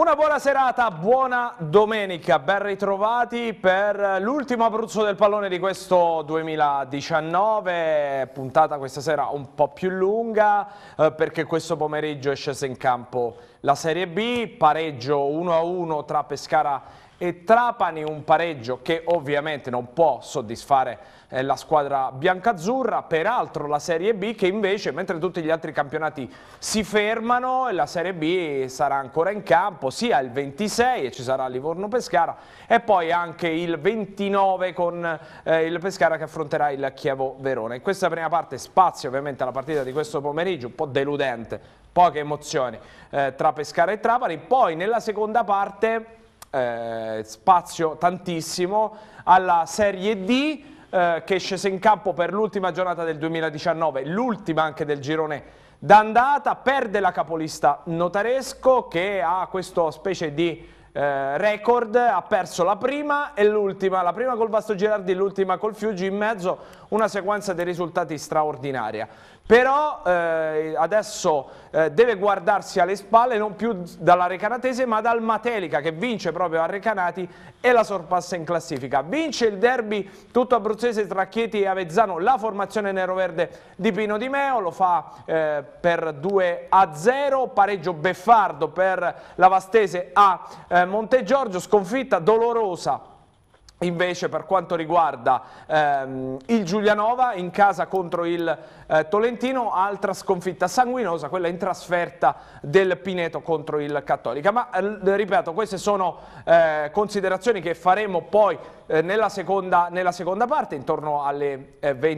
Una buona serata, buona domenica, ben ritrovati per l'ultimo Abruzzo del pallone di questo 2019, puntata questa sera un po' più lunga perché questo pomeriggio è scesa in campo la Serie B, pareggio 1-1 tra Pescara e Trapani, un pareggio che ovviamente non può soddisfare la squadra biancazzurra. Peraltro la Serie B che invece, mentre tutti gli altri campionati si fermano, la Serie B sarà ancora in campo sia il 26 e ci sarà Livorno-Pescara e poi anche il 29 con il Pescara che affronterà il Chievo-Verona. In questa prima parte spazio ovviamente alla partita di questo pomeriggio, un po' deludente, poche emozioni tra Pescara e Trapani. Poi nella seconda parte spazio tantissimo alla Serie D che è scesa in campo per l'ultima giornata del 2019, l'ultima anche del girone d'andata. Perde la capolista Notaresco che ha questo specie di record, ha perso la prima e l'ultima, la prima col Vasto Girardi, l'ultima col Fiuggi, in mezzo una sequenza di risultati straordinaria. Però adesso deve guardarsi alle spalle non più dalla Recanatese ma dal Matelica che vince proprio a Recanati e la sorpassa in classifica. Vince il derby tutto abruzzese tra Chieti e Avezzano, la formazione neroverde di Pino Di Meo, lo fa per 2-0, pareggio beffardo per la Vastese a Montegiorgio, sconfitta dolorosa invece per quanto riguarda il Giulianova in casa contro il Tolentino, altra sconfitta sanguinosa, quella in trasferta del Pineto contro il Cattolica. Ma ripeto, queste sono considerazioni che faremo poi nella seconda parte, intorno alle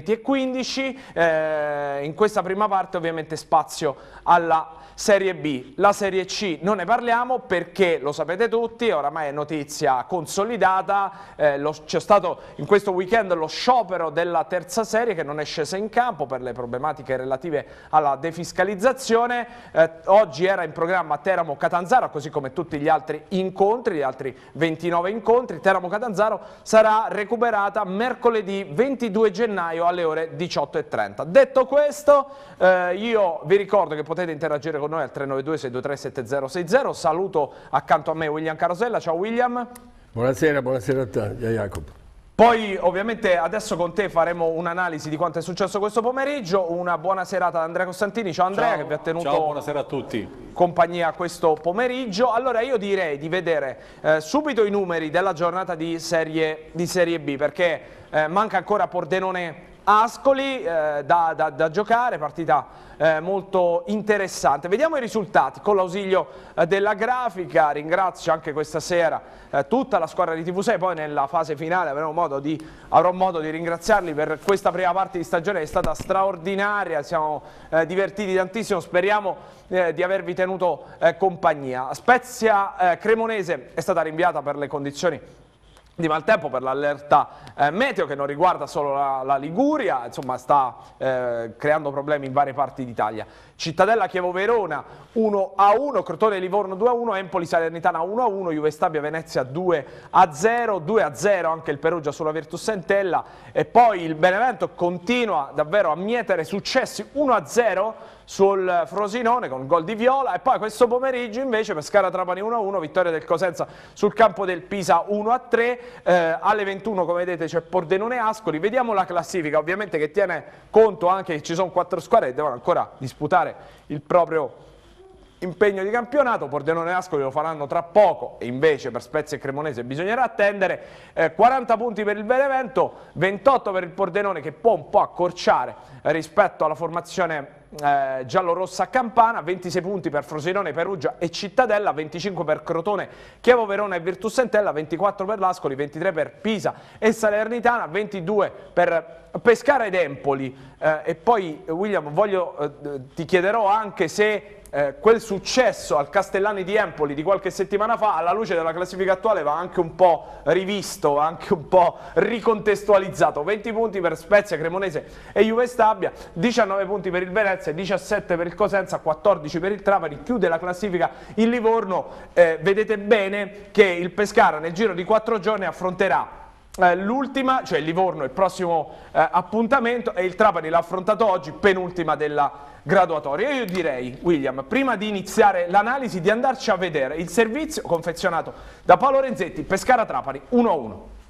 20:15. In questa prima parte ovviamente spazio alla Serie B. La Serie C non ne parliamo perché, lo sapete tutti, oramai è notizia consolidata, c'è stato in questo weekend lo sciopero della terza serie che non è scesa in campo per le problematiche relative alla defiscalizzazione. Oggi era in programma Teramo-Catanzaro, così come tutti gli altri incontri, gli altri 29 incontri. Teramo-Catanzaro sarà recuperata mercoledì 22 gennaio alle ore 18:30. Detto questo, io vi ricordo che potete interagire con noi al 392-623-7060. Saluto accanto a me William Carosella. Ciao William. Buonasera a te, Jacopo. Poi ovviamente adesso con te faremo un'analisi di quanto è successo questo pomeriggio. Una buona serata ad Andrea Costantini. Ciao Andrea. Ciao, che vi ha tenuto buonasera a tutti. Compagnia questo pomeriggio. Allora io direi di vedere subito i numeri della giornata di Serie B perché manca ancora Pordenone Ascoli da giocare, partita molto interessante. Vediamo i risultati con l'ausilio della grafica. Ringrazio anche questa sera tutta la squadra di TV6, poi nella fase finale avrò modo di ringraziarli per questa prima parte di stagione che è stata straordinaria, siamo divertiti tantissimo, speriamo di avervi tenuto compagnia. Spezia Cremonese è stata rinviata per le condizioni di maltempo, per l'allerta meteo che non riguarda solo la Liguria, insomma sta creando problemi in varie parti d'Italia. Cittadella Chievo-Verona 1-1, Crotone Livorno 2-1, Empoli Salernitana 1-1, Juve Stabia Venezia 2-0, 2-0 anche il Perugia sulla Virtus Entella e poi il Benevento continua davvero a mietere successi, 1-0 sul Frosinone con gol di Viola. E poi questo pomeriggio invece Pescara Trapani 1-1, vittoria del Cosenza sul campo del Pisa 1-3. Alle 21 come vedete c'è Pordenone Ascoli. Vediamo la classifica ovviamente che tiene conto anche che ci sono 4 squadre che devono ancora disputare il proprio impegno di campionato. Pordenone e Ascoli lo faranno tra poco e invece per Spezia e Cremonese bisognerà attendere. 40 punti per il Benevento, 28 per il Pordenone che può un po' accorciare rispetto alla formazione giallorossa campana, 26 punti per Frosinone, Perugia e Cittadella, 25 per Crotone, Chievo Verona e Virtus Entella, 24 per l'Ascoli, 23 per Pisa e Salernitana, 22 per Pescara ed Empoli. E poi William ti chiederò anche se quel successo al Castellani di Empoli di qualche settimana fa, alla luce della classifica attuale, va anche un po' rivisto, anche un po' ricontestualizzato. 20 punti per Spezia, Cremonese e Juve Stabia, 19 punti per il Venezia, 17 per il Cosenza, 14 per il Trapani, chiude la classifica il Livorno. Vedete bene che il Pescara nel giro di 4 giorni affronterà l'ultima, cioè il Livorno, il prossimo appuntamento, e il Trapani l'ha affrontato oggi, penultima della graduatoria. Io direi, William, prima di iniziare l'analisi, di andarci a vedere il servizio confezionato da Paolo Renzetti, Pescara-Trapani 1-1.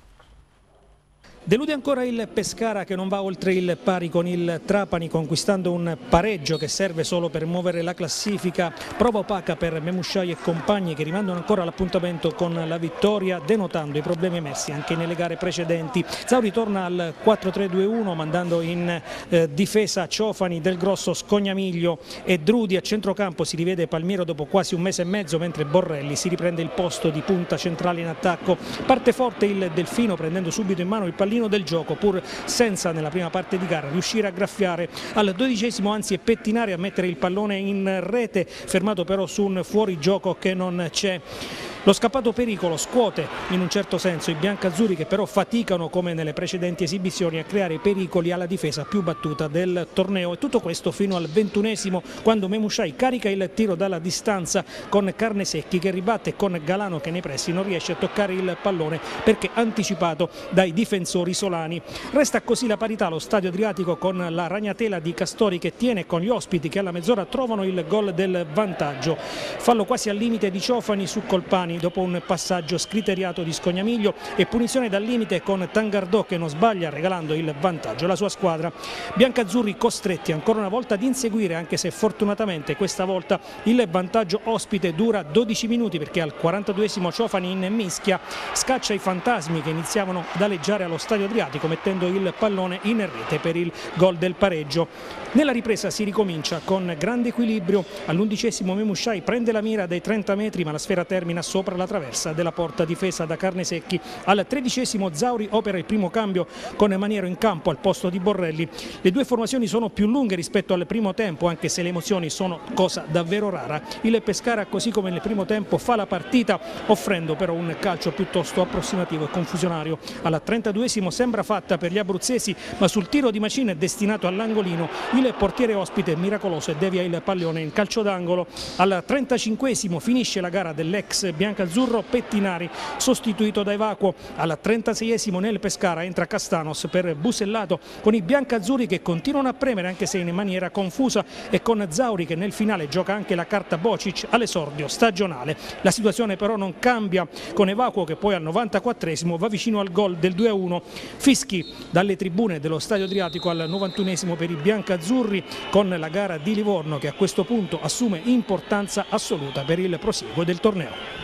Delude ancora il Pescara, che non va oltre il pari con il Trapani, conquistando un pareggio che serve solo per muovere la classifica. Prova opaca per Memushai e compagni, che rimandano ancora all'appuntamento con la vittoria, denotando i problemi emersi anche nelle gare precedenti. Zauri torna al 4-3-2-1, mandando in difesa Ciofani, Del Grosso, Scognamiglio e Drudi. A centrocampo si rivede Palmiero dopo quasi un mese e mezzo, mentre Borrelli si riprende il posto di punta centrale in attacco. Parte forte il Delfino, prendendo subito in mano il pallino del gioco, pur senza nella prima parte di gara riuscire a graffiare al 12°, anzi pettinare, a mettere il pallone in rete, fermato però su un fuorigioco che non c'è. Lo scappato pericolo scuote in un certo senso i biancazzurri, che però faticano come nelle precedenti esibizioni a creare pericoli alla difesa più battuta del torneo, e tutto questo fino al 21°, quando Memushai carica il tiro dalla distanza con Carnesecchi, che ribatte con Galano, che nei pressi non riesce a toccare il pallone perché anticipato dai difensori solani. Resta così la parità allo Stadio Adriatico, con la ragnatela di Castori che tiene, con gli ospiti che alla mezz'ora trovano il gol del vantaggio. Fallo quasi al limite di Ciofani su Colpani dopo un passaggio scriteriato di Scognamiglio, e punizione dal limite con Tangardò, che non sbaglia, regalando il vantaggio alla sua squadra. Biancazzurri costretti ancora una volta ad inseguire, anche se fortunatamente questa volta il vantaggio ospite dura 12 minuti, perché al 42° Ciofani in mischia scaccia i fantasmi che iniziavano ad aleggiare allo Stadio Adriatico, mettendo il pallone in rete per il gol del pareggio. Nella ripresa si ricomincia con grande equilibrio. All'11° Memushai prende la mira dai 30 metri, ma la sfera termina sopra la traversa della porta difesa da Carnesecchi. Al 13° Zauri opera il primo cambio con Maniero in campo al posto di Borrelli. Le due formazioni sono più lunghe rispetto al primo tempo, anche se le emozioni sono cosa davvero rara. Il Pescara, così come nel primo tempo, fa la partita, offrendo però un calcio piuttosto approssimativo e confusionario. Al 32° sembra fatta per gli abruzzesi, ma sul tiro di Macin, destinato all'angolino, il portiere ospite miracoloso e devia il pallone in calcio d'angolo. Al 35° finisce la gara dell'ex biancazzurro Pettinari, sostituito da Evacuo. Al 36° nel Pescara entra Castanos per Busellato, con i biancazzurri che continuano a premere, anche se in maniera confusa, e con Zauri che nel finale gioca anche la carta Bocic all'esordio stagionale. La situazione però non cambia, con Evacuo che poi al 94° va vicino al gol del 2-1. Fischi dalle tribune dello Stadio Adriatico al 91° per i biancazzurri, con la gara di Livorno che a questo punto assume importanza assoluta per il prosieguo del torneo.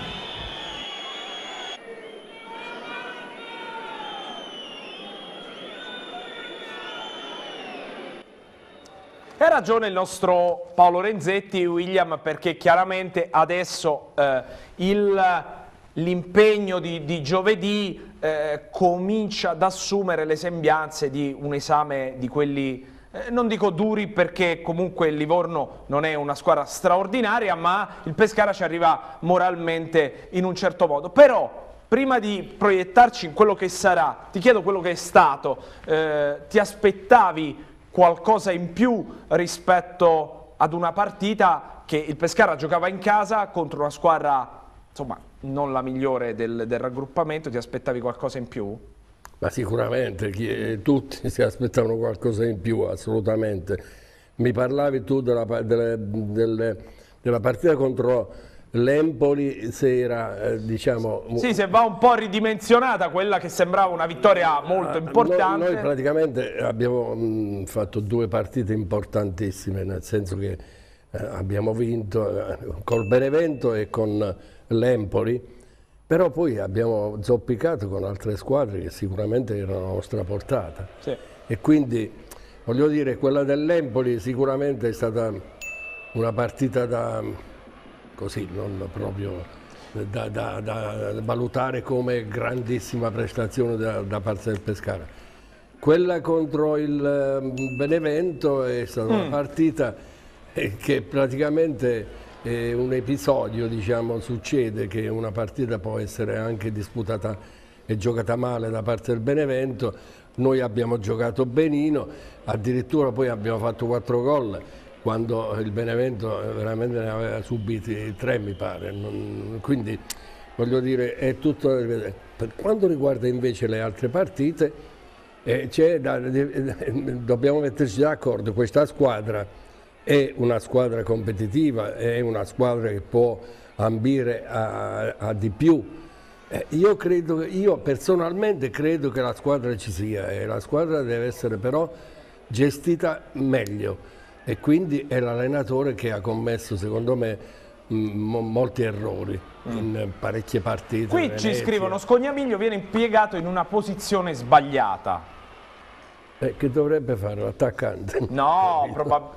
Ha ragione il nostro Paolo Renzetti, William, perché chiaramente adesso l'impegno di giovedì comincia ad assumere le sembianze di un esame di quelli, non dico duri, perché comunque il Livorno non è una squadra straordinaria, ma il Pescara ci arriva moralmente in un certo modo. Però prima di proiettarci in quello che sarà, ti chiedo quello che è stato. Ti aspettavi qualcosa in più rispetto ad una partita che il Pescara giocava in casa contro una squadra, insomma, non la migliore del raggruppamento? Ti aspettavi qualcosa in più? Ma sicuramente, tutti si aspettavano qualcosa in più, assolutamente. Mi parlavi tu della partita contro l'Empoli, se era, diciamo... Sì, se va un po' ridimensionata quella che sembrava una vittoria molto importante. Noi praticamente abbiamo fatto due partite importantissime, nel senso che abbiamo vinto col Benevento e con l'Empoli, però poi abbiamo zoppicato con altre squadre che sicuramente erano a nostra portata. Sì. E quindi, voglio dire, quella dell'Empoli sicuramente è stata una partita da... così, non proprio da valutare come grandissima prestazione da parte del Pescara. Quella contro il Benevento è stata una partita che praticamente è un episodio, diciamo, succede che una partita può essere anche disputata e giocata male da parte del Benevento. Noi abbiamo giocato benino, addirittura poi abbiamo fatto 4 gol, quando il Benevento veramente ne aveva subiti 3, mi pare. Quindi voglio dire, è tutto da rivedere. Per quanto riguarda invece le altre partite, dobbiamo metterci d'accordo, questa squadra è una squadra competitiva, è una squadra che può ambire a di più. Io personalmente credo che la squadra ci sia e la squadra deve essere però gestita meglio e quindi è l'allenatore che ha commesso secondo me molti errori in parecchie partite. Qui ci scrivono: Scognamiglio viene impiegato in una posizione sbagliata. Che dovrebbe fare l'attaccante? No,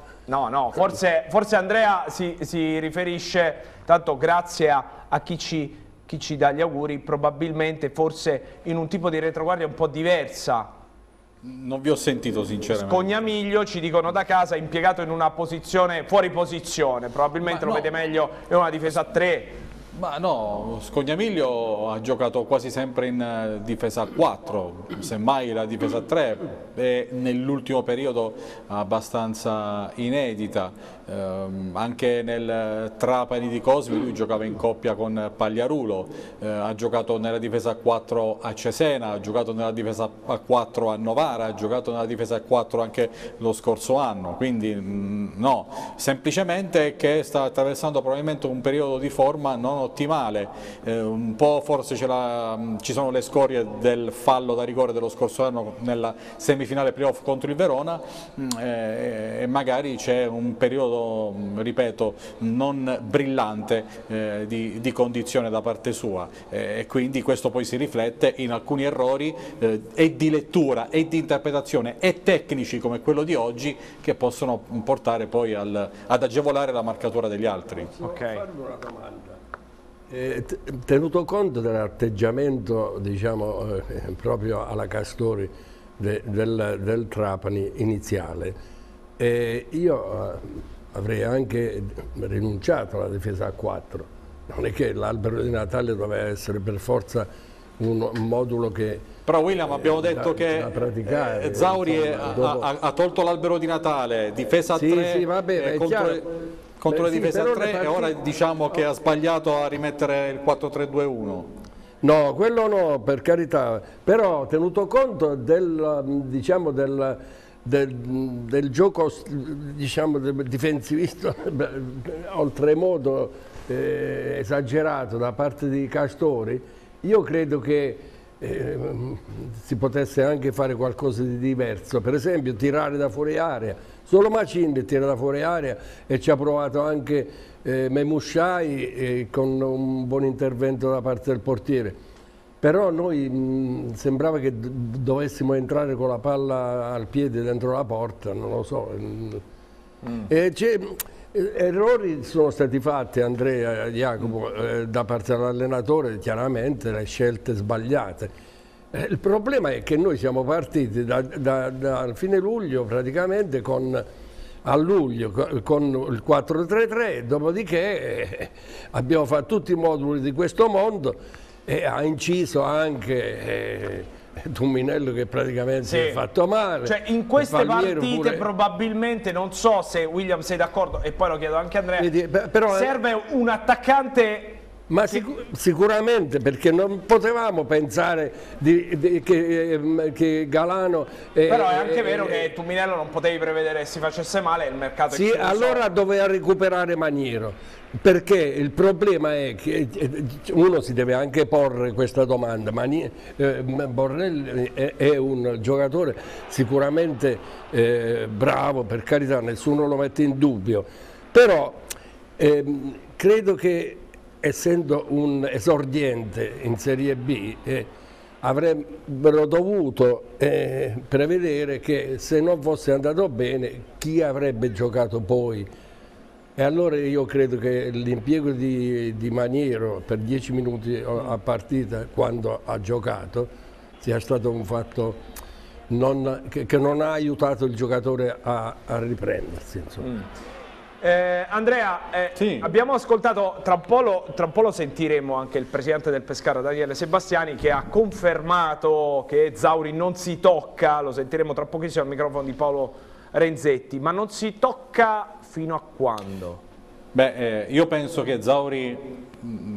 forse Andrea si riferisce, tanto grazie a chi ci dà gli auguri, probabilmente forse in un tipo di retroguardia un po' diversa. Non vi ho sentito sinceramente. Scognamiglio, ci dicono da casa, impiegato in una posizione fuori posizione, probabilmente lo vede meglio in una difesa a 3. Ma no, Scognamiglio ha giocato quasi sempre in difesa a 4, semmai la difesa a 3 è nell'ultimo periodo abbastanza inedita. Anche nel Trapani di Cosmi lui giocava in coppia con Pagliarulo, ha giocato nella difesa a 4 a Cesena, ha giocato nella difesa a 4 a Novara, ha giocato nella difesa a 4 anche lo scorso anno, quindi no, semplicemente che sta attraversando probabilmente un periodo di forma non ottimale, un po' forse ci sono le scorie del fallo da rigore dello scorso anno nella semifinale playoff contro il Verona e magari c'è un periodo, ripeto, non brillante di condizione da parte sua e quindi questo poi si riflette in alcuni errori e di lettura e di interpretazione e tecnici come quello di oggi che possono portare poi ad agevolare la marcatura degli altri. Okay. Una domanda. Tenuto conto dell'atteggiamento, diciamo, proprio alla Castori del Trapani iniziale, io avrei anche rinunciato alla difesa a 4. Non è che l'albero di Natale doveva essere per forza un modulo che... Però William abbiamo detto che Zauri ha tolto l'albero di Natale, difesa a 3 sì, vabbè, contro le difese a 3 e ora diciamo che ha sbagliato a rimettere il 4-3-2-1. No, quello no, per carità, però tenuto conto del gioco, diciamo, difensivista oltremodo esagerato da parte di Castori, io credo che si potesse anche fare qualcosa di diverso, per esempio tirare da fuori area. Solo Macin tira da fuori area e ci ha provato anche Memushai con un buon intervento da parte del portiere. Però noi sembrava che dovessimo entrare con la palla al piede dentro la porta, non lo so. Errori sono stati fatti, Andrea, Jacopo, da parte dell'allenatore, chiaramente le scelte sbagliate. Il problema è che noi siamo partiti da fine luglio praticamente a luglio con il 4-3-3, dopodiché abbiamo fatto tutti i moduli di questo mondo e ha inciso anche Tuminello che praticamente si è fatto male. Cioè in queste partite probabilmente, non so se William sei d'accordo e poi lo chiedo anche a Andrea, però serve un attaccante. Ma sicuramente, perché non potevamo pensare che Galano... Però è anche vero che Tuminello non potevi prevedere che si facesse male, il mercato è chiuso. Allora doveva recuperare Maniero, perché il problema è che uno si deve anche porre questa domanda. Borrelli è un giocatore sicuramente bravo, per carità, nessuno lo mette in dubbio, però credo che essendo un esordiente in Serie B, avrebbero dovuto prevedere che se non fosse andato bene chi avrebbe giocato poi. E allora io credo che l'impiego di Maniero per 10 minuti a partita quando ha giocato sia stato un fatto che non ha aiutato il giocatore a riprendersi, insomma. Andrea, sì. Abbiamo ascoltato, tra un po' lo sentiremo anche il presidente del Pescara, Daniele Sebastiani, che ha confermato che Zauri non si tocca, lo sentiremo tra pochissimo al microfono di Paolo Renzetti, ma non si tocca fino a quando? Beh, io penso che Zauri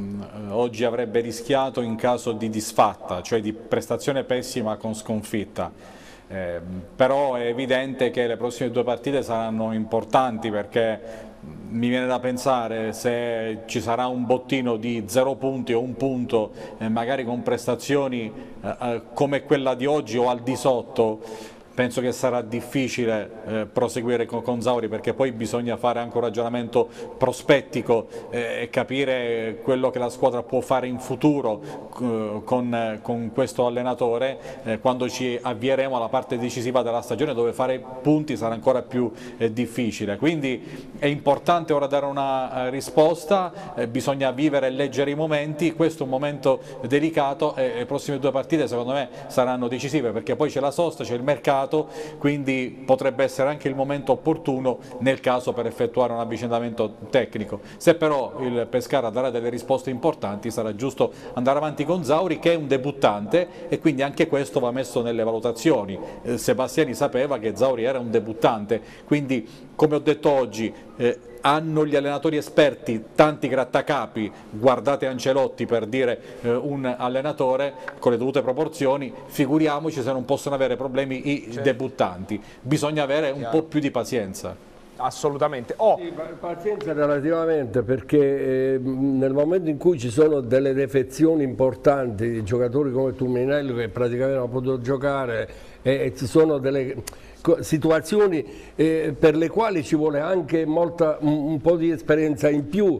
oggi avrebbe rischiato in caso di disfatta, cioè di prestazione pessima con sconfitta. Però è evidente che le prossime 2 partite saranno importanti, perché mi viene da pensare, se ci sarà un bottino di 0 punti o 1 punto, magari con prestazioni come quella di oggi o al di sotto, penso che sarà difficile proseguire con Zauri, perché poi bisogna fare anche un ragionamento prospettico e capire quello che la squadra può fare in futuro con questo allenatore, quando ci avvieremo alla parte decisiva della stagione, dove fare punti sarà ancora più difficile. Quindi è importante ora dare una risposta, bisogna vivere e leggere i momenti. Questo è un momento delicato e le prossime 2 partite secondo me saranno decisive, perché poi c'è la sosta, c'è il mercato, quindi potrebbe essere anche il momento opportuno nel caso per effettuare un avvicendamento tecnico. Se però il Pescara darà delle risposte importanti, sarà giusto andare avanti con Zauri, che è un debuttante, e quindi anche questo va messo nelle valutazioni. Sebastiani sapeva che Zauri era un debuttante, quindi come ho detto oggi, hanno gli allenatori esperti tanti grattacapi, guardate Ancelotti per dire un allenatore con le dovute proporzioni, figuriamoci se non possono avere problemi i debuttanti. Bisogna avere un po' più di pazienza. Assolutamente. Sì, pazienza relativamente, perché nel momento in cui ci sono delle defezioni importanti di giocatori come Tumminello, che praticamente non ha potuto giocare, e ci sono delle situazioni per le quali ci vuole anche un po' di esperienza in più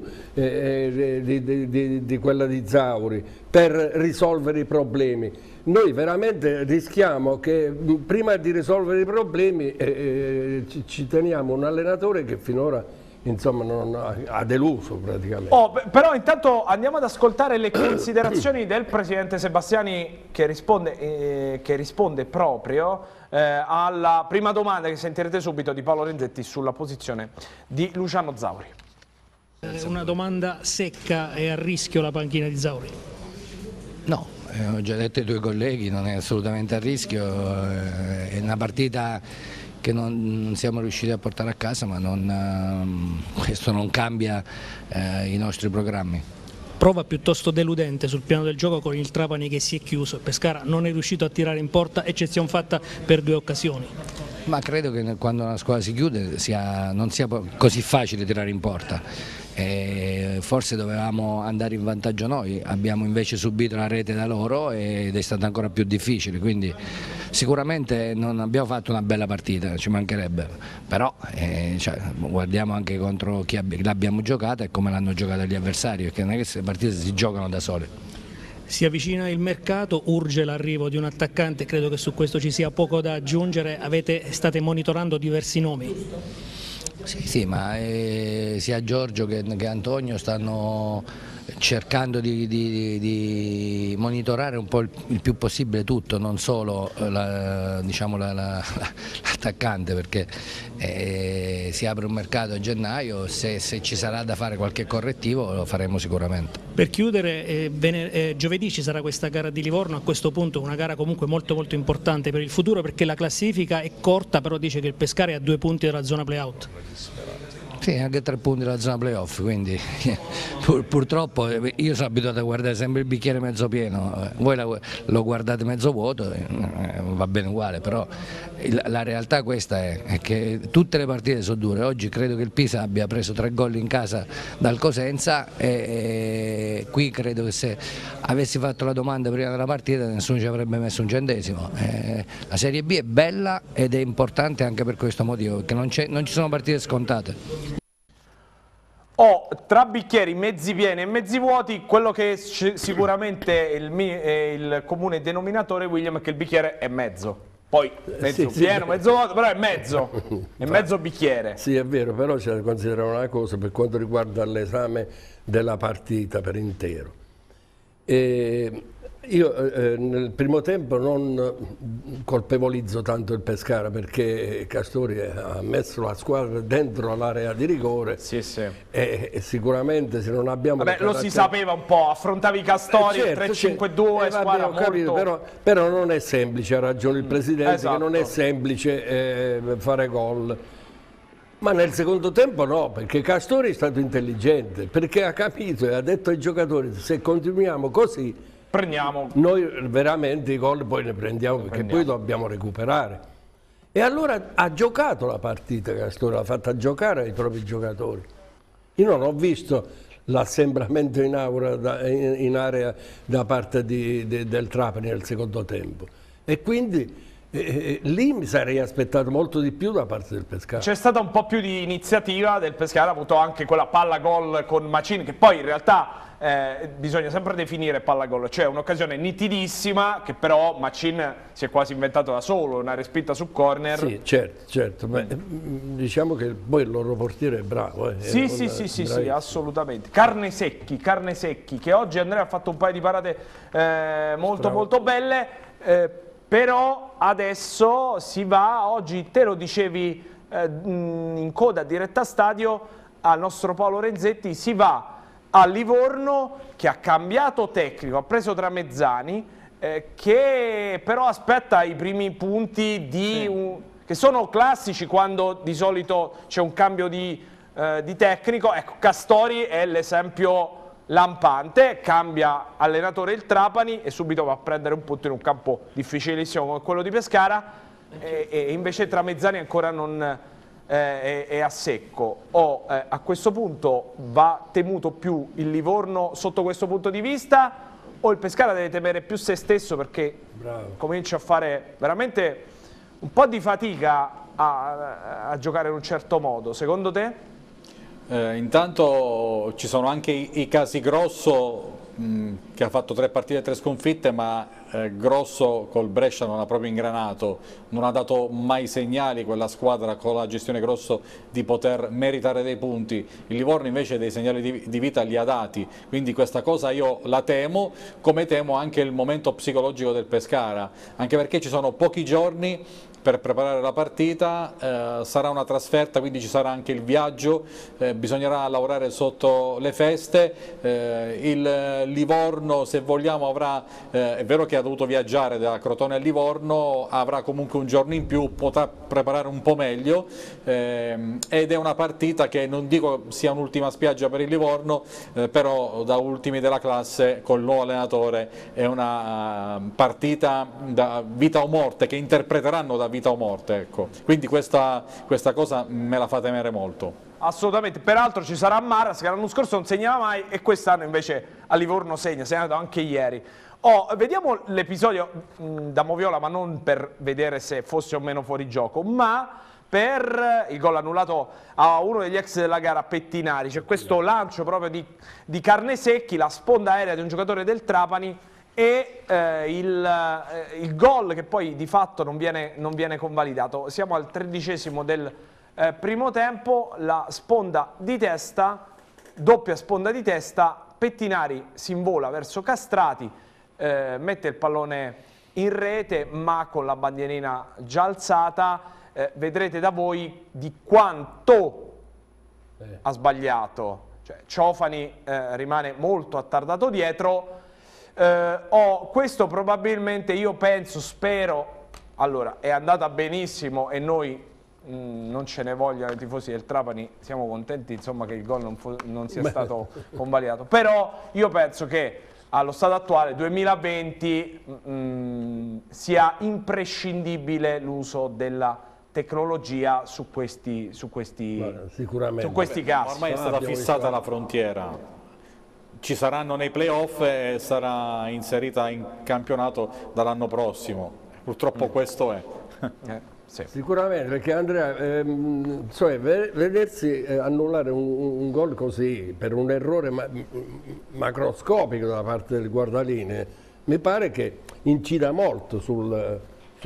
di quella di Zauri per risolvere i problemi. Noi veramente rischiamo che prima di risolvere i problemi ci teniamo un allenatore che finora, insomma, non ha deluso praticamente. Però intanto andiamo ad ascoltare le considerazioni del presidente Sebastiani, che risponde proprio alla prima domanda che sentirete subito di Paolo Renzetti sulla posizione di Luciano Zauri. Una domanda secca: è a rischio la panchina di Zauri? No, ho già detto ai tuoi colleghi, non è assolutamente a rischio, è una partita che non siamo riusciti a portare a casa, ma questo non cambia i nostri programmi. Prova piuttosto deludente sul piano del gioco con il Trapani che si è chiuso. Pescara non è riuscito a tirare in porta, eccezione fatta per 2 occasioni. Ma credo che quando una squadra si chiude non sia così facile tirare in porta. Forse dovevamo andare in vantaggio noi, abbiamo invece subito la rete da loro ed è stato ancora più difficile, quindi sicuramente non abbiamo fatto una bella partita, ci mancherebbe, però guardiamo anche contro chi l'abbiamo giocata e come l'hanno giocata gli avversari, perché non è che queste partite si giocano da sole. Si avvicina il mercato, urge l'arrivo di un attaccante, credo che su questo ci sia poco da aggiungere. State monitorando diversi nomi? Sì, ma sia Giorgio che Antonio stanno cercando di monitorare un po' il più possibile tutto, non solo l'attaccante, perché si apre un mercato a gennaio, se ci sarà da fare qualche correttivo lo faremo sicuramente. Per chiudere, giovedì ci sarà questa gara di Livorno, a questo punto una gara comunque molto molto importante per il futuro, perché la classifica è corta, però dice che il Pescara è a 2 punti dalla zona play-out. Sì, anche 3 punti dalla zona playoff, quindi purtroppo io sono abituato a guardare sempre il bicchiere mezzo pieno, voi lo guardate mezzo vuoto, va bene uguale, però la realtà questa è che tutte le partite sono dure. Oggi credo che il Pisa abbia preso 3 gol in casa dal Cosenza e qui credo che se avessi fatto la domanda prima della partita nessuno ci avrebbe messo un centesimo. La Serie B è bella ed è importante anche per questo motivo, perché non ci sono partite scontate. Tra bicchieri mezzi pieni e mezzi vuoti, quello che sicuramente è il comune denominatore, William, è che il bicchiere è mezzo. Poi mezzo pieno, mezzo vuoto, però è mezzo, è mezzo bicchiere. Sì, è vero, però c'è da considerare una cosa per quanto riguarda l'esame della partita per intero. Io nel primo tempo non colpevolizzo tanto il Pescara, perché Castori ha messo la squadra dentro l'area di rigore. Sì, sì. E sicuramente se non abbiamo... Vabbè, lo si sapeva un po', affrontavi Castori, certo, 3-5-2, squadra capito, molto... però non è semplice, ha ragione il Presidente, esatto, che non è semplice fare gol. Ma nel secondo tempo no, perché Castori è stato intelligente, perché ha capito e ha detto ai giocatori: se continuiamo così, prendiamo. Noi veramente i gol poi ne prendiamo, perché poi dobbiamo recuperare. E allora ha giocato la partita Castori, l'ha fatta giocare ai propri giocatori. Io non ho visto l'assembramento in area da parte del Trapani nel secondo tempo. E quindi lì mi sarei aspettato molto di più da parte del Pescara. C'è stata un po' più di iniziativa del Pescara, ha avuto anche quella palla gol con Macin, che poi in realtà bisogna sempre definire palla gol, cioè un'occasione nitidissima che però Macin si è quasi inventato da solo, una respinta su corner. Sì, certo, ma diciamo che poi il loro portiere è bravo. Sì, assolutamente. Carne Secchi, che oggi Andrea ha fatto un paio di parate molto belle, però adesso si va, oggi te lo dicevi in coda a Diretta Stadio al nostro Paolo Renzetti, si va a Livorno che ha cambiato tecnico, ha preso Tramezzani, che però aspetta i primi punti che sono classici quando di solito c'è un cambio di tecnico. Ecco, Castori è l'esempio lampante, cambia allenatore il Trapani e subito va a prendere un punto in un campo difficilissimo come quello di Pescara, e invece Tramezzani ancora non è a secco. A questo punto va temuto più il Livorno sotto questo punto di vista, o il Pescara deve temere più se stesso, perché comincia a fare veramente un po' di fatica a giocare in un certo modo, secondo te? Intanto ci sono anche i casi Grosso, che ha fatto 3 partite e 3 sconfitte, ma Grosso col Brescia non ha proprio ingranato, non ha dato mai segnali quella squadra con la gestione Grosso di poter meritare dei punti. Il Livorno invece dei segnali di vita li ha dati, quindi questa cosa io la temo, come temo anche il momento psicologico del Pescara, anche perché ci sono pochi giorni per preparare la partita, sarà una trasferta, quindi ci sarà anche il viaggio, bisognerà lavorare sotto le feste, il Livorno, se vogliamo, avrà, è vero che ha dovuto viaggiare da Crotone a Livorno, avrà comunque un giorno in più, potrà preparare un po' meglio, ed è una partita che non dico sia un'ultima spiaggia per il Livorno, però da ultimi della classe col nuovo allenatore è una partita da vita o morte, che interpreteranno da vita o morte, ecco. Quindi questa cosa me la fa temere molto. Assolutamente, peraltro ci sarà Marras che l'anno scorso non segnava mai e quest'anno invece a Livorno segna, ha segnato anche ieri. Vediamo l'episodio da Moviola, ma non per vedere se fosse o meno fuori gioco, ma per il gol annullato a uno degli ex della gara, Pettinari. C'è questo lancio proprio di Carne Secchi, la sponda aerea di un giocatore del Trapani, e il gol che poi di fatto non viene convalidato. Siamo al 13° del primo tempo, la sponda di testa, doppia sponda di testa, Pettinari si invola verso Castrati, mette il pallone in rete ma con la bandierina già alzata. Vedrete da voi di quanto ha sbagliato, cioè Ciofani rimane molto attardato dietro. Questo probabilmente, io penso, spero, allora è andata benissimo e noi non ce ne vogliono i tifosi del Trapani, siamo contenti insomma che il gol non sia stato convalidato, però io penso che allo stato attuale 2020 sia imprescindibile l'uso della tecnologia su questi casi. Ormai è stata fissata la frontiera. Ci saranno nei playoff e sarà inserita in campionato dall'anno prossimo. Purtroppo questo è. Sì. Sicuramente, perché Andrea, vedersi annullare un gol così per un errore macroscopico da parte del guardalinee, mi pare che incida molto sulla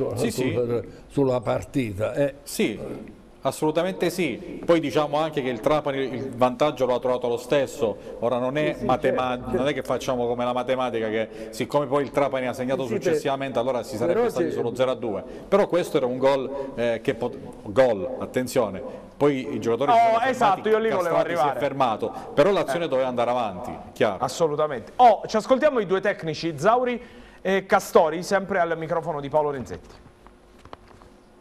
partita. Sì. Assolutamente sì, poi diciamo anche che il Trapani il vantaggio lo ha trovato lo stesso, ora non è non è che facciamo come la matematica che siccome poi il Trapani ha segnato successivamente allora si sarebbe stati solo 0-2, però questo era un gol attenzione, poi i giocatori esatto, io lì volevo arrivare, si è fermato, però l'azione doveva andare avanti, chiaro. Assolutamente. Ci ascoltiamo i due tecnici, Zauri e Castori, sempre al microfono di Paolo Renzetti.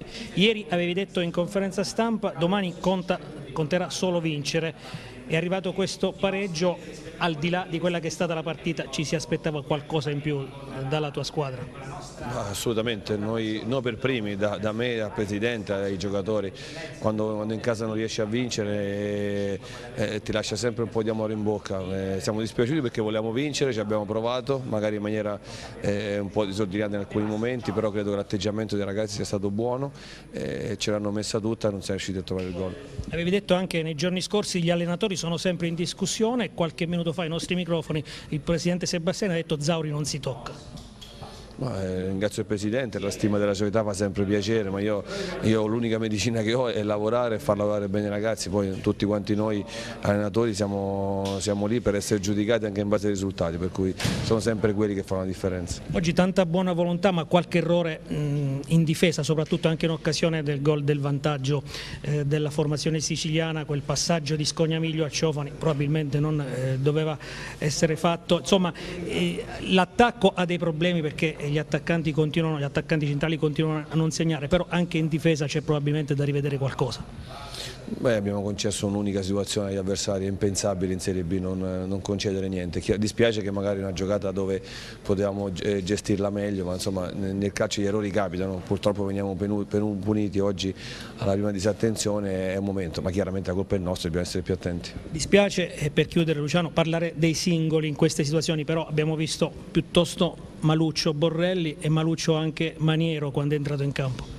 Ieri avevi detto in conferenza stampa domani conterà solo vincere. È arrivato questo pareggio, al di là di quella che è stata la partita, ci si aspettava qualcosa in più dalla tua squadra? Assolutamente, noi per primi, da me al presidente, ai giocatori, quando in casa non riesci a vincere ti lascia sempre un po' di amore in bocca. Siamo dispiaciuti perché volevamo vincere, ci abbiamo provato, magari in maniera un po' disordinata in alcuni momenti, però credo che l'atteggiamento dei ragazzi sia stato buono, ce l'hanno messa tutta e non siamo riusciti a trovare il gol. Avevi detto anche nei giorni scorsi gli allenatori sono sempre in discussione, qualche minuto fa ai nostri microfoni il presidente Sebastiani ha detto Zauri non si tocca. Ringrazio il Presidente, la stima della società fa sempre piacere, ma io l'unica medicina che ho è lavorare e far lavorare bene i ragazzi, poi tutti quanti noi allenatori siamo lì per essere giudicati anche in base ai risultati, per cui sono sempre quelli che fanno la differenza. Oggi tanta buona volontà ma qualche errore in difesa, soprattutto anche in occasione del gol del vantaggio della formazione siciliana, quel passaggio di Scognamiglio a Ciofani probabilmente non doveva essere fatto, insomma l'attacco ha dei problemi perché gli attaccanti centrali continuano a non segnare, però anche in difesa c'è probabilmente da rivedere qualcosa. Abbiamo concesso un'unica situazione agli avversari, è impensabile in Serie B non concedere niente. Dispiace che magari una giocata dove potevamo gestirla meglio, ma insomma nel calcio gli errori capitano, purtroppo veniamo puniti oggi alla prima disattenzione, è un momento, ma chiaramente la colpa è nostra, dobbiamo essere più attenti. Dispiace, per chiudere Luciano, parlare dei singoli in queste situazioni, però abbiamo visto piuttosto Maluccio Borrelli e Maluccio anche Maniero quando è entrato in campo.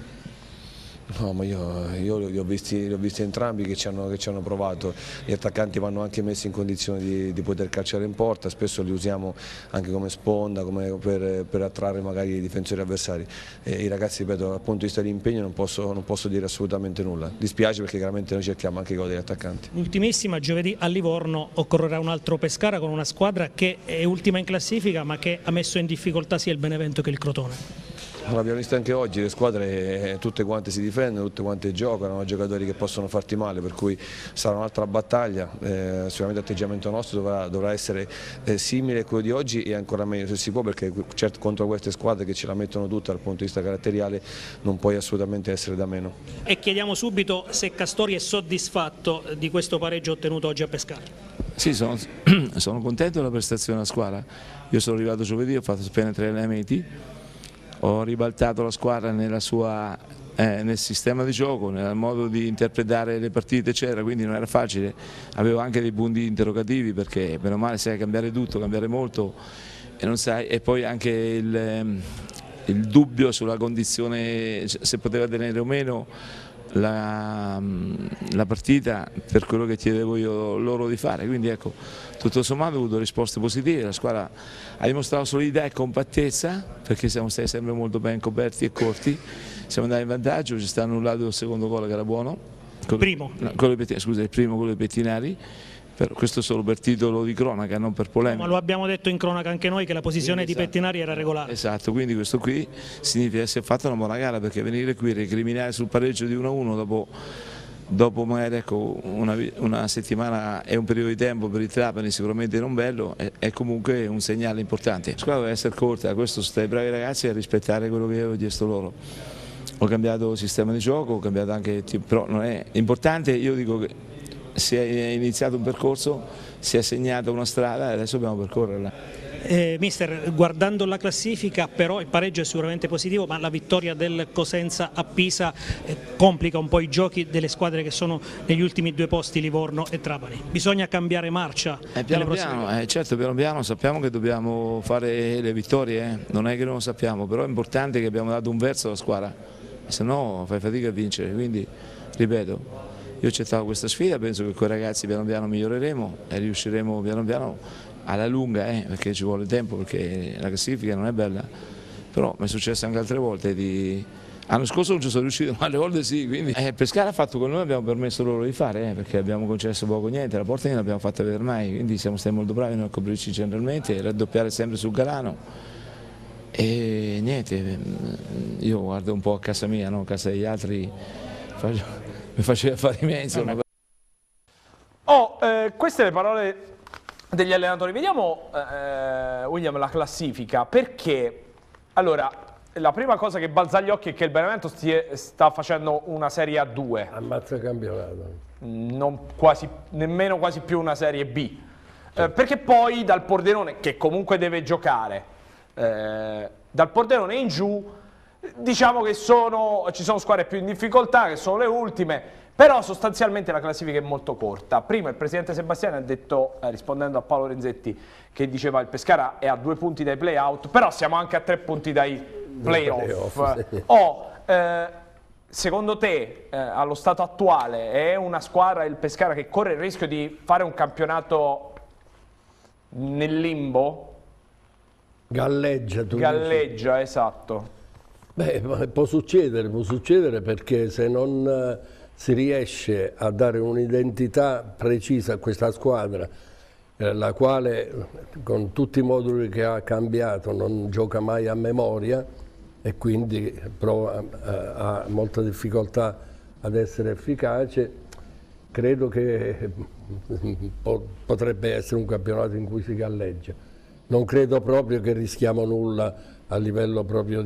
No, ma io li ho visti entrambi che ci hanno provato, gli attaccanti vanno anche messi in condizione di poter calciare in porta, spesso li usiamo anche come sponda, per attrarre magari i difensori avversari. I ragazzi, ripeto, dal punto di vista dell'impegno non posso dire assolutamente nulla, dispiace perché chiaramente noi cerchiamo anche i gol degli attaccanti. L'ultimissima, giovedì a Livorno occorrerà un altro Pescara con una squadra che è ultima in classifica ma che ha messo in difficoltà sia il Benevento che il Crotone. L'abbiamo visto anche oggi, le squadre tutte quante si difendono, tutte quante giocano, hanno giocatori che possono farti male, per cui sarà un'altra battaglia, sicuramente l'atteggiamento nostro dovrà essere simile a quello di oggi e ancora meglio se si può, perché certo contro queste squadre che ce la mettono tutta dal punto di vista caratteriale non puoi assolutamente essere da meno. E chiediamo subito se Castori è soddisfatto di questo pareggio ottenuto oggi a Pescara. Sì, sono contento della prestazione della squadra, io sono arrivato giovedì, ho fatto appena 3 allenamenti. Ho ribaltato la squadra nel sistema di gioco, nel modo di interpretare le partite eccetera, quindi non era facile, avevo anche dei punti interrogativi perché bene o male sai cambiare tutto, cambiare molto e non sai, e poi anche il dubbio sulla condizione se poteva tenere o meno la partita per quello che chiedevo io loro di fare, quindi ecco, tutto sommato ho avuto risposte positive, la squadra ha dimostrato solidità e compattezza perché siamo stati sempre molto ben coperti e corti, siamo andati in vantaggio, ci sta annullato il secondo gol che era buono, il primo quello dei Pettinari, però questo solo per titolo di cronaca, non per polemica. Ma lo abbiamo detto in cronaca anche noi che la posizione di Pettinari era regolare. Esatto, quindi questo qui significa essere fatta una buona gara, perché venire qui a recriminare sul pareggio di 1-1 dopo magari ecco, una settimana è un periodo di tempo per il Trapani sicuramente non bello, è comunque un segnale importante. La squadra deve essere corta, questo sta ai bravi ragazzi a rispettare quello che avevo chiesto loro. Ho cambiato sistema di gioco, ho cambiato anche, però non è importante, io dico che si è iniziato un percorso, si è segnata una strada e adesso dobbiamo percorrerla. Mister, guardando la classifica però il pareggio è sicuramente positivo, ma la vittoria del Cosenza a Pisa complica un po' i giochi delle squadre che sono negli ultimi 2 posti, Livorno e Trapani. Bisogna cambiare marcia piano piano, certo piano piano, sappiamo che dobbiamo fare le vittorie, non è che non lo sappiamo, però è importante che abbiamo dato un verso alla squadra, se no fai fatica a vincere, quindi ripeto. Io ho accettato questa sfida, penso che con i ragazzi piano piano miglioreremo e riusciremo piano piano alla lunga, perché ci vuole tempo, perché la classifica non è bella, però mi è successo anche altre volte, l'anno scorso non ci sono riuscito, ma alle volte sì, quindi Pescara ha fatto quello che noi abbiamo permesso loro di fare, perché abbiamo concesso poco niente, la porta non l'abbiamo fatta vedere mai, quindi siamo stati molto bravi noi a coprirci generalmente e raddoppiare sempre sul Galano. E niente, io guardo un po' a casa mia, no? A casa degli altri mi faceva fare i miei, insomma. Queste le parole degli allenatori. Vediamo, William, la classifica, perché allora la prima cosa che balza agli occhi è che il Benevento sta facendo una Serie A2. Ammazza campionato. Non quasi, nemmeno quasi più una Serie B. Perché poi dal Pordenone, che comunque deve giocare, dal Pordenone in giù, diciamo che ci sono squadre più in difficoltà, che sono le ultime, però sostanzialmente la classifica è molto corta. Prima il presidente Sebastiani ha detto, rispondendo a Paolo Renzetti, che diceva il Pescara è a 2 punti dai play-out, però siamo anche a 3 punti dai play-off. Sì. Secondo te, allo stato attuale, è una squadra, il Pescara, che corre il rischio di fare un campionato nel limbo? Galleggia, tu Galleggia, dici. Esatto. Beh, può succedere perché se non si riesce a dare un'identità precisa a questa squadra, la quale con tutti i moduli che ha cambiato non gioca mai a memoria e quindi ha molta difficoltà ad essere efficace, credo che potrebbe essere un campionato in cui si galleggia. Non credo proprio che rischiamo nulla a livello proprio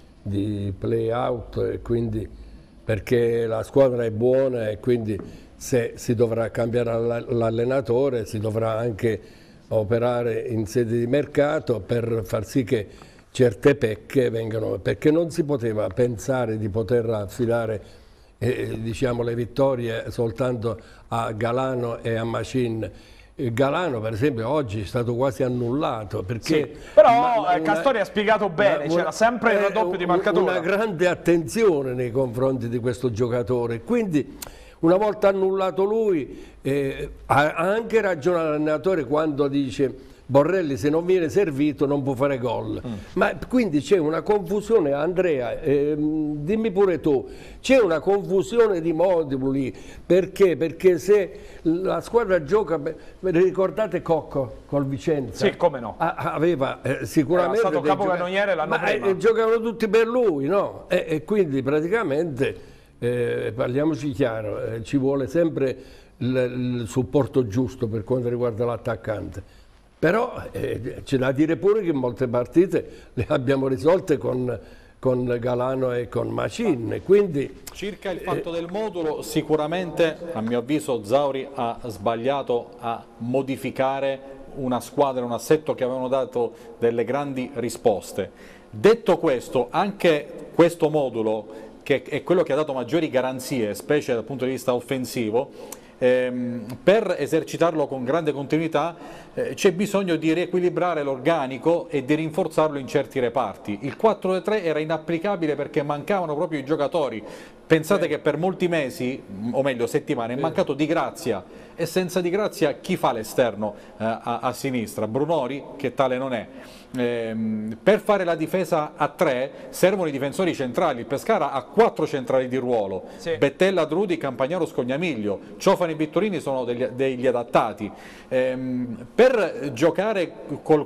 di play-out, e quindi, perché la squadra è buona e quindi se si dovrà cambiare l'allenatore si dovrà anche operare in sede di mercato per far sì che certe pecche vengano, perché non si poteva pensare di poter affidare diciamo, le vittorie soltanto a Galano e a Machin. Galano per esempio oggi è stato quasi annullato perché sì, però Castori ha spiegato bene, c'era sempre il raddoppio di marcatura, una grande attenzione nei confronti di questo giocatore, quindi una volta annullato lui ha anche ragione l'allenatore quando dice Borrelli se non viene servito non può fare gol. Ma quindi c'è una confusione, Andrea, dimmi pure tu, c'è una confusione di moduli, perché? Perché se la squadra gioca, ricordate Cocco col Vicenza? Sì, come no. Aveva sicuramente... Era stato capocannoniere l'anno prima. Giocavano tutti per lui, no? E quindi praticamente, parliamoci chiaro, ci vuole sempre il supporto giusto per quanto riguarda l'attaccante. Però c'è da dire pure che in molte partite le abbiamo risolte con Galano e con Machin, quindi... Circa il fatto del modulo, sicuramente a mio avviso Zauri ha sbagliato a modificare una squadra, un assetto che avevano dato delle grandi risposte. Detto questo, anche questo modulo, che è quello che ha dato maggiori garanzie, specie dal punto di vista offensivo, per esercitarlo con grande continuità c'è bisogno di riequilibrare l'organico e di rinforzarlo in certi reparti. Il 4-3 era inapplicabile perché mancavano proprio i giocatori. Pensate che per molti mesi, o meglio settimane, è mancato Di Grazia, e senza Di Grazia chi fa l'esterno a sinistra? Brunori, che tale non è. Per fare la difesa a 3 servono i difensori centrali. Il Pescara ha 4 centrali di ruolo, sì. Bettella, Drudi, Campagnaro, Scognamiglio, Ciofani e Vittorini sono degli adattati. Per giocare col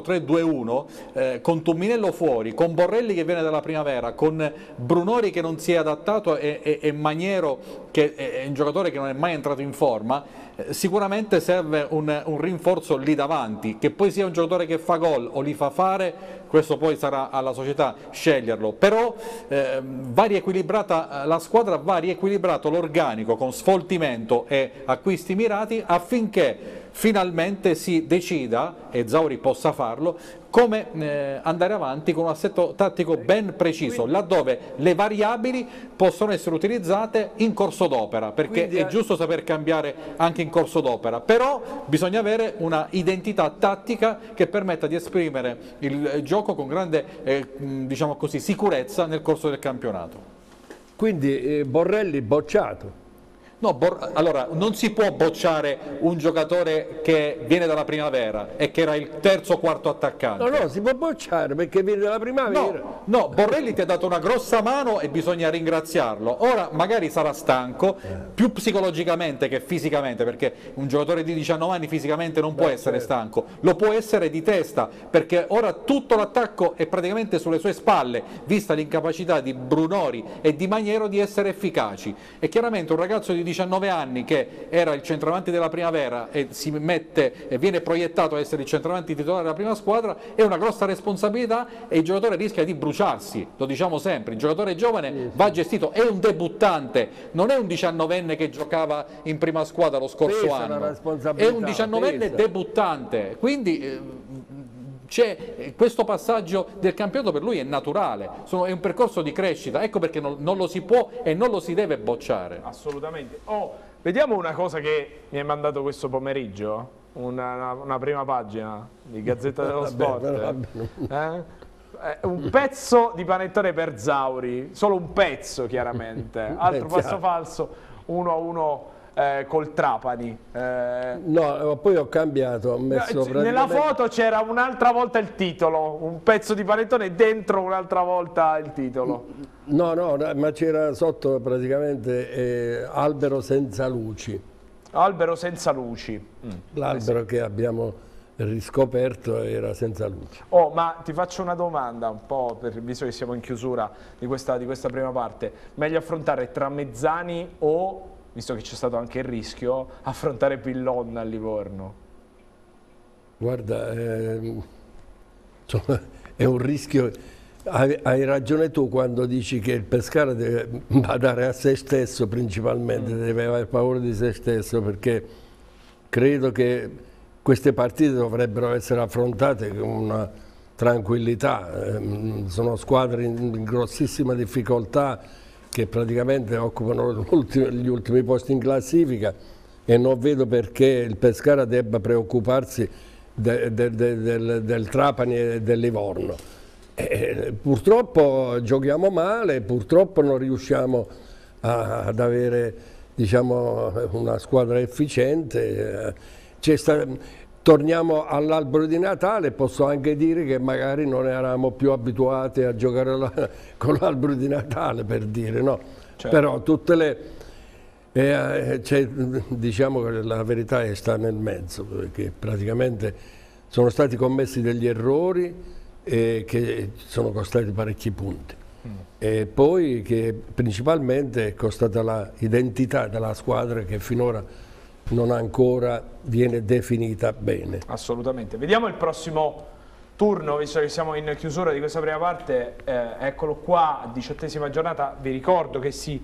4-3-2-1 con Tumminello fuori, con Borrelli che viene dalla primavera, con Brunori che non si è adattato e Maniero che è un giocatore che non è mai entrato in forma, sicuramente serve un rinforzo lì davanti, che poi sia un giocatore che fa gol o li fa fare, questo poi sarà alla società sceglierlo, però va riequilibrata la squadra, va riequilibrato l'organico con sfoltimento e acquisti mirati affinché finalmente si decida, e Zauri possa farlo, come andare avanti con un assetto tattico ben preciso, laddove le variabili possono essere utilizzate in corso d'opera, perché quindi è giusto saper cambiare anche in corso d'opera, però bisogna avere una identità tattica che permetta di esprimere il gioco con grande diciamo così, sicurezza nel corso del campionato. Quindi Borrelli bocciato. No, allora non si può bocciare un giocatore che viene dalla primavera e che era il terzo o quarto attaccante. No, si può bocciare perché viene dalla primavera. No, Borrelli ti ha dato una grossa mano e bisogna ringraziarlo. Ora magari sarà stanco, più psicologicamente che fisicamente, perché un giocatore di 19 anni fisicamente non può essere stanco, lo può essere di testa, perché ora tutto l'attacco è praticamente sulle sue spalle, vista l'incapacità di Brunori e di Maniero di essere efficaci. E chiaramente un ragazzo di di 19 anni che era il centravanti della Primavera e si mette e viene proiettato a essere il centravanti titolare della prima squadra, è una grossa responsabilità e il giocatore rischia di bruciarsi, lo diciamo sempre, il giocatore giovane va gestito, è un debuttante, non è un 19enne che giocava in prima squadra lo scorso anno, è un 19enne debuttante, quindi c'è questo passaggio del campionato, per lui è naturale, è un percorso di crescita, ecco perché non lo si può e non lo si deve bocciare. Assolutamente. Vediamo una cosa che mi hai mandato questo pomeriggio, una prima pagina di Gazzetta dello Sport. Un pezzo di panettone per Zauri, solo un pezzo chiaramente, altro passo falso, 1-1 col Trapani. No, poi ho cambiato, ho messo nella foto c'era un'altra volta il titolo, un pezzo di panettone e dentro un'altra volta il titolo. No, ma c'era sotto praticamente albero senza luci. Albero senza luci. L'albero che abbiamo riscoperto era senza luci. Ma ti faccio una domanda, un po' visto che siamo in chiusura di questa prima parte, meglio affrontare Tramezzani o, visto che c'è stato anche il rischio, affrontare Pillon a Livorno? Guarda, insomma, è un rischio, hai ragione tu quando dici che il Pescara deve badare a se stesso principalmente, deve avere paura di se stesso, perché credo che queste partite dovrebbero essere affrontate con una tranquillità, sono squadre in grossissima difficoltà che praticamente occupano gli ultimi posti in classifica e non vedo perché il Pescara debba preoccuparsi del Trapani e del Livorno. Purtroppo giochiamo male, purtroppo non riusciamo ad avere, diciamo, una squadra efficiente. Torniamo all'albero di Natale, posso anche dire che magari non eravamo più abituati a giocare con l'albero di Natale, per dire, no? Certo. Però tutte le... diciamo che la verità sta nel mezzo, perché praticamente sono stati commessi degli errori che sono costati parecchi punti. E poi che principalmente è costata l'identità della squadra che finora non ancora viene definita bene. Assolutamente. Vediamo il prossimo turno, visto che siamo in chiusura di questa prima parte. Eccolo qua, 18ª giornata. Vi ricordo che si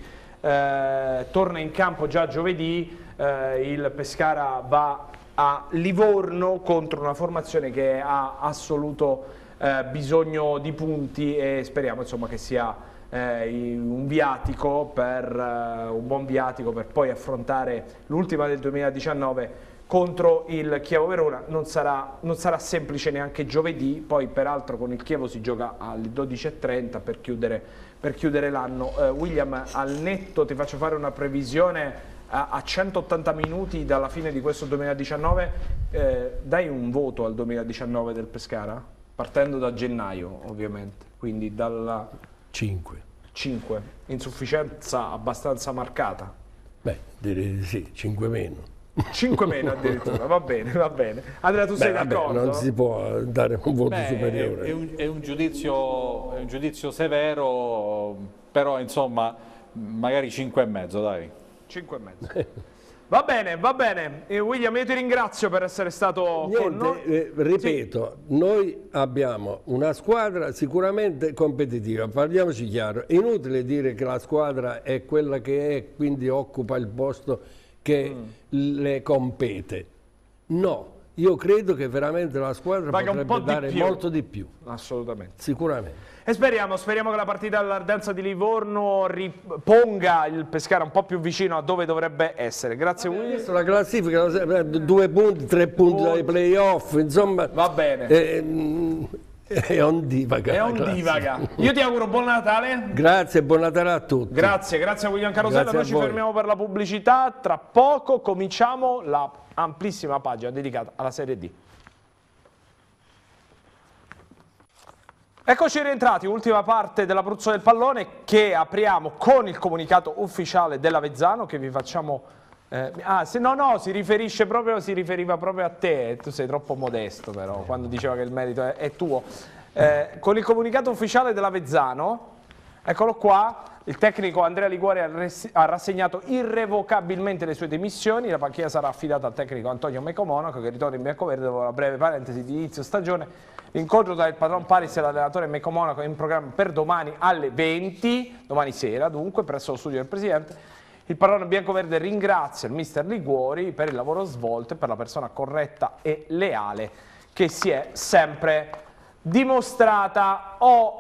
torna in campo già giovedì. Il Pescara va a Livorno contro una formazione che ha assoluto bisogno di punti e speriamo, insomma, che sia un viatico un buon viatico per poi affrontare l'ultima del 2019 contro il Chievo Verona. Non sarà semplice neanche giovedì, poi peraltro con il Chievo si gioca alle 12:30 per chiudere l'anno. William, al netto ti faccio fare una previsione a 180 minuti dalla fine di questo 2019, dai un voto al 2019 del Pescara? Partendo da gennaio, ovviamente, quindi dalla... 5. Insufficienza abbastanza marcata? Beh, direi di sì, 5 meno. 5 meno addirittura, va bene. Andrea, tu sei d'accordo? Non si può dare un voto superiore. È un giudizio severo, però insomma, magari 5,5, dai. 5,5. Va bene. William, io ti ringrazio per essere stato con noi. Ripeto, noi abbiamo una squadra sicuramente competitiva, parliamoci chiaro. È inutile dire che la squadra è quella che è, quindi occupa il posto che le compete. No, io credo che veramente la squadra potrebbe dare molto di più. Assolutamente. Sicuramente. E speriamo che la partita all'Ardenza di Livorno riponga il Pescara un po' più vicino a dove dovrebbe essere. Grazie William. Adesso la classifica, 2 punti, 3 punti dai playoff, insomma. Va bene. È ondivaga. Io ti auguro buon Natale. Grazie, buon Natale a tutti. Grazie a William Carosella. Noi ci fermiamo per la pubblicità. Tra poco cominciamo la amplissima pagina dedicata alla Serie D. Eccoci rientrati, ultima parte dell'Abruzzo del Pallone che apriamo con il comunicato ufficiale dell'Avezzano che vi facciamo... si riferiva proprio a te, tu sei troppo modesto però quando diceva che il merito è tuo. Con il comunicato ufficiale dell'Avezzano, eccolo qua, il tecnico Andrea Liguori ha rassegnato irrevocabilmente le sue dimissioni, la panchina sarà affidata al tecnico Antonio Meco-Monaco, che ritorna in biancoverde dopo una breve parentesi di inizio stagione. L'incontro tra il patron Paris e l'allenatore Meco-Monaco è in programma per domani alle 20, domani sera dunque, presso lo studio del presidente. Il padrone biancoverde ringrazia il mister Liguori per il lavoro svolto e per la persona corretta e leale che si è sempre dimostrata.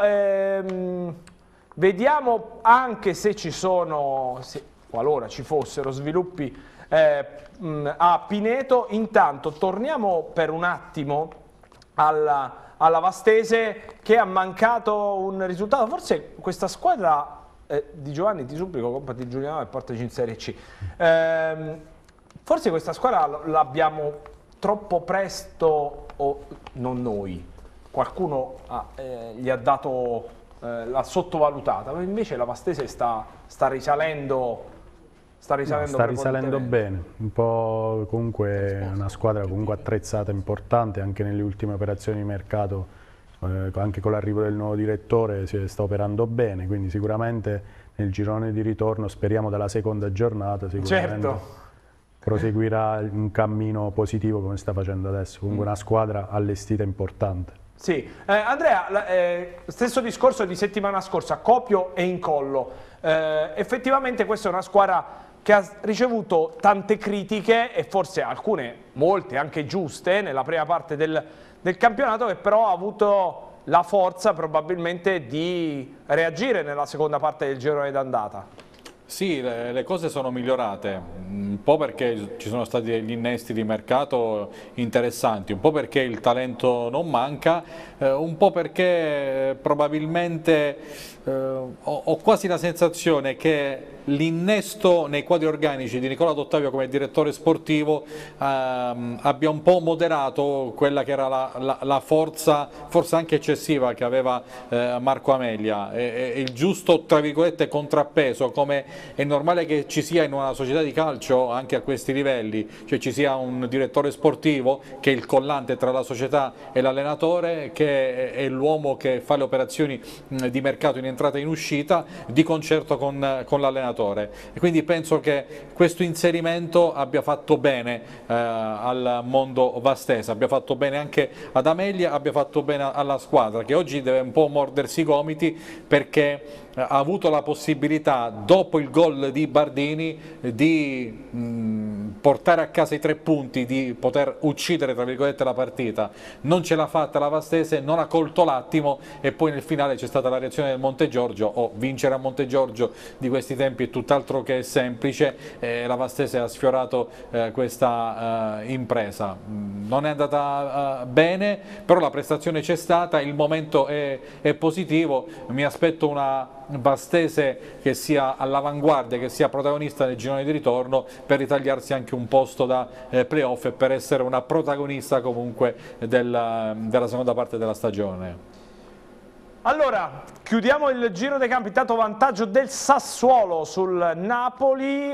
Vediamo anche se ci sono, qualora ci fossero sviluppi a Pineto. Intanto torniamo per un attimo alla Vastese, che ha mancato un risultato. Forse questa squadra di Giovanni, ti supplico, compati Giuliano e portaci in Serie C. Forse questa squadra l'abbiamo troppo presto, o non noi, qualcuno gli ha dato, l'ha sottovalutata, ma invece la Vastese sta risalendo. Sta risalendo bene, un po' comunque una squadra comunque attrezzata, importante, anche nelle ultime operazioni di mercato, anche con l'arrivo del nuovo direttore si sta operando bene, quindi sicuramente nel girone di ritorno, speriamo dalla seconda giornata, sicuramente proseguirà un cammino positivo come sta facendo adesso, comunque una squadra allestita importante. Sì, Andrea, stesso discorso di settimana scorsa, Copio e Incollo, effettivamente questa è una squadra che ha ricevuto tante critiche e forse alcune, molte anche giuste, nella prima parte del campionato, che però ha avuto la forza probabilmente di reagire nella seconda parte del girone d'andata. Sì, le cose sono migliorate, un po' perché ci sono stati degli innesti di mercato interessanti, un po' perché il talento non manca, un po' perché probabilmente ho quasi la sensazione che l'innesto nei quadri organici di Nicola D'Ottavio come direttore sportivo abbia un po' moderato quella che era la forza, forse anche eccessiva, che aveva Marco Amelia, e il giusto, tra virgolette, contrappeso, come è normale che ci sia in una società di calcio anche a questi livelli, cioè ci sia un direttore sportivo che è il collante tra la società e l'allenatore, che è l'uomo che fa le operazioni di mercato in entrata e in uscita di concerto con l'allenatore, e quindi penso che questo inserimento abbia fatto bene al mondo vastese, abbia fatto bene anche ad Amelia, abbia fatto bene alla squadra, che oggi deve un po' mordersi i gomiti perché ha avuto la possibilità, dopo il gol di Bardini, di portare a casa i 3 punti, di poter uccidere, tra virgolette, la partita. Non ce l'ha fatta la Vastese, non ha colto l'attimo, e poi nel finale c'è stata la reazione del Montegiorgio. Vincere a Montegiorgio di questi tempi è tutt'altro che semplice, la Vastese ha sfiorato questa impresa. Non è andata bene, però la prestazione c'è stata, il momento è positivo. Mi aspetto una Vastese che sia all'avanguardia, che sia protagonista nel girone di ritorno, per ritagliarsi anche un posto da playoff e per essere una protagonista comunque della seconda parte della stagione. Allora, chiudiamo il giro dei campi. Intanto vantaggio del Sassuolo sul Napoli,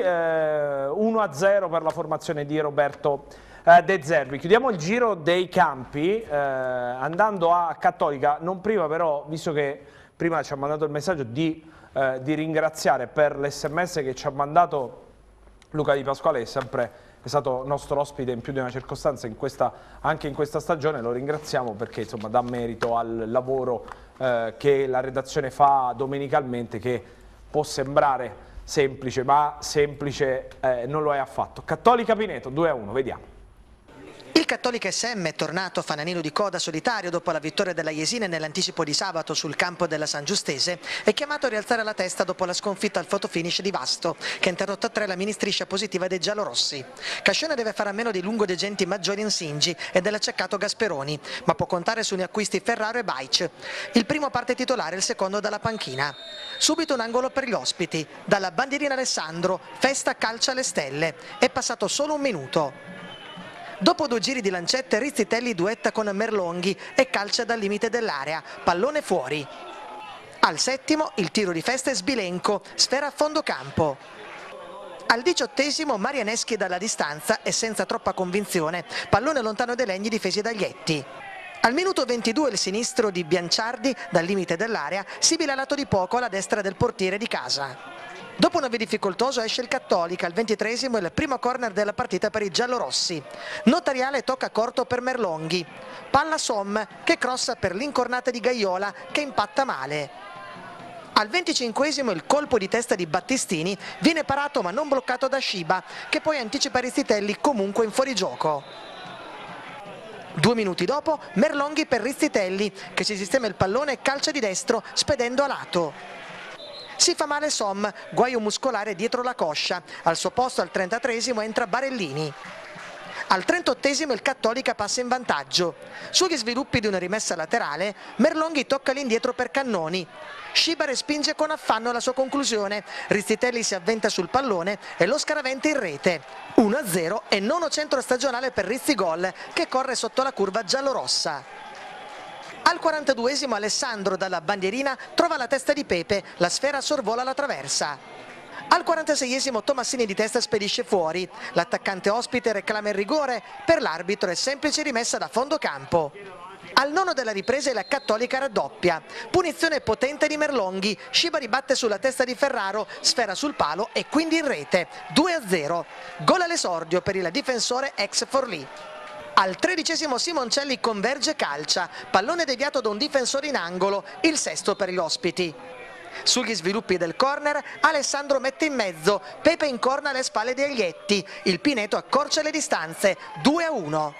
1-0 per la formazione di Roberto De Zerbi. Chiudiamo il giro dei campi andando a Cattolica, non prima però, visto che prima ci ha mandato il messaggio, di ringraziare per l'SMS che ci ha mandato Luca Di Pasquale, che è stato nostro ospite in più di una circostanza anche in questa stagione. Lo ringraziamo perché insomma dà merito al lavoro che la redazione fa domenicalmente, che può sembrare semplice, ma semplice non lo è affatto. Cattolica Pineto 2-1, vediamo. Il Cattolica SM è tornato fanalino di coda solitario dopo la vittoria della Jesina nell'anticipo di sabato sul campo della San Giustese. È chiamato a rialzare la testa dopo la sconfitta al fotofinish di Vasto, che ha interrotto a 3 la mini striscia positiva dei giallorossi. Cascione deve fare a meno dei lungodegenti Maggiori Insingi e dell'acceccato Gasperoni, ma può contare sugli acquisti Ferraro e Baic. Il primo parte titolare, il secondo dalla panchina. Subito un angolo per gli ospiti. Dalla bandierina Alessandro, Festa calcia alle stelle. È passato solo un minuto. Dopo 2 giri di lancette, Rizzitelli duetta con Merlonghi e calcia dal limite dell'area, pallone fuori. Al 7° il tiro di Festa è Sbilenco, sfera a fondo campo. Al 18° Marianeschi dalla distanza e senza troppa convinzione, pallone lontano dai legni difesi da Glietti. Al minuto 22 il sinistro di Bianciardi dal limite dell'area sibila lato di poco alla destra del portiere di casa. Dopo un avvio difficoltoso esce il Cattolica, al 23esimo il primo corner della partita per i giallorossi. Notariale tocca corto per Merlonghi. Palla Som che crossa per l'incornata di Gaiola che impatta male. Al 25esimo il colpo di testa di Battistini viene parato ma non bloccato da Sciba che poi anticipa Ristitelli comunque in fuorigioco. 2 minuti dopo Merlonghi per Ristitelli che si sistema il pallone e calcia di destro spedendo a lato. Si fa male Som, guaio muscolare dietro la coscia. Al suo posto al 33esimo entra Barellini. Al 38esimo il Cattolica passa in vantaggio. Sugli sviluppi di una rimessa laterale Merlonghi tocca l'indietro per Cannoni. Sciba respinge con affanno la sua conclusione. Ristitelli si avventa sul pallone e lo scaraventa in rete. 1-0 e nono centro stagionale per Ristigol che corre sotto la curva giallorossa. Al 42esimo Alessandro dalla bandierina trova la testa di Pepe, la sfera sorvola la traversa. Al 46esimo Tomassini di testa spedisce fuori. L'attaccante ospite reclama il rigore, per l'arbitro è semplice rimessa da fondo campo. Al nono della ripresa la Cattolica raddoppia. Punizione potente di Merlonghi, Sciba ribatte sulla testa di Ferraro, sfera sul palo e quindi in rete. 2-0. Gol all'esordio per il difensore ex Forlì. Al 13esimo Simoncelli converge calcia, pallone deviato da un difensore in angolo, il sesto per gli ospiti. Sugli sviluppi del corner Alessandro mette in mezzo, Pepe incorna alle spalle di Aglietti, il Pineto accorcia le distanze, 2-1.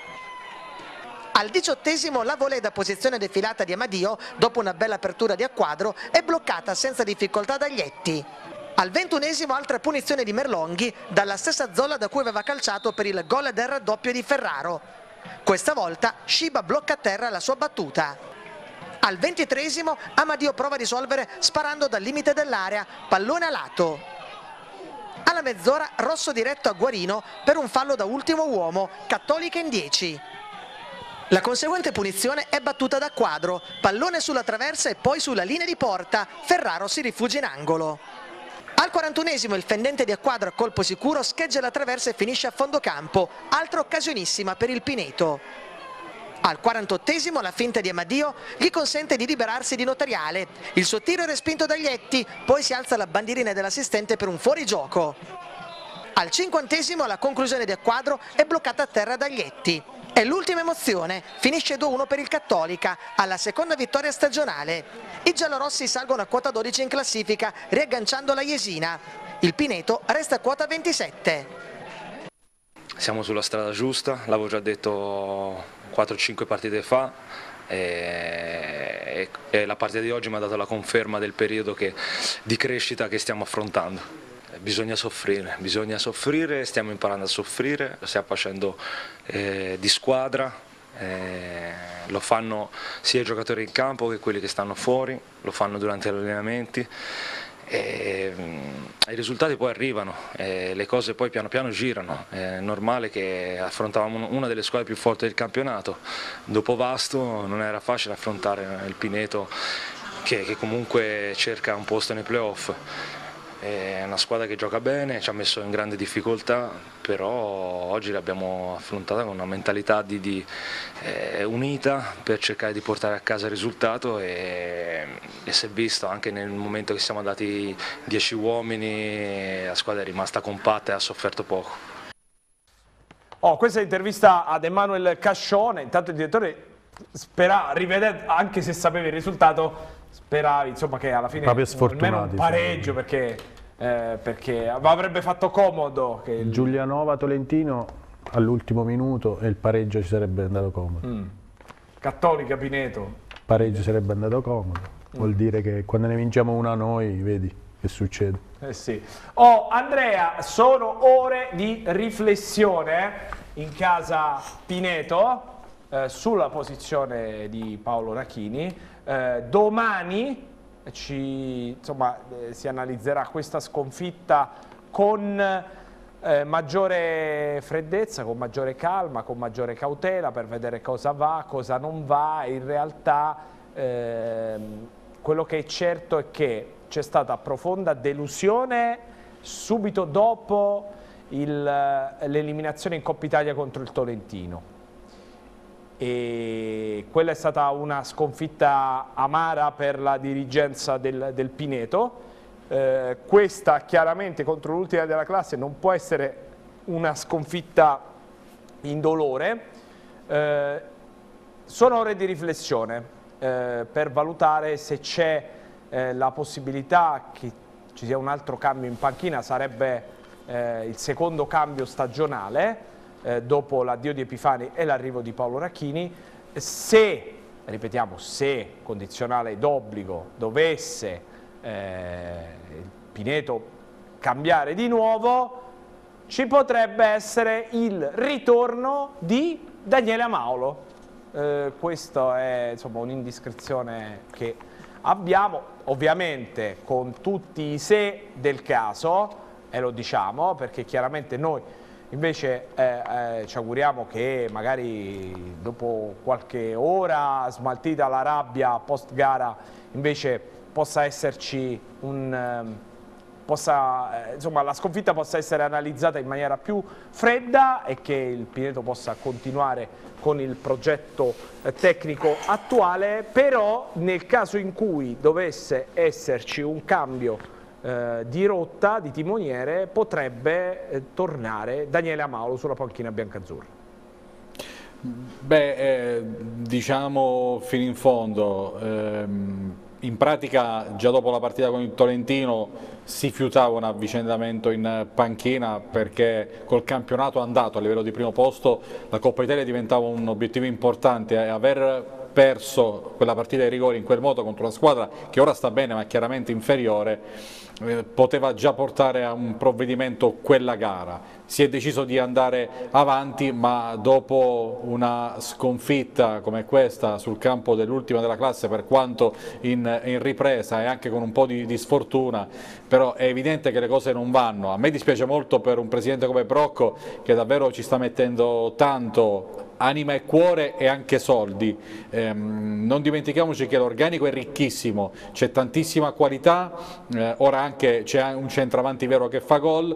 Al 18esimo la volée da posizione defilata di Amadio, dopo una bella apertura di acquadro, è bloccata senza difficoltà da Aglietti. Al 21esimo altra punizione di Merlonghi, dalla stessa zolla da cui aveva calciato per il gol del raddoppio di Ferraro. Questa volta Sciba blocca a terra la sua battuta. Al 23esimo Amadio prova a risolvere sparando dal limite dell'area, pallone a lato. Alla mezz'ora rosso diretto a Guarino per un fallo da ultimo uomo, Cattolica in 10. La conseguente punizione è battuta da Quadro, pallone sulla traversa e poi sulla linea di porta, Ferraro si rifugia in angolo. Al 41esimo il fendente di Quadro a colpo sicuro scheggia la traversa e finisce a fondo campo, altra occasionissima per il Pineto. Al 48esimo la finta di Amadio gli consente di liberarsi di Notariale, il suo tiro è respinto da Aglietti, poi si alza la bandierina dell'assistente per un fuorigioco. Al 50esimo la conclusione di Quadro è bloccata a terra da Aglietti. E l'ultima emozione, finisce 2-1 per il Cattolica, alla seconda vittoria stagionale. I giallorossi salgono a quota 12 in classifica, riagganciando la Jesina. Il Pineto resta a quota 27. Siamo sulla strada giusta, l'avevo già detto 4-5 partite fa. E la partita di oggi mi ha dato la conferma del periodo di crescita che stiamo affrontando. Bisogna soffrire, stiamo imparando a soffrire, lo stiamo facendo di squadra, lo fanno sia i giocatori in campo che quelli che stanno fuori, lo fanno durante gli allenamenti e i risultati poi arrivano, le cose poi piano piano girano, è normale che affrontavamo una delle squadre più forti del campionato, dopo Vasto non era facile affrontare il Pineto che comunque cerca un posto nei playoff. È una squadra che gioca bene, ci ha messo in grande difficoltà, però oggi l'abbiamo affrontata con una mentalità unita per cercare di portare a casa il risultato e si è visto anche nel momento che siamo andati 10 uomini, la squadra è rimasta compatta e ha sofferto poco. Questa è l'intervista ad Emanuele Cascione, intanto il direttore spera, rivedere, anche se sapeva il risultato, speravi insomma che alla fine almeno un pareggio perché avrebbe fatto comodo che Giulianova Tolentino all'ultimo minuto e il pareggio ci sarebbe andato comodo. Cattolica Pineto pareggio sarebbe andato comodo, vuol dire che quando ne vinciamo una noi vedi che succede. Sì. Andrea, sono ore di riflessione in casa Pineto sulla posizione di Paolo Rachini. Domani si analizzerà questa sconfitta con maggiore freddezza, con maggiore calma, con maggiore cautela per vedere cosa va, cosa non va. In realtà quello che è certo è che c'è stata profonda delusione subito dopo l'eliminazione in Coppa Italia contro il Tolentino. e quella è stata una sconfitta amara per la dirigenza del Pineto. Questa chiaramente contro l'ultima della classe non può essere una sconfitta indolore. Sono ore di riflessione per valutare se c'è la possibilità che ci sia un altro cambio in panchina. Sarebbe il secondo cambio stagionale dopo l'addio di Epifani e l'arrivo di Paolo Racchini. Se, ripetiamo, se condizionale d'obbligo dovesse il Pineto cambiare di nuovo, ci potrebbe essere il ritorno di Daniele Amaulo. Questa è un'indiscrezione che abbiamo, ovviamente con tutti i se del caso, e lo diciamo perché chiaramente noi invece ci auguriamo che magari dopo qualche ora, smaltita la rabbia post gara, invece possa esserci la sconfitta possa essere analizzata in maniera più fredda e che il Pineto possa continuare con il progetto tecnico attuale. Però nel caso in cui dovesse esserci un cambio di rotta, di timoniere, potrebbe tornare Daniele Amaulo sulla panchina biancazzurra. Beh, diciamo fino in fondo, in pratica già dopo la partita con il Tolentino si fiutava un avvicendamento in panchina, perché col campionato andato a livello di primo posto la Coppa Italia diventava un obiettivo importante, e aver perso quella partita ai rigori in quel modo contro una squadra che ora sta bene ma chiaramente inferiore poteva già portare a un provvedimento quella gara. Si è deciso di andare avanti, ma dopo una sconfitta come questa sul campo dell'ultima della classe, per quanto in ripresa e anche con un po' di sfortuna, però è evidente che le cose non vanno. A me dispiace molto per un presidente come Brocco, che davvero ci sta mettendo tanto anima e cuore e anche soldi. Non dimentichiamoci che l'organico è ricchissimo, c'è tantissima qualità, ora anche c'è un centravanti vero che fa gol,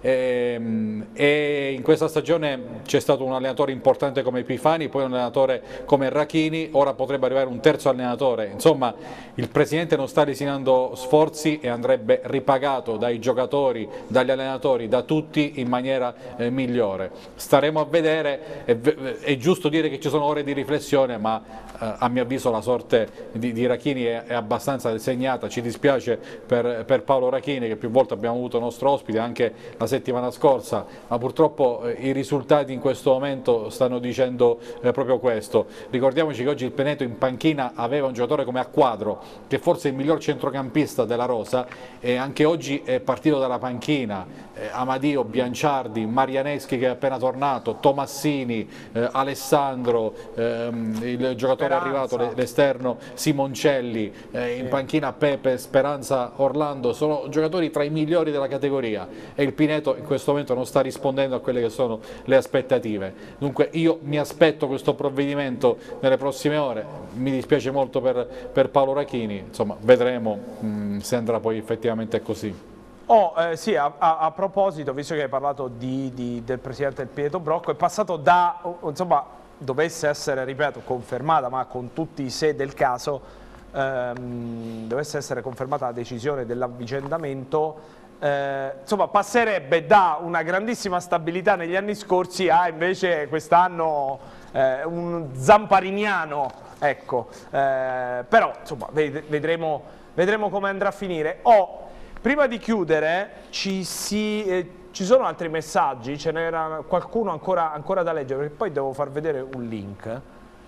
e in questa stagione c'è stato un allenatore importante come Epifani, poi un allenatore come Racchini, ora potrebbe arrivare un terzo allenatore. Insomma, il presidente non sta lesinando sforzi e andrebbe ripagato dai giocatori, dagli allenatori, da tutti in maniera migliore. Staremo a vedere. È giusto dire che ci sono ore di riflessione, ma a mio avviso la sorte di Racchini è abbastanza segnata. Ci dispiace per Paolo Racchini, che più volte abbiamo avuto nostro ospite anche la settimana scorsa, ma purtroppo i risultati in questo momento stanno dicendo proprio questo. Ricordiamoci che oggi il Pineto in panchina aveva un giocatore come Acquadro, che forse è il miglior centrocampista della rosa, e anche oggi è partito dalla panchina. Amadio, Bianciardi, Marianeschi che è appena tornato, Tomassini, Alessandro, il giocatore arrivato, l'esterno Simoncelli, in panchina Pepe, Speranza, Orlando, sono giocatori tra i migliori della categoria, e il Pineto in questo momento non sta rispondendo a quelle che sono le aspettative. Dunque io mi aspetto questo provvedimento nelle prossime ore. Mi dispiace molto per Paolo Racchini, insomma vedremo se andrà poi effettivamente così. Sì, a proposito, visto che hai parlato del presidente del Pineto Brocco, è passato da, insomma, dovesse essere, ripeto, confermata, ma con tutti i se del caso, dovesse essere confermata la decisione dell'avvicendamento, insomma, passerebbe da una grandissima stabilità negli anni scorsi a invece quest'anno un zampariniano, ecco. Però, insomma, vedremo come andrà a finire. Prima di chiudere ci sono altri messaggi, ce n'era qualcuno ancora da leggere, perché poi devo far vedere un link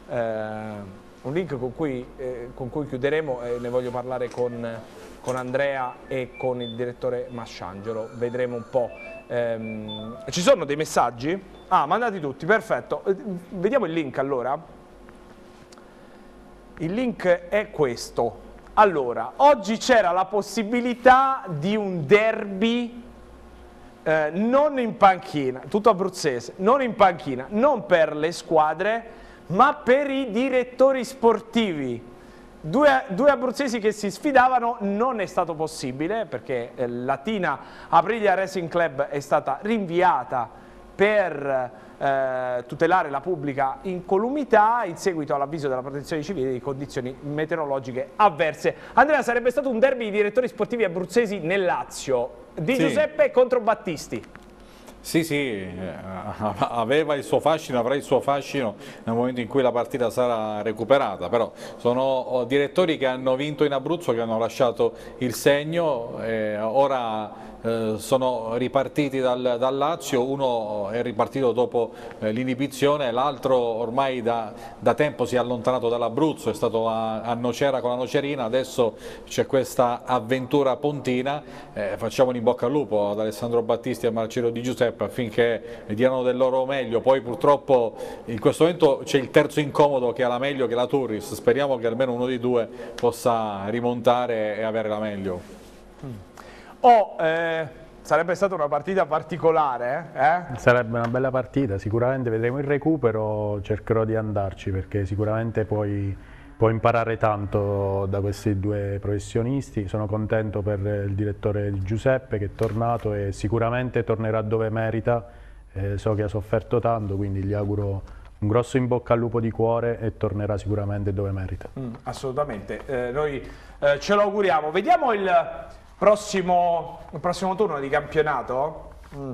con cui chiuderemo, e ne voglio parlare con Andrea e con il direttore Masciangelo. Vedremo un po'. Ci sono dei messaggi? Mandati tutti, perfetto. Vediamo il link allora. Il link è questo. Allora, oggi c'era la possibilità di un derby non in panchina, tutto abruzzese, non in panchina, non per le squadre, ma per i direttori sportivi. Due abruzzesi che si sfidavano. Non è stato possibile perché Latina Aprilia Racing Club è stata rinviata per tutelare la pubblica incolumità in seguito all'avviso della protezione civile di condizioni meteorologiche avverse. Andrea, sarebbe stato un derby di direttori sportivi abruzzesi nel Lazio, Di Giuseppe contro Battisti. Sì, aveva il suo fascino, avrà il suo fascino nel momento in cui la partita sarà recuperata, però sono direttori che hanno vinto in Abruzzo, che hanno lasciato il segno, ora sono ripartiti dal Lazio, uno è ripartito dopo l'inibizione, l'altro ormai da tempo si è allontanato dall'Abruzzo, è stato a Nocera con la Nocerina, adesso c'è questa avventura pontina, facciamo un in bocca al lupo ad Alessandro Battisti e a Marcello Di Giuseppe affinché diano del loro meglio. Poi purtroppo in questo momento c'è il terzo incomodo che ha la meglio, che è la Turris, speriamo che almeno uno dei due possa rimontare e avere la meglio. Sarebbe stata una partita particolare, Sarebbe una bella partita, sicuramente vedremo il recupero, cercherò di andarci perché sicuramente puoi imparare tanto da questi due professionisti. Sono contento per il direttore Di Giuseppe che è tornato e sicuramente tornerà dove merita, so che ha sofferto tanto, quindi gli auguro un grosso in bocca al lupo di cuore e tornerà sicuramente dove merita. Assolutamente, noi ce lo auguriamo. Vediamo il prossimo turno di campionato.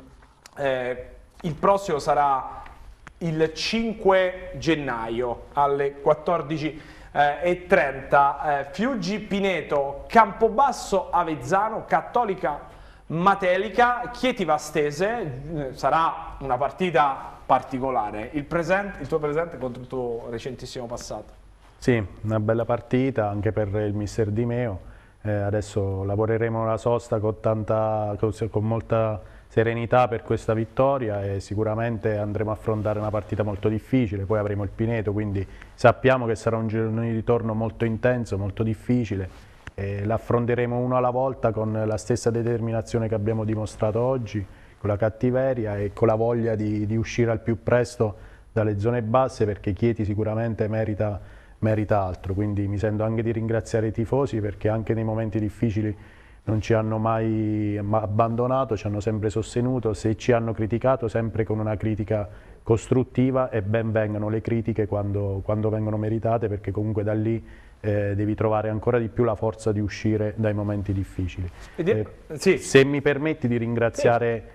Il prossimo sarà il 5 gennaio alle 14:30, Fiuggi Pineto, Campobasso Avezzano, Cattolica Matelica, Chieti Vastese. Sarà una partita particolare. Il tuo presente contro il tuo recentissimo passato. Sì, una bella partita anche per il mister Di Meo. Adesso lavoreremo la sosta con molta serenità per questa vittoria e sicuramente andremo a affrontare una partita molto difficile, poi avremo il Pineto, quindi sappiamo che sarà un girone di ritorno molto intenso, molto difficile, l'affronteremo uno alla volta con la stessa determinazione che abbiamo dimostrato oggi, con la cattiveria e con la voglia di uscire al più presto dalle zone basse, perché Chieti sicuramente merita altro, quindi mi sento anche di ringraziare i tifosi perché anche nei momenti difficili non ci hanno mai abbandonato, ci hanno sempre sostenuto, se ci hanno criticato sempre con una critica costruttiva, e ben vengano le critiche quando vengono meritate, perché comunque da lì devi trovare ancora di più la forza di uscire dai momenti difficili. Se mi permetti di ringraziare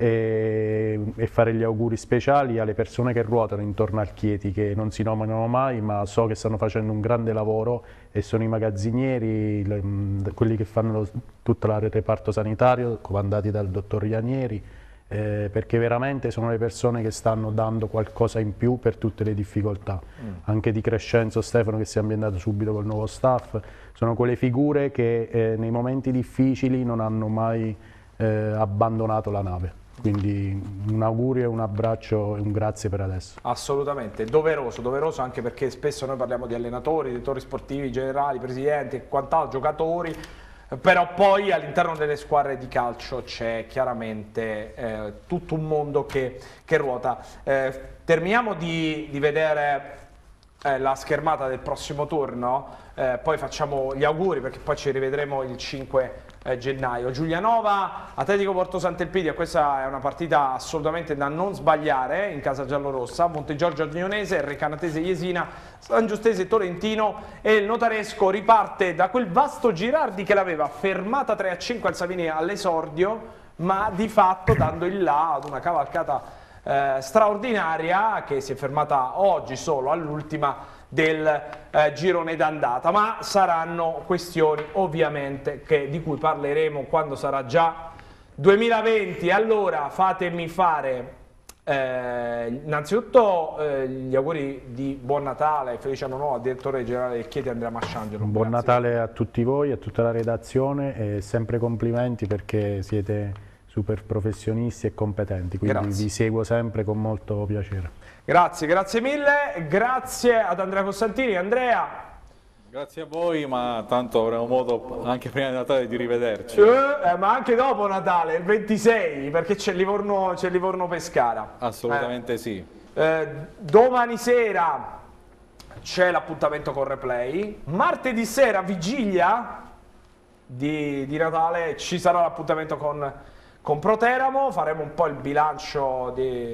e fare gli auguri speciali alle persone che ruotano intorno al Chieti, che non si nominano mai, ma so che stanno facendo un grande lavoro, e sono i magazzinieri, quelli che fanno tutto il reparto sanitario, comandati dal dottor Ianieri, perché veramente sono le persone che stanno dando qualcosa in più per tutte le difficoltà. Anche Di Crescenzo Stefano, che si è ambientato subito col nuovo staff, sono quelle figure che nei momenti difficili non hanno mai abbandonato la nave. Quindi un augurio, un abbraccio e un grazie per adesso. Assolutamente, doveroso anche perché spesso noi parliamo di allenatori, direttori sportivi, generali, presidenti e quant'altro, giocatori, però poi all'interno delle squadre di calcio c'è chiaramente tutto un mondo che ruota. Terminiamo di vedere la schermata del prossimo turno, poi facciamo gli auguri perché poi ci rivedremo il 5 gennaio. Giulianova, Atletico Porto Sant'Elpidio, questa è una partita assolutamente da non sbagliare in casa giallorossa. Montegiorgio Agnonese, Recanatese Jesina, San Giustese Tolentino, e il Notaresco riparte da quel vasto Girardi che l'aveva fermata 3-5 al Savini all'esordio, ma di fatto dando il là ad una cavalcata straordinaria che si è fermata oggi solo all'ultima del girone d'andata, ma saranno questioni ovviamente di cui parleremo quando sarà già 2020. Allora fatemi fare innanzitutto gli auguri di buon Natale, felice anno nuovo al direttore generale del Chieti Andrea Masciangelo. Buon Natale a tutti voi, a tutta la redazione, e sempre complimenti perché siete super professionisti e competenti, quindi vi seguo sempre con molto piacere. Grazie mille, grazie ad Andrea Costantini. Andrea. Grazie a voi, ma tanto avremo modo anche prima di Natale di rivederci. Ma anche dopo Natale, il 26, perché c'è Livorno-Pescara. Assolutamente sì. Domani sera c'è l'appuntamento con Replay, martedì sera, vigilia di Natale, ci sarà l'appuntamento con Proteramo, faremo un po' il bilancio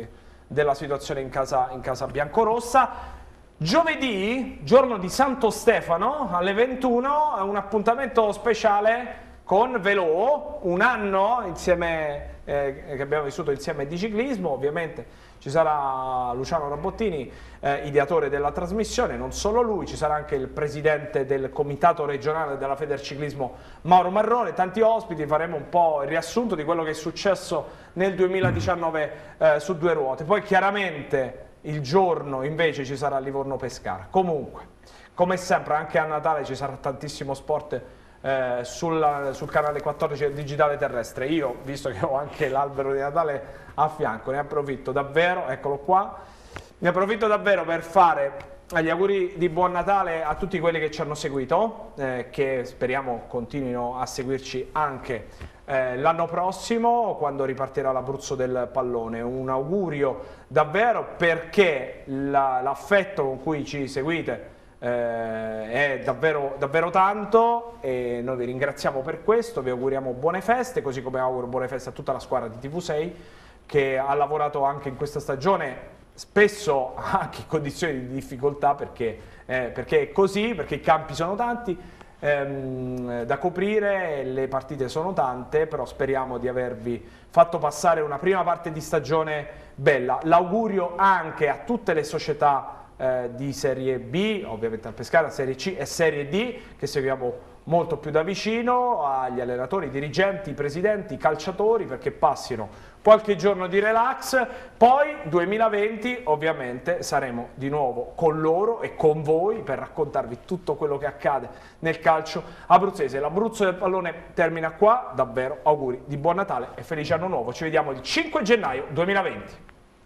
della situazione in casa biancorossa. Giovedì, giorno di Santo Stefano, alle 21, un appuntamento speciale con Velò, un anno insieme, che abbiamo vissuto insieme di ciclismo. Ovviamente ci sarà Luciano Rabottini, ideatore della trasmissione, non solo lui, ci sarà anche il presidente del comitato regionale della Federciclismo Mauro Marrone, tanti ospiti, faremo un po' il riassunto di quello che è successo nel 2019 su due ruote. Poi chiaramente il giorno invece ci sarà Livorno-Pescara. Comunque, come sempre anche a Natale ci sarà tantissimo sport sul canale 14 del Digitale Terrestre. Io, visto che ho anche l'albero di Natale a fianco, ne approfitto davvero, eccolo qua, ne approfitto davvero per fare gli auguri di buon Natale a tutti quelli che ci hanno seguito, che speriamo continuino a seguirci anche l'anno prossimo, quando ripartirà l'Abruzzo del pallone. Un augurio davvero, perché l'affetto con cui ci seguite è davvero tanto, e noi vi ringraziamo per questo, vi auguriamo buone feste, così come auguro buone feste a tutta la squadra di TV6 che ha lavorato anche in questa stagione, spesso anche in condizioni di difficoltà, perché è così, perché i campi sono tanti da coprire, le partite sono tante, però speriamo di avervi fatto passare una prima parte di stagione bella. L'augurio anche a tutte le società di Serie B, ovviamente al Pescara, Serie C e Serie D, che seguiamo molto più da vicino, agli allenatori, dirigenti, presidenti, calciatori, perché passino qualche giorno di relax. Poi 2020 ovviamente saremo di nuovo con loro e con voi per raccontarvi tutto quello che accade nel calcio abruzzese. L'Abruzzo del pallone termina qua, davvero auguri di buon Natale e felice anno nuovo, ci vediamo il 5 gennaio 2020.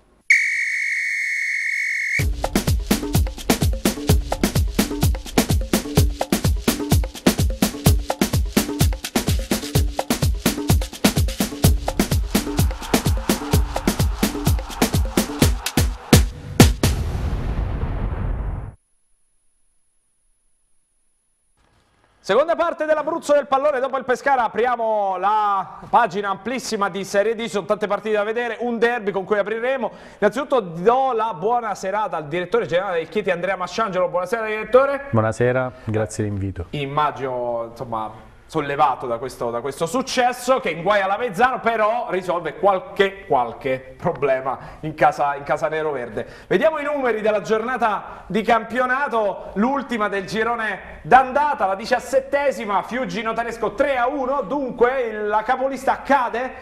Seconda parte dell'Abruzzo del pallone, dopo il Pescara apriamo la pagina amplissima di Serie D, ci sono tante partite da vedere, un derby con cui apriremo. Innanzitutto do la buona serata al direttore generale del Chieti, Andrea Masciangelo. Buonasera direttore. Buonasera, grazie dell'invito. Immagino, insomma, sollevato da questo successo che inguaia l'Avezzano, però risolve qualche problema in casa neroverde. Vediamo i numeri della giornata di campionato, l'ultima del girone d'andata, la 17esima, Fiuggi Notaresco 3-1, dunque la capolista cade,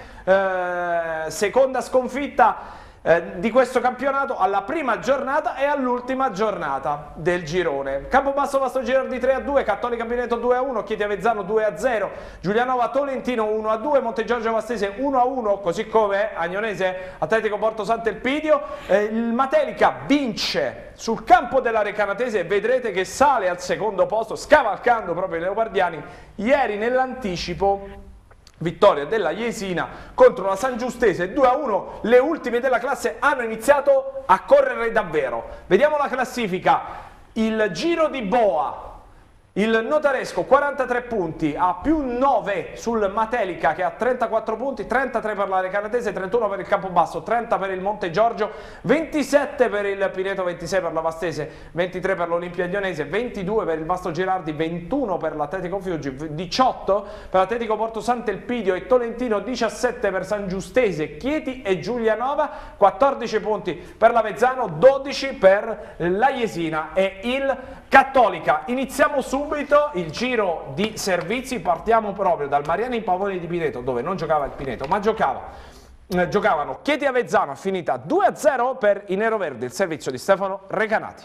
seconda sconfitta di questo campionato alla prima giornata e all'ultima giornata del girone. Campobasso Vasto Girardi 3-2, Cattolica Pineto 2-1, Chieti Avezzano 2-0, Giulianova Tolentino 1-2, Montegiorgio Vastese 1-1, così come Agnonese Atletico Porto Sant'Elpidio. Il Matelica vince sul campo della Recanatese e vedrete che sale al secondo posto, scavalcando proprio i leopardiani. Ieri nell'anticipo vittoria della Jesina contro la Sangiustese 2-1, le ultime della classe hanno iniziato a correre davvero. Vediamo la classifica, il giro di boa, il Notaresco 43 punti, ha più 9 sul Matelica che ha 34 punti, 33 per la Recanatese, 31 per il Campobasso, 30 per il Montegiorgio, 27 per il Pineto, 26 per la Vastese, 23 per l'Olimpia Dionese, 22 per il Vasto Girardi, 21 per l'Atletico Fiuggi, 18 per l'Atletico Porto Sant'Elpidio e Tolentino, 17 per Sangiustese, Chieti e Giulianova, 14 punti per l'Avezzano, 12 per la Jesina e il Cattolica. Iniziamo subito il giro di servizi, partiamo proprio dal Mariani Pavoni di Pineto, dove non giocava il Pineto, ma giocavano Chieti Avezzano, finita 2-0 per i neroverdi, il servizio di Stefano Recanati.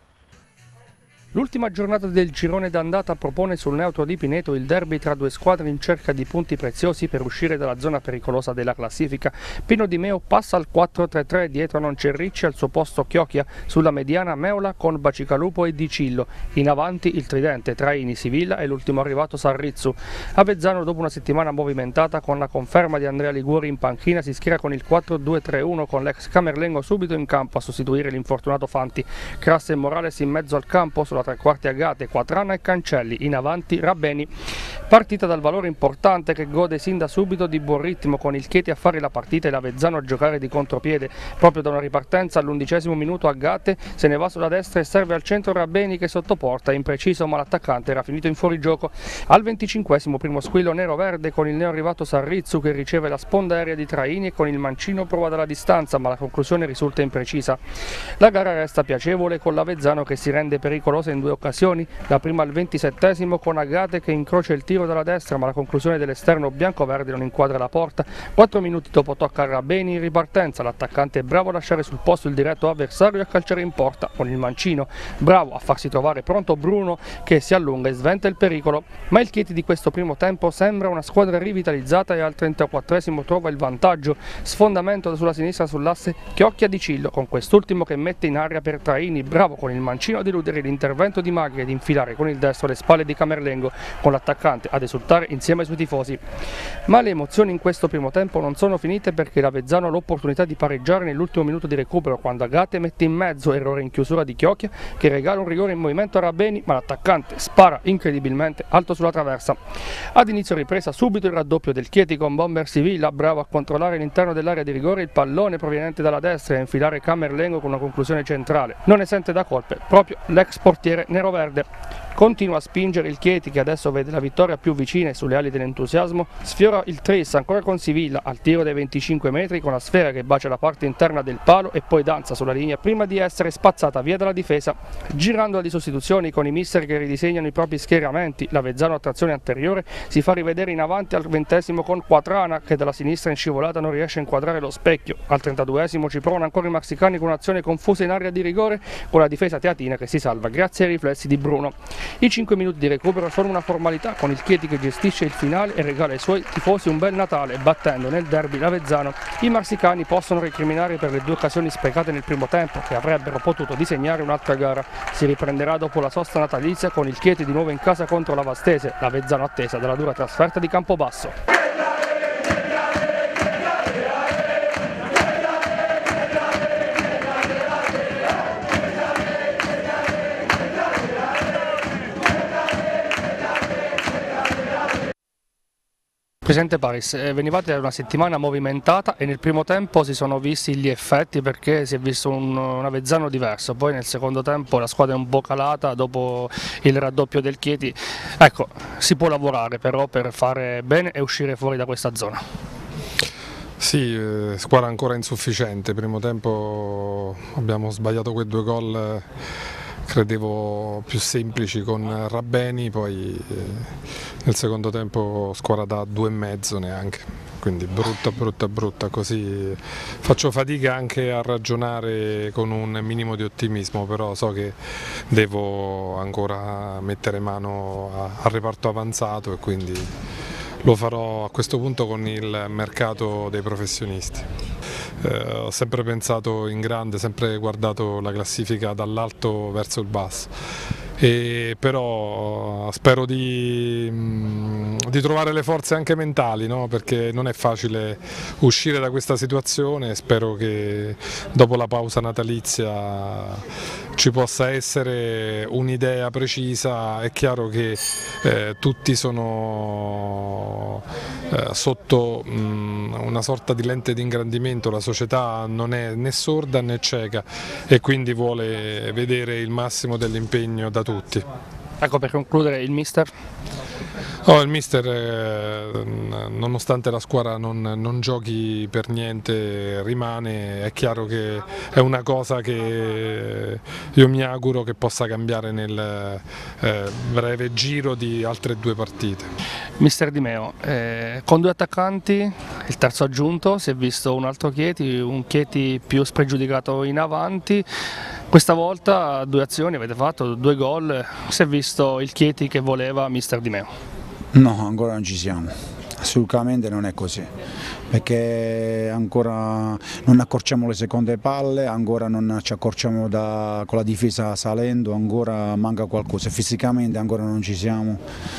L'ultima giornata del girone d'andata propone sul neutro di Pineto il derby tra due squadre in cerca di punti preziosi per uscire dalla zona pericolosa della classifica. Pino Di Meo passa al 4-3-3, dietro non c'è Ricci, al suo posto Chiocchia, sulla mediana Meola con Bacicalupo e Di Cillo. In avanti il tridente Traini, Sivilla e l'ultimo arrivato Sarrizzu. Avezzano, dopo una settimana movimentata con la conferma di Andrea Liguori in panchina, si schiera con il 4-2-3-1 con l'ex Camerlengo subito in campo a sostituire l'infortunato Fanti. Crasse e Morales in mezzo al campo, sulla sulla tre quarti Agate, Quatrana e Cancelli, in avanti Rabbeni. Partita dal valore importante che gode sin da subito di buon ritmo, con il Chieti a fare la partita e l'Avezzano a giocare di contropiede. Proprio da una ripartenza all'11° minuto Agate se ne va sulla destra e serve al centro Rabbeni che sottoporta, impreciso ma l'attaccante era finito in fuorigioco. Al 25° primo squillo nero-verde con il neoarrivato Sarrizzu che riceve la sponda aerea di Traini e con il mancino prova dalla distanza, ma la conclusione risulta imprecisa. La gara resta piacevole con l'Avezzano che si rende pericolosa in due occasioni, la prima al 27° con Agate che incrocia il tiro dalla destra, ma la conclusione dell'esterno bianco-verde non inquadra la porta. 4 minuti dopo tocca a Rabbeni in ripartenza, l'attaccante è bravo a lasciare sul posto il diretto avversario e a calciare in porta con il mancino. Bravo a farsi trovare pronto Bruno che si allunga e sventa il pericolo, ma il Chieti di questo primo tempo sembra una squadra rivitalizzata e al 34° trova il vantaggio. Sfondamento sulla sinistra sull'asse Chiocchia di Cillo, con quest'ultimo che mette in aria per Traini, bravo con il mancino ad eludere l'intervento di Magri ed infilare con il destro le spalle di Camerlengo, con l'attaccante ad esultare insieme ai suoi tifosi. Ma le emozioni in questo primo tempo non sono finite, perché l'Avezzano ha l'opportunità di pareggiare nell'ultimo minuto di recupero quando Agate mette in mezzo, errore in chiusura di Chiocchia che regala un rigore in movimento a Rabbeni, ma l'attaccante spara incredibilmente alto sulla traversa. Ad inizio ripresa subito il raddoppio del Chieti con Bomber Sivilla, bravo a controllare l'interno dell'area di rigore il pallone proveniente dalla destra e a infilare Camerlengo con una conclusione centrale. Non ne sente da colpe proprio l'ex portiere neroverde. Continua a spingere il Chieti che adesso vede la vittoria più vicina e sulle ali dell'entusiasmo. Sfiora il tris ancora con Sivilla al tiro dei 25 metri con la sfera che bacia la parte interna del palo e poi danza sulla linea prima di essere spazzata via dalla difesa. Girandola di sostituzioni con i mister che ridisegnano i propri schieramenti, l'Avezzano a trazione anteriore si fa rivedere in avanti al 20° con Quatrana che dalla sinistra in scivolata non riesce a inquadrare lo specchio. Al 32° ci provano ancora i marsicani con un'azione confusa in area di rigore con la difesa teatina che si salva grazie ai riflessi di Bruno. I 5 minuti di recupero sono una formalità con il Chieti che gestisce il finale e regala ai suoi tifosi un bel Natale battendo nel derby l'Avezzano. I marsicani possono recriminare per le 2 occasioni sprecate nel primo tempo che avrebbero potuto disegnare un'altra gara. Si riprenderà dopo la sosta natalizia con il Chieti di nuovo in casa contro la Vastese, l'Avezzano attesa dalla dura trasferta di Campobasso. Presidente Paris, venivate da una settimana movimentata e nel primo tempo si sono visti gli effetti perché si è visto un Avezzano diverso, poi nel secondo tempo la squadra è un po' calata dopo il raddoppio del Chieti. Ecco, si può lavorare però per fare bene e uscire fuori da questa zona. Sì, squadra ancora insufficiente, primo tempo abbiamo sbagliato quei 2 gol. Credevo più semplici con Rabbeni, poi nel secondo tempo squadra da 2,5 neanche, quindi brutta, così faccio fatica anche a ragionare con un minimo di ottimismo, però so che devo ancora mettere mano al reparto avanzato e quindi lo farò a questo punto con il mercato dei professionisti. Ho sempre pensato in grande, sempre guardato la classifica dall'alto verso il basso, però spero di trovare le forze anche mentali, no? Perché non è facile uscire da questa situazione. Spero che dopo la pausa natalizia ci possa essere un'idea precisa. È chiaro che tutti sono sotto una sorta di lente di ingrandimento, la società non è né sorda né cieca e quindi vuole vedere il massimo dell'impegno da tutti. Ecco, per concludere, il mister? Il mister, nonostante la squadra non giochi per niente, rimane. È chiaro che è una cosa che io mi auguro che possa cambiare nel breve giro di altre 2 partite. Mister Di Meo, con 2 attaccanti, il terzo aggiunto, si è visto un altro Chieti, un Chieti più spregiudicato in avanti. Questa volta 2 azioni avete fatto, 2 gol, si è visto il Chieti che voleva mister Di Meo? No, ancora non ci siamo, assolutamente non è così, perché ancora non accorciamo le seconde palle, ancora non ci accorciamo con la difesa salendo, ancora manca qualcosa, fisicamente ancora non ci siamo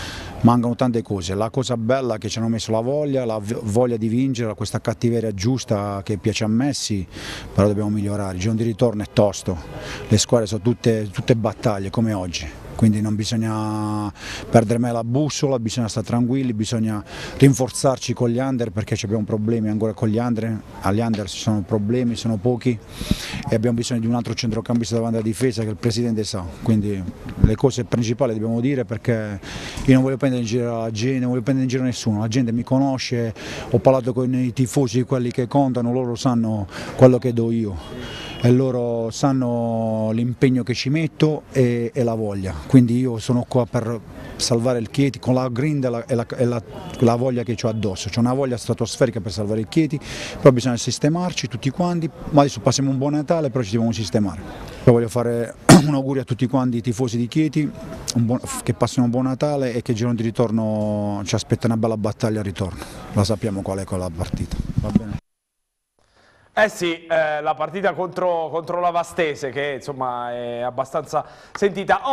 mancano tante cose. La cosa bella è che ci hanno messo la voglia di vincere, questa cattiveria giusta che piace a Messi, però dobbiamo migliorare. Il giorno di ritorno è tosto, le squadre sono tutte battaglie come oggi. Quindi non bisogna perdere mai la bussola, bisogna stare tranquilli, bisogna rinforzarci con gli under perché abbiamo problemi ancora con gli under, agli under ci sono problemi, sono pochi e abbiamo bisogno di un altro centrocampista davanti alla difesa che il presidente sa, quindi le cose principali dobbiamo dire perché io non voglio prendere in giro la gente, non voglio prendere in giro nessuno, la gente mi conosce, ho parlato con i tifosi, quelli che contano, loro sanno quello che do io. E loro sanno l'impegno che ci metto e la voglia, quindi io sono qua per salvare il Chieti con la grinta e la voglia che ho addosso, c'è una voglia stratosferica per salvare il Chieti, però bisogna sistemarci tutti quanti, ma adesso passiamo un buon Natale però ci dobbiamo sistemare. Poi voglio fare un augurio a tutti quanti i tifosi di Chieti, che passino un buon Natale e che il giorno di ritorno ci aspetta una bella battaglia al ritorno, la sappiamo qual è quella partita, va bene? Eh sì, la partita contro la Vastese che insomma è abbastanza sentita.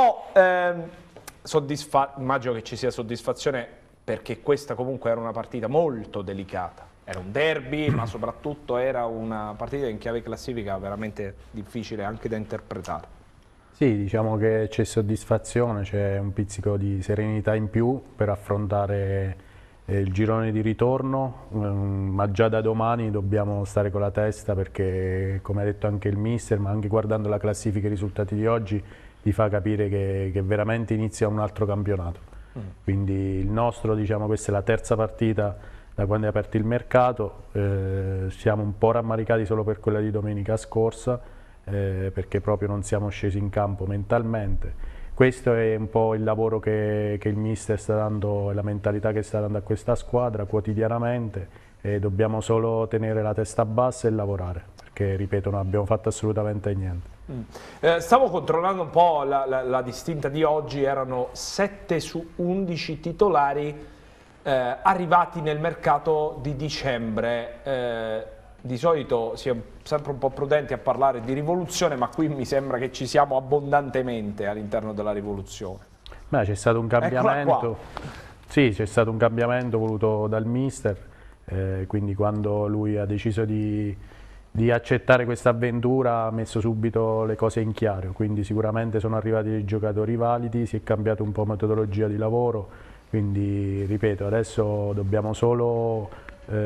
Immagino che ci sia soddisfazione perché questa comunque era una partita molto delicata. Era un derby, ma soprattutto era una partita in chiave classifica veramente difficile anche da interpretare. Sì, diciamo che c'è soddisfazione, c'è un pizzico di serenità in più per affrontare il girone di ritorno, ma già da domani dobbiamo stare con la testa perché, come ha detto anche il mister, ma anche guardando la classifica e i risultati di oggi, ti fa capire che veramente inizia un altro campionato. Quindi il nostro, diciamo, questa è la terza partita da quando è aperto il mercato, siamo un po' rammaricati solo per quella di domenica scorsa, perché proprio non siamo scesi in campo mentalmente. Questo è un po' il lavoro che il mister sta dando e la mentalità che sta dando a questa squadra quotidianamente e dobbiamo solo tenere la testa bassa e lavorare perché, ripeto, non abbiamo fatto assolutamente niente. Stavo controllando un po' la distinta di oggi, erano 7 su 11 titolari arrivati nel mercato di dicembre. Di solito si è sempre un po' prudenti a parlare di rivoluzione, ma qui mi sembra che ci siamo abbondantemente all'interno della rivoluzione. Beh, c'è stato un cambiamento, sì, c'è stato un cambiamento voluto dal mister, quindi quando lui ha deciso di accettare questa avventura ha messo subito le cose in chiaro, quindi sicuramente sono arrivati dei giocatori validi, si è cambiato un po' metodologia di lavoro, quindi ripeto, adesso dobbiamo solo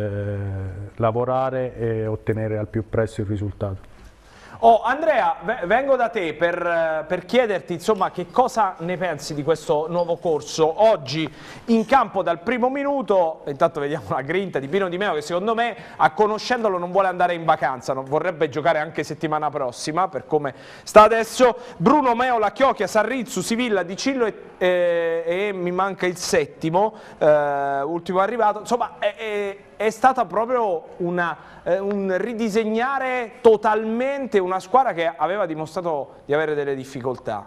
lavorare e ottenere al più presto il risultato. Andrea, vengo da te per chiederti insomma che cosa ne pensi di questo nuovo corso. Oggi in campo dal primo minuto, intanto vediamo la grinta di Pino Di Meo che secondo me a conoscendolo non vuole andare in vacanza, non vorrebbe giocare anche settimana prossima per come sta adesso. Bruno, Meola, Chiocchia, Sarrizzu, Sivilla, Di Cillo e mi manca il settimo, ultimo arrivato, insomma è stata proprio un ridisegnare totalmente una squadra che aveva dimostrato di avere delle difficoltà.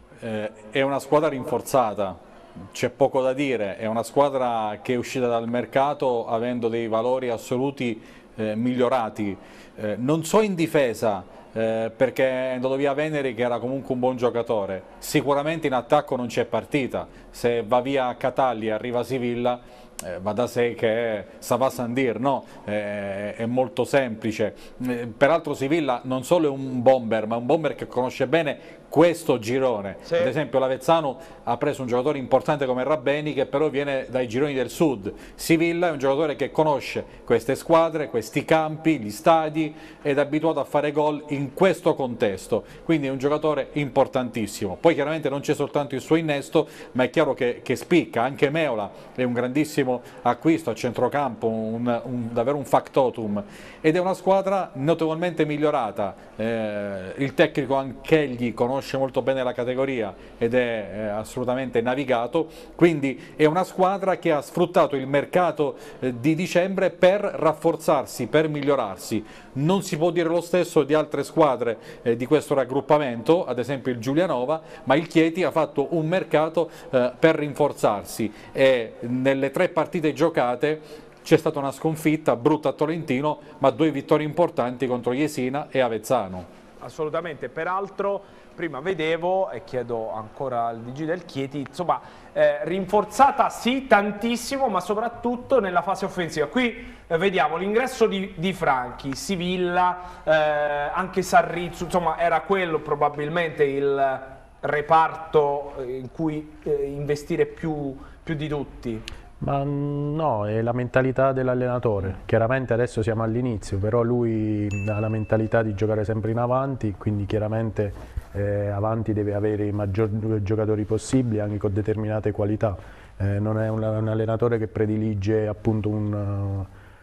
È una squadra rinforzata, c'è poco da dire, è una squadra che è uscita dal mercato avendo dei valori assoluti migliorati, non so in difesa, perché è andato via Veneri che era comunque un buon giocatore, sicuramente in attacco non c'è partita, se va via Catalli e arriva Sivilla va da sé che Sava Sandir, no? È molto semplice. Peraltro Sivilla non solo è un bomber, ma è un bomber che conosce bene questo girone. Sì. Ad esempio l'Avezzano ha preso un giocatore importante come Rabbeni che però viene dai gironi del sud. Sivilla è un giocatore che conosce queste squadre, questi campi, gli stadi ed è abituato a fare gol in questo contesto, quindi è un giocatore importantissimo. Poi chiaramente non c'è soltanto il suo innesto, ma è chiaro che spicca, anche Meola è un grandissimo acquisto a centrocampo, davvero un factotum, ed è una squadra notevolmente migliorata. Il tecnico anch'egli conosce molto bene la categoria ed è assolutamente navigato, quindi è una squadra che ha sfruttato il mercato di dicembre per rafforzarsi, per migliorarsi. Non si può dire lo stesso di altre squadre di questo raggruppamento, ad esempio il Giulianova, ma il Chieti ha fatto un mercato per rinforzarsi e nelle 3 partite giocate c'è stata una sconfitta brutta a Tolentino, ma 2 vittorie importanti contro Jesina e Avezzano. assolutamente. Peraltro prima vedevo, e chiedo ancora al DG del Chieti, insomma, rinforzata sì tantissimo, ma soprattutto nella fase offensiva. Qui vediamo l'ingresso di Franchi, Sivilla, anche Sarrizzu, insomma era quello probabilmente il reparto in cui investire più di tutti. Ma no, è la mentalità dell'allenatore. Chiaramente adesso siamo all'inizio, però lui ha la mentalità di giocare sempre in avanti, quindi chiaramente avanti deve avere i maggiori giocatori possibili, anche con determinate qualità. Non è un allenatore che predilige appunto un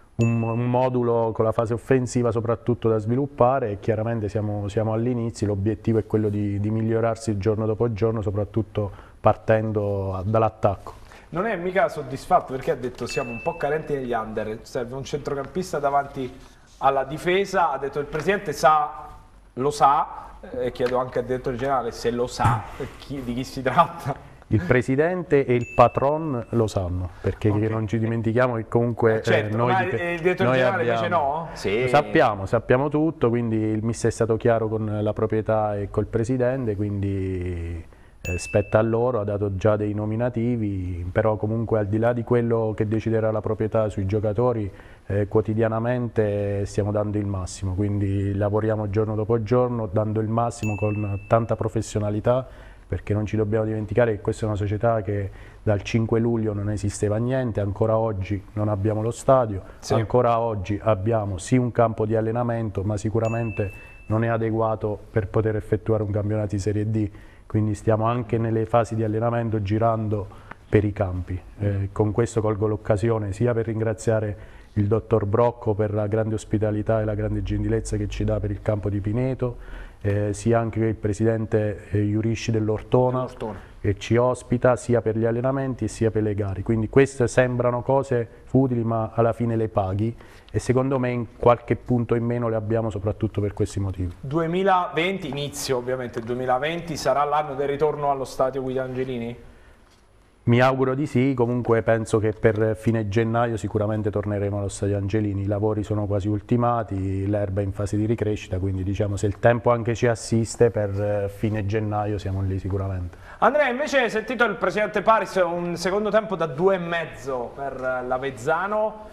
modulo con la fase offensiva soprattutto da sviluppare, e chiaramente siamo all'inizio. L'obiettivo è quello di migliorarsi giorno dopo giorno, soprattutto partendo dall'attacco. Non è mica soddisfatto perché ha detto siamo un po' carenti negli under, serve un centrocampista davanti alla difesa, ha detto il presidente lo sa, e chiedo anche al direttore generale se lo sa di chi si tratta. Il presidente e il patron lo sanno, perché non ci dimentichiamo che comunque certo, noi, il direttore generale invece no? Sì. Sappiamo tutto, quindi il mister è stato chiaro con la proprietà e col presidente, quindi spetta a loro, ha dato già dei nominativi, però comunque al di là di quello che deciderà la proprietà sui giocatori, quotidianamente stiamo dando il massimo, quindi lavoriamo giorno dopo giorno dando il massimo con tanta professionalità, perché non ci dobbiamo dimenticare che questa è una società che dal 5 luglio non esisteva niente, ancora oggi non abbiamo lo stadio, sì. Ancora oggi abbiamo sì un campo di allenamento, ma sicuramente non è adeguato per poter effettuare un campionato di Serie D. Quindi stiamo anche nelle fasi di allenamento girando per i campi. Con questo colgo l'occasione sia per ringraziare il dottor Brocco per la grande ospitalità e la grande gentilezza che ci dà per il campo di Pineto, sia anche il presidente Iurisci dell'Ortona che ci ospita sia per gli allenamenti sia per le gare. Quindi queste sembrano cose futili, ma alla fine le paghi, e secondo me in qualche punto in meno le abbiamo soprattutto per questi motivi. 2020, inizio ovviamente, 2020 sarà l'anno del ritorno allo stadio Guido Angelini? Mi auguro di sì, comunque penso che per fine gennaio sicuramente torneremo allo stadio Angelini, i lavori sono quasi ultimati, l'erba è in fase di ricrescita, quindi diciamo se il tempo anche ci assiste per fine gennaio siamo lì sicuramente. Andrea, invece hai sentito il presidente Paris, un secondo tempo da 2,5 per l'Avezzano,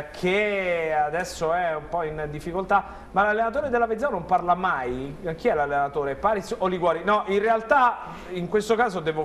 che adesso è un po' in difficoltà, ma l'allenatore dell'Avezzano non parla mai. Chi è l'allenatore? Paris o Liguori? No, in realtà in questo caso devo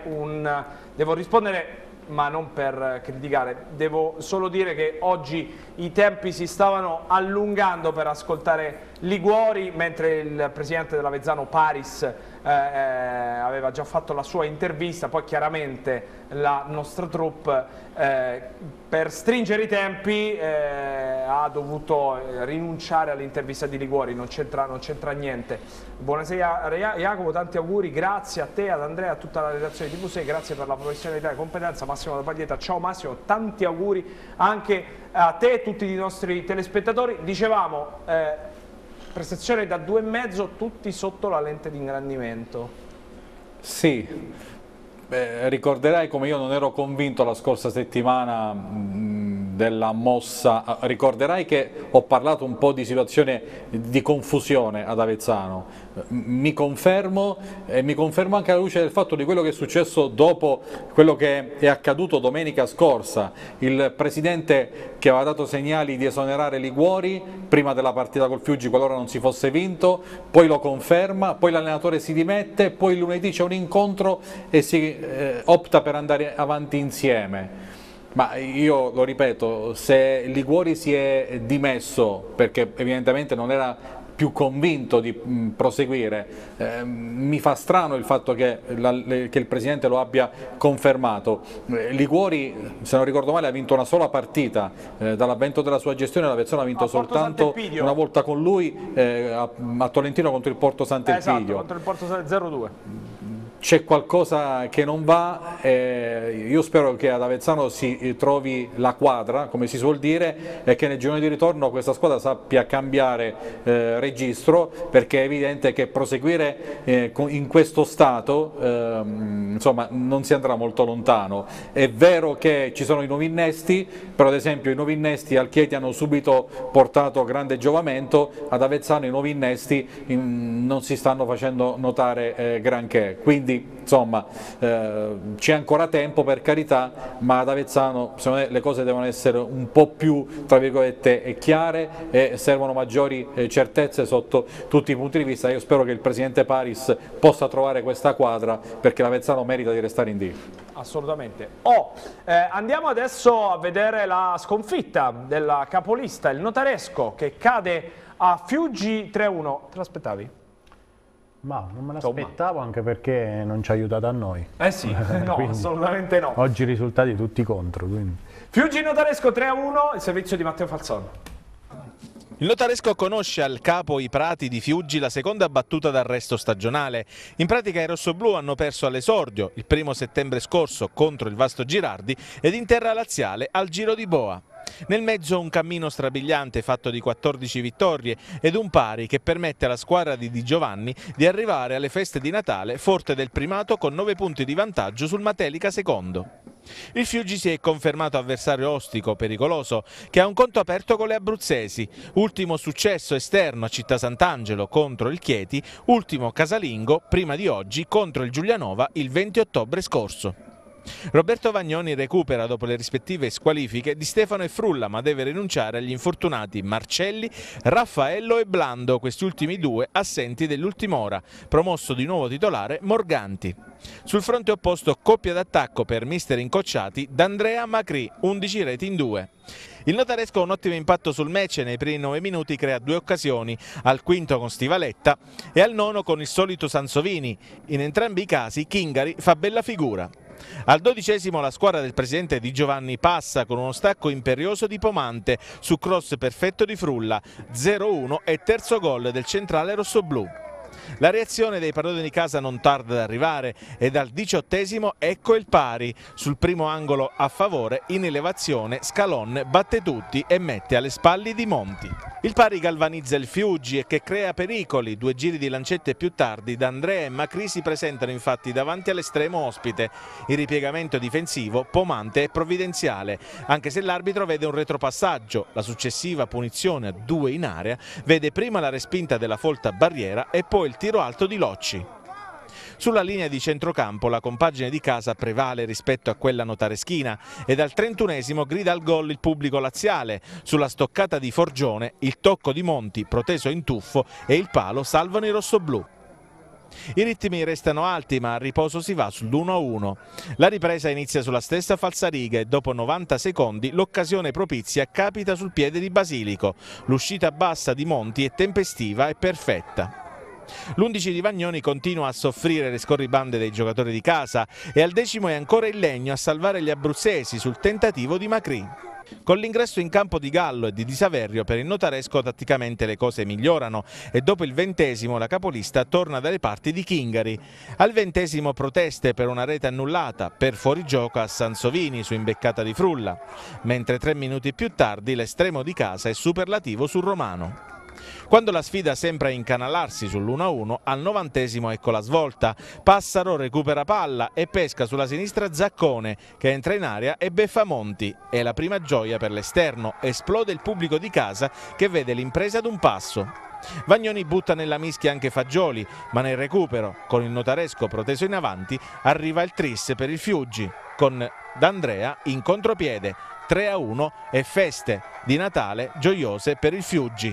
rispondere, ma non per criticare, devo solo dire che oggi i tempi si stavano allungando per ascoltare Liguori, mentre il presidente dell'Avezzano Paris aveva già fatto la sua intervista. Poi chiaramente la nostra troupe per stringere i tempi ha dovuto rinunciare all'intervista di Liguori, non c'entra niente. Buonasera Jacopo, tanti auguri, grazie a te, ad Andrea, a tutta la redazione di TV6, grazie per la professionalità e competenza. Massimo da Paglietta, ciao Massimo, tanti auguri anche a te e tutti i nostri telespettatori. Dicevamo prestazione da 2,5, tutti sotto la lente di ingrandimento. Sì, ricorderai come io non ero convinto la scorsa settimana della mossa, ricorderai che ho parlato un po' di situazione di confusione ad Avezzano. Mi confermo, e mi confermo anche alla luce del fatto di quello che è successo dopo quello che è accaduto domenica scorsa. Il presidente che aveva dato segnali di esonerare Liguori prima della partita col Fiuggi qualora non si fosse vinto, poi lo conferma, poi l'allenatore si dimette, poi lunedì c'è un incontro e si opta per andare avanti insieme. Ma io lo ripeto, se Liguori si è dimesso perché evidentemente non era più convinto di proseguire, mi fa strano il fatto che il presidente lo abbia confermato. Liguori, se non ricordo male, ha vinto una sola partita dall'avvento della sua gestione, l'Avezzano ha vinto soltanto una volta con lui a Tolentino contro il Porto Sant'Elpidio. Esatto, contro il Porto 0-2. c'è qualcosa che non va, io spero che ad Avezzano si trovi la quadra, come si suol dire, e che nel girone di ritorno questa squadra sappia cambiare registro, perché è evidente che proseguire in questo stato insomma, non si andrà molto lontano. È vero che ci sono i nuovi innesti, però ad esempio i nuovi innesti al Chieti hanno subito portato grande giovamento, ad Avezzano i nuovi innesti non si stanno facendo notare granché, quindi insomma c'è ancora tempo, per carità, ma ad Avezzano secondo me le cose devono essere un po' più, tra virgolette, chiare, e servono maggiori certezze sotto tutti i punti di vista. Io spero che il presidente Paris possa trovare questa quadra, perché l'Avezzano merita di restare in D. Assolutamente. Andiamo adesso a vedere la sconfitta della capolista, il Notaresco, che cade a Fiuggi 3-1. Te l'aspettavi? Ma non me l'aspettavo, anche perché non ci ha aiutato a noi. Eh sì, no, assolutamente no. Oggi i risultati tutti contro. Quindi. Fiuggi Notaresco 3-1, il servizio di Matteo Falzone. Il Notaresco conosce al capo i Prati di Fiuggi la seconda battuta d'arresto stagionale. In pratica i rossoblù hanno perso all'esordio il 1° settembre scorso contro il Vasto Girardi ed in terra laziale al Giro di Boa. Nel mezzo un cammino strabiliante fatto di 14 vittorie ed un pari che permette alla squadra di Di Giovanni di arrivare alle feste di Natale forte del primato con 9 punti di vantaggio sul Matelica secondo. Il Fiuggi si è confermato avversario ostico, pericoloso, che ha un conto aperto con le abruzzesi. Ultimo successo esterno a Città Sant'Angelo contro il Chieti, ultimo casalingo prima di oggi contro il Giulianova il 20 ottobre scorso. Roberto Vagnoni recupera dopo le rispettive squalifiche di Stefano e Frulla, ma deve rinunciare agli infortunati Marcelli, Raffaello e Blando, questi ultimi due assenti dell'ultima ora, promosso di nuovo titolare Morganti. Sul fronte opposto coppia d'attacco per mister incocciati D'Andrea Macri, 11 reti in 2. Il Notaresco ha un ottimo impatto sul match e nei primi 9 minuti crea 2 occasioni, al quinto con Stivaletta e al nono con il solito Sansovini. In entrambi i casi Chingari fa bella figura. Al 12° la squadra del presidente Di Giovanni passa con uno stacco imperioso di Pomante su cross perfetto di Frulla, 0-1 e terzo gol del centrale rossoblù. La reazione dei padroni di casa non tarda ad arrivare e dal 18° ecco il pari. Sul primo angolo a favore, in elevazione, Scalon batte tutti e mette alle spalle Di Monti. Il pari galvanizza il Fiuggi e che crea pericoli. 2 giri di lancette più tardi, D'Andrea e Macri si presentano infatti davanti all'estremo ospite. Il ripiegamento difensivo, Pomante, è provvidenziale, anche se l'arbitro vede un retropassaggio. La successiva punizione a 2 in area vede prima la respinta della folta barriera e poi il tiro alto di Locci. Sulla linea di centrocampo la compagine di casa prevale rispetto a quella notareschina e dal 31° grida al gol il pubblico laziale. Sulla stoccata di Forgione il tocco di Monti, proteso in tuffo, e il palo salvano i rossoblù. I ritmi restano alti, ma a riposo si va sull'1-1. La ripresa inizia sulla stessa falsariga e dopo 90 secondi l'occasione propizia capita sul piede di Basilico. L'uscita bassa di Monti è tempestiva e perfetta. L'11 di Vagnoni continua a soffrire le scorribande dei giocatori di casa e al 10° è ancora il Legno a salvare gli abruzzesi sul tentativo di Macri. Con l'ingresso in campo di Gallo e di Saverio per il Notaresco tatticamente le cose migliorano e dopo il 20° la capolista torna dalle parti di Chingari. Al 20° proteste per una rete annullata, per fuorigioco a Sansovini su imbeccata di Frulla, mentre 3 minuti più tardi l'estremo di casa è superlativo sul Romano. Quando la sfida sembra incanalarsi sull'1-1, al 90° ecco la svolta. Passaro recupera palla e pesca sulla sinistra Zaccone, che entra in area e beffa Monti. È la prima gioia per l'esterno, esplode il pubblico di casa che vede l'impresa ad un passo. Vagnoni butta nella mischia anche Fagioli, ma nel recupero, con il Notaresco proteso in avanti, arriva il tris per il Fiuggi, con D'Andrea in contropiede. 3-1 e feste di Natale gioiose per il Fiuggi.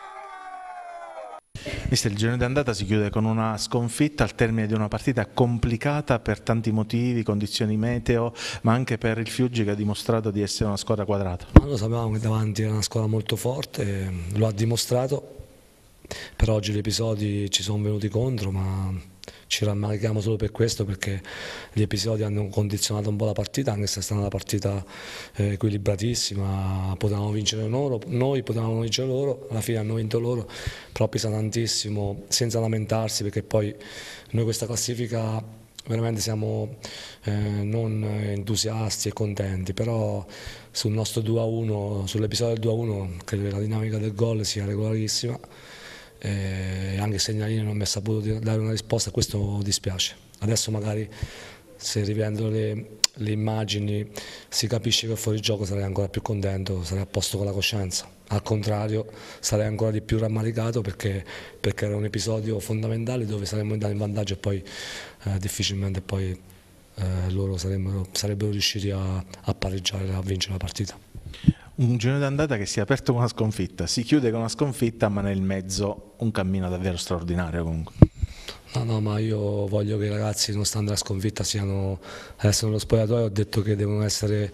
Mister, il girone d'andata si chiude con una sconfitta al termine di una partita complicata per tanti motivi, condizioni meteo, ma anche per il Fiuggi che ha dimostrato di essere una squadra quadrata. Lo sapevamo che davanti era una squadra molto forte, lo ha dimostrato. Per oggi gli episodi ci sono venuti contro, ma ci rammarichiamo solo per questo, perché gli episodi hanno condizionato un po' la partita, anche se è stata una partita equilibratissima. Potevamo vincere noi, potevamo vincere loro, alla fine hanno vinto loro, però pesa tantissimo senza lamentarsi, perché poi noi questa classifica veramente siamo non entusiasti e contenti, però sul nostro 2-1, sull'episodio del 2-1 credo che la dinamica del gol sia regolarissima, anche se Segnalini non mi ha saputo dare una risposta, questo dispiace. Adesso magari se rivedendo le immagini si capisce che fuori gioco sarei ancora più contento, sarei a posto con la coscienza. Al contrario sarei ancora di più rammaricato perché era un episodio fondamentale dove saremmo andati in vantaggio e poi difficilmente poi loro sarebbero riusciti a pareggiare e a vincere la partita. Un girone d'andata che si è aperto con una sconfitta, si chiude con una sconfitta, ma nel mezzo un cammino davvero straordinario comunque. No, ma io voglio che i ragazzi, nonostante la sconfitta, siano adesso nello spogliatoio. Ho detto che devono essere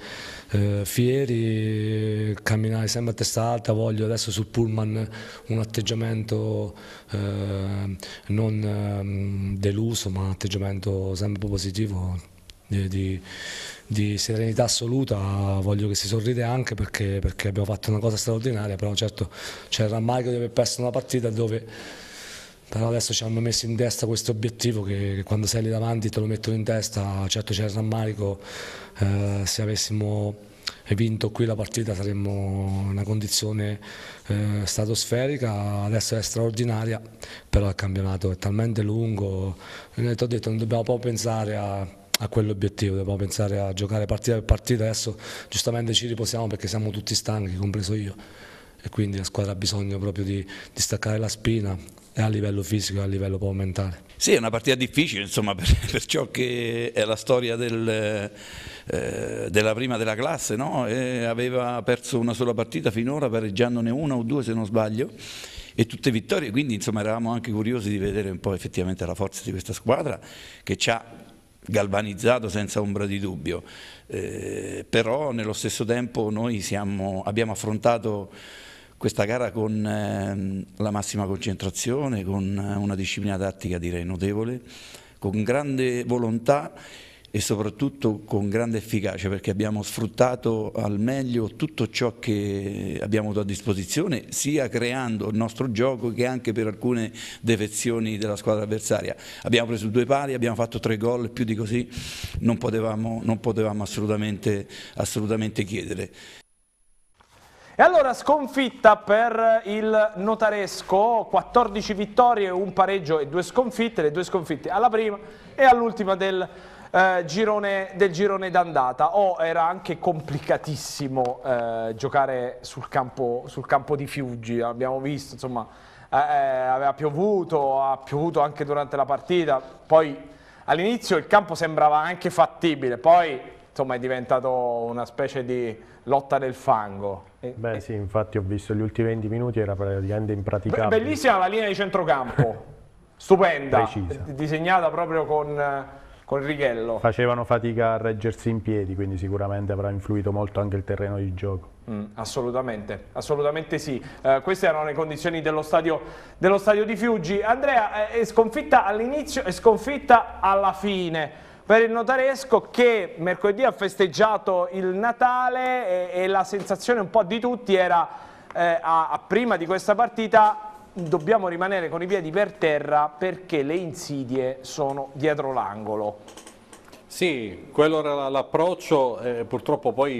fieri, camminare sempre a testa alta. Voglio adesso sul pullman un atteggiamento non deluso, ma un atteggiamento sempre positivo, di serenità assoluta. Voglio che si sorride anche perché abbiamo fatto una cosa straordinaria, però certo c'è il rammarico di aver perso una partita dove però adesso ci hanno messo in testa questo obiettivo che quando sei lì davanti te lo mettono in testa. Certo c'è il rammarico, se avessimo vinto qui la partita saremmo in una condizione stratosferica, adesso è straordinaria, però il campionato è talmente lungo, ho detto non dobbiamo proprio pensare a quell'obiettivo, dobbiamo pensare a giocare partita per partita. Adesso giustamente ci riposiamo perché siamo tutti stanchi, compreso io, e quindi la squadra ha bisogno proprio di staccare la spina, e a livello fisico e a livello proprio mentale. Sì, è una partita difficile, insomma, per ciò che è la storia della prima della classe, no? Aveva perso una sola partita finora, pareggiandone una o due se non sbaglio, e tutte vittorie, quindi insomma eravamo anche curiosi di vedere un po' effettivamente la forza di questa squadra che ci ha galvanizzato senza ombra di dubbio, però nello stesso tempo noi abbiamo affrontato questa gara con la massima concentrazione, con una disciplina tattica direi notevole, con grande volontà e soprattutto con grande efficacia, perché abbiamo sfruttato al meglio tutto ciò che abbiamo avuto a disposizione, sia creando il nostro gioco che anche per alcune defezioni della squadra avversaria. Abbiamo preso 2 pali, abbiamo fatto 3 gol, più di così non potevamo assolutamente chiedere. E allora sconfitta per il Notaresco, 14 vittorie, un pareggio e 2 sconfitte, le 2 sconfitte alla prima e all'ultima del girone d'andata. Era anche complicatissimo giocare sul campo di Fiuggi, abbiamo visto, insomma, aveva piovuto, ha piovuto anche durante la partita, poi all'inizio il campo sembrava anche fattibile, poi insomma è diventato una specie di lotta del fango. Beh sì, infatti ho visto gli ultimi 20 minuti, era praticamente impraticabile. Bellissima la linea di centrocampo, stupenda, precisa, disegnata proprio con il righello. Facevano fatica a reggersi in piedi, quindi sicuramente avrà influito molto anche il terreno di gioco. Assolutamente, assolutamente sì. Queste erano le condizioni dello stadio di Fiuggi. Andrea, è sconfitta all'inizio e sconfitta alla fine per il Notaresco, che mercoledì ha festeggiato il Natale e la sensazione un po' di tutti era prima di questa partita: dobbiamo rimanere con i piedi per terra perché le insidie sono dietro l'angolo. Sì, quello era l'approccio, purtroppo poi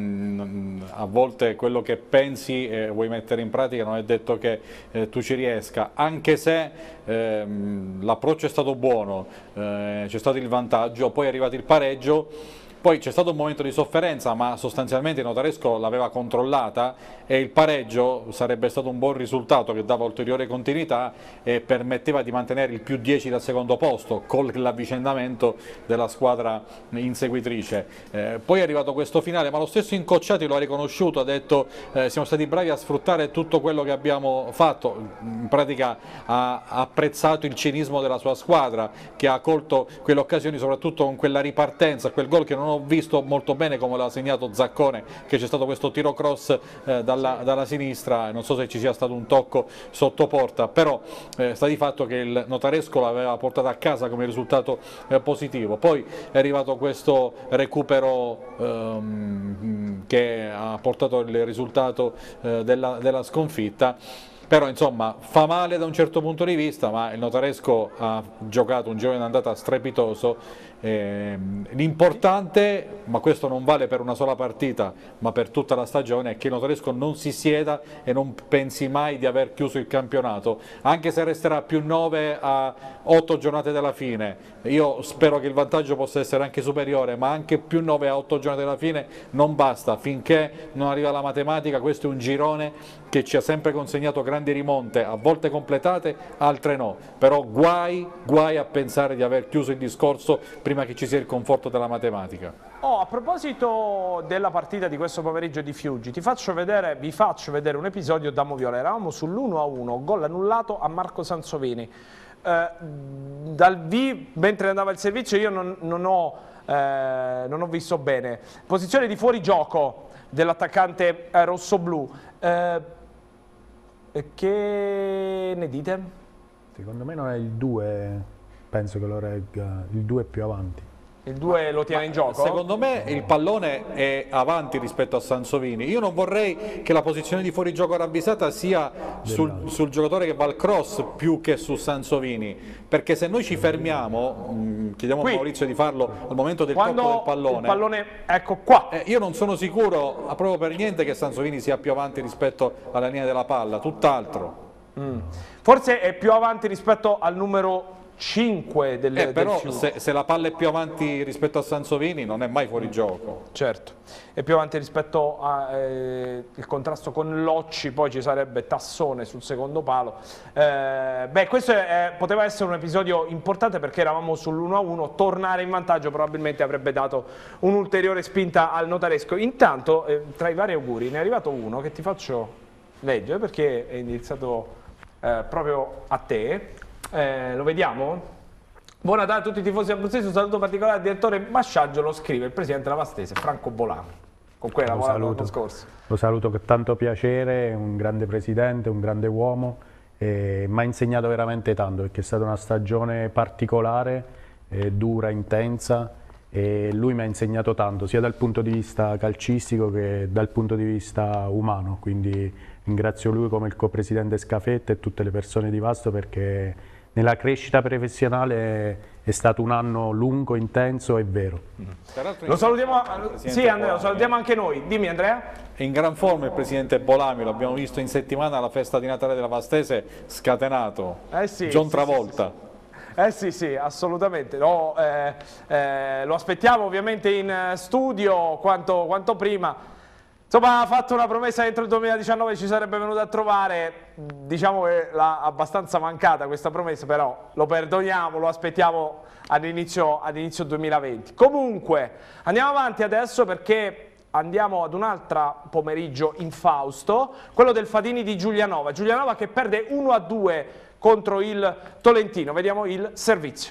a volte quello che pensi e vuoi mettere in pratica non è detto che tu ci riesca, anche se l'approccio è stato buono, c'è stato il vantaggio, poi è arrivato il pareggio. Poi c'è stato un momento di sofferenza, ma sostanzialmente il Notaresco l'aveva controllata e il pareggio sarebbe stato un buon risultato che dava ulteriore continuità e permetteva di mantenere il più 10 dal secondo posto con l'avvicendamento della squadra inseguitrice. Poi è arrivato questo finale, ma lo stesso Incocciati lo ha riconosciuto, ha detto siamo stati bravi a sfruttare tutto quello che abbiamo fatto, in pratica ha apprezzato il cinismo della sua squadra che ha colto quelle occasioni, soprattutto con quella ripartenza, quel gol che non ho visto molto bene come l'ha segnato Zaccone, che c'è stato questo tiro cross dalla sinistra, non so se ci sia stato un tocco sotto porta, però sta di fatto che il Notaresco l'aveva portata a casa come risultato positivo. Poi è arrivato questo recupero che ha portato il risultato della sconfitta. Però insomma fa male da un certo punto di vista, ma il Notaresco ha giocato un girone d'andata strepitoso. L'importante, ma questo non vale per una sola partita ma per tutta la stagione, è che il Notaresco non si sieda e non pensi mai di aver chiuso il campionato, anche se resterà più 9 a 8 giornate dalla fine. Io spero che il vantaggio possa essere anche superiore, ma anche più 9 a 8 giornate dalla fine non basta, finché non arriva la matematica. Questo è un girone che ci ha sempre consegnato grandi rimonte, a volte completate, altre no, però guai a pensare di aver chiuso il discorso prima che ci sia il conforto della matematica. A proposito della partita di questo pomeriggio di Fiuggi, vi faccio vedere un episodio da Moviola. Eravamo sull'1-1, gol annullato a Marco Sansovini. Mentre andava il servizio io non ho visto bene. Posizione di fuorigioco dell'attaccante rossoblù. Che ne dite? Secondo me non è il 2, penso che lo regga, il 2 è più avanti. Il 2 lo tiene in gioco? Secondo me il pallone è avanti rispetto a Sansovini. Io non vorrei che la posizione di fuorigioco ravvisata sia sul giocatore che va al cross più che su Sansovini, perché se noi ci fermiamo, chiediamo a Maurizio di farlo al momento del tocco del pallone. Il pallone, ecco qua. Io non sono sicuro, proprio per niente, che Sansovini sia più avanti rispetto alla linea della palla, tutt'altro. Forse è più avanti rispetto al numero 5 del però se la palla è più avanti rispetto a Sansovini non è mai fuori gioco. Certo, è più avanti rispetto al contrasto con Locci, poi ci sarebbe Tassone sul secondo palo. Questo poteva essere un episodio importante perché eravamo sull'1-1, tornare in vantaggio probabilmente avrebbe dato un'ulteriore spinta al Notaresco. Intanto, tra i vari auguri, ne è arrivato uno che ti faccio leggere perché è indirizzato proprio a te. Lo vediamo? Buon Natale a tutti i tifosi abruzzesi, un saluto particolare al direttore Masciaggio, lo scrive il presidente lavastese Franco Bolano, con cui eravamo l'anno scorso. Lo saluto con tanto piacere, è un grande presidente, un grande uomo, mi ha insegnato veramente tanto perché è stata una stagione particolare, dura, intensa, e lui mi ha insegnato tanto sia dal punto di vista calcistico che dal punto di vista umano, quindi ringrazio lui come il co-presidente Scafetta e tutte le persone di Vasto perché nella crescita professionale è stato un anno lungo, intenso e vero. Lo salutiamo, sì Andrea, lo salutiamo anche noi. Dimmi Andrea. È in gran forma il presidente Bolami, l'abbiamo visto in settimana alla festa di Natale della Vastese, scatenato, John Travolta. Sì, assolutamente. Lo aspettiamo ovviamente in studio quanto prima. Insomma, ha fatto una promessa entro il 2019 ci sarebbe venuto a trovare, diciamo che l'ha abbastanza mancata questa promessa, però lo perdoniamo, lo aspettiamo all'inizio 2020. Comunque, andiamo avanti adesso perché andiamo ad un altro pomeriggio infausto, quello del Fadini di Giulianova. Giulianova che perde 1-2 contro il Tolentino. Vediamo il servizio.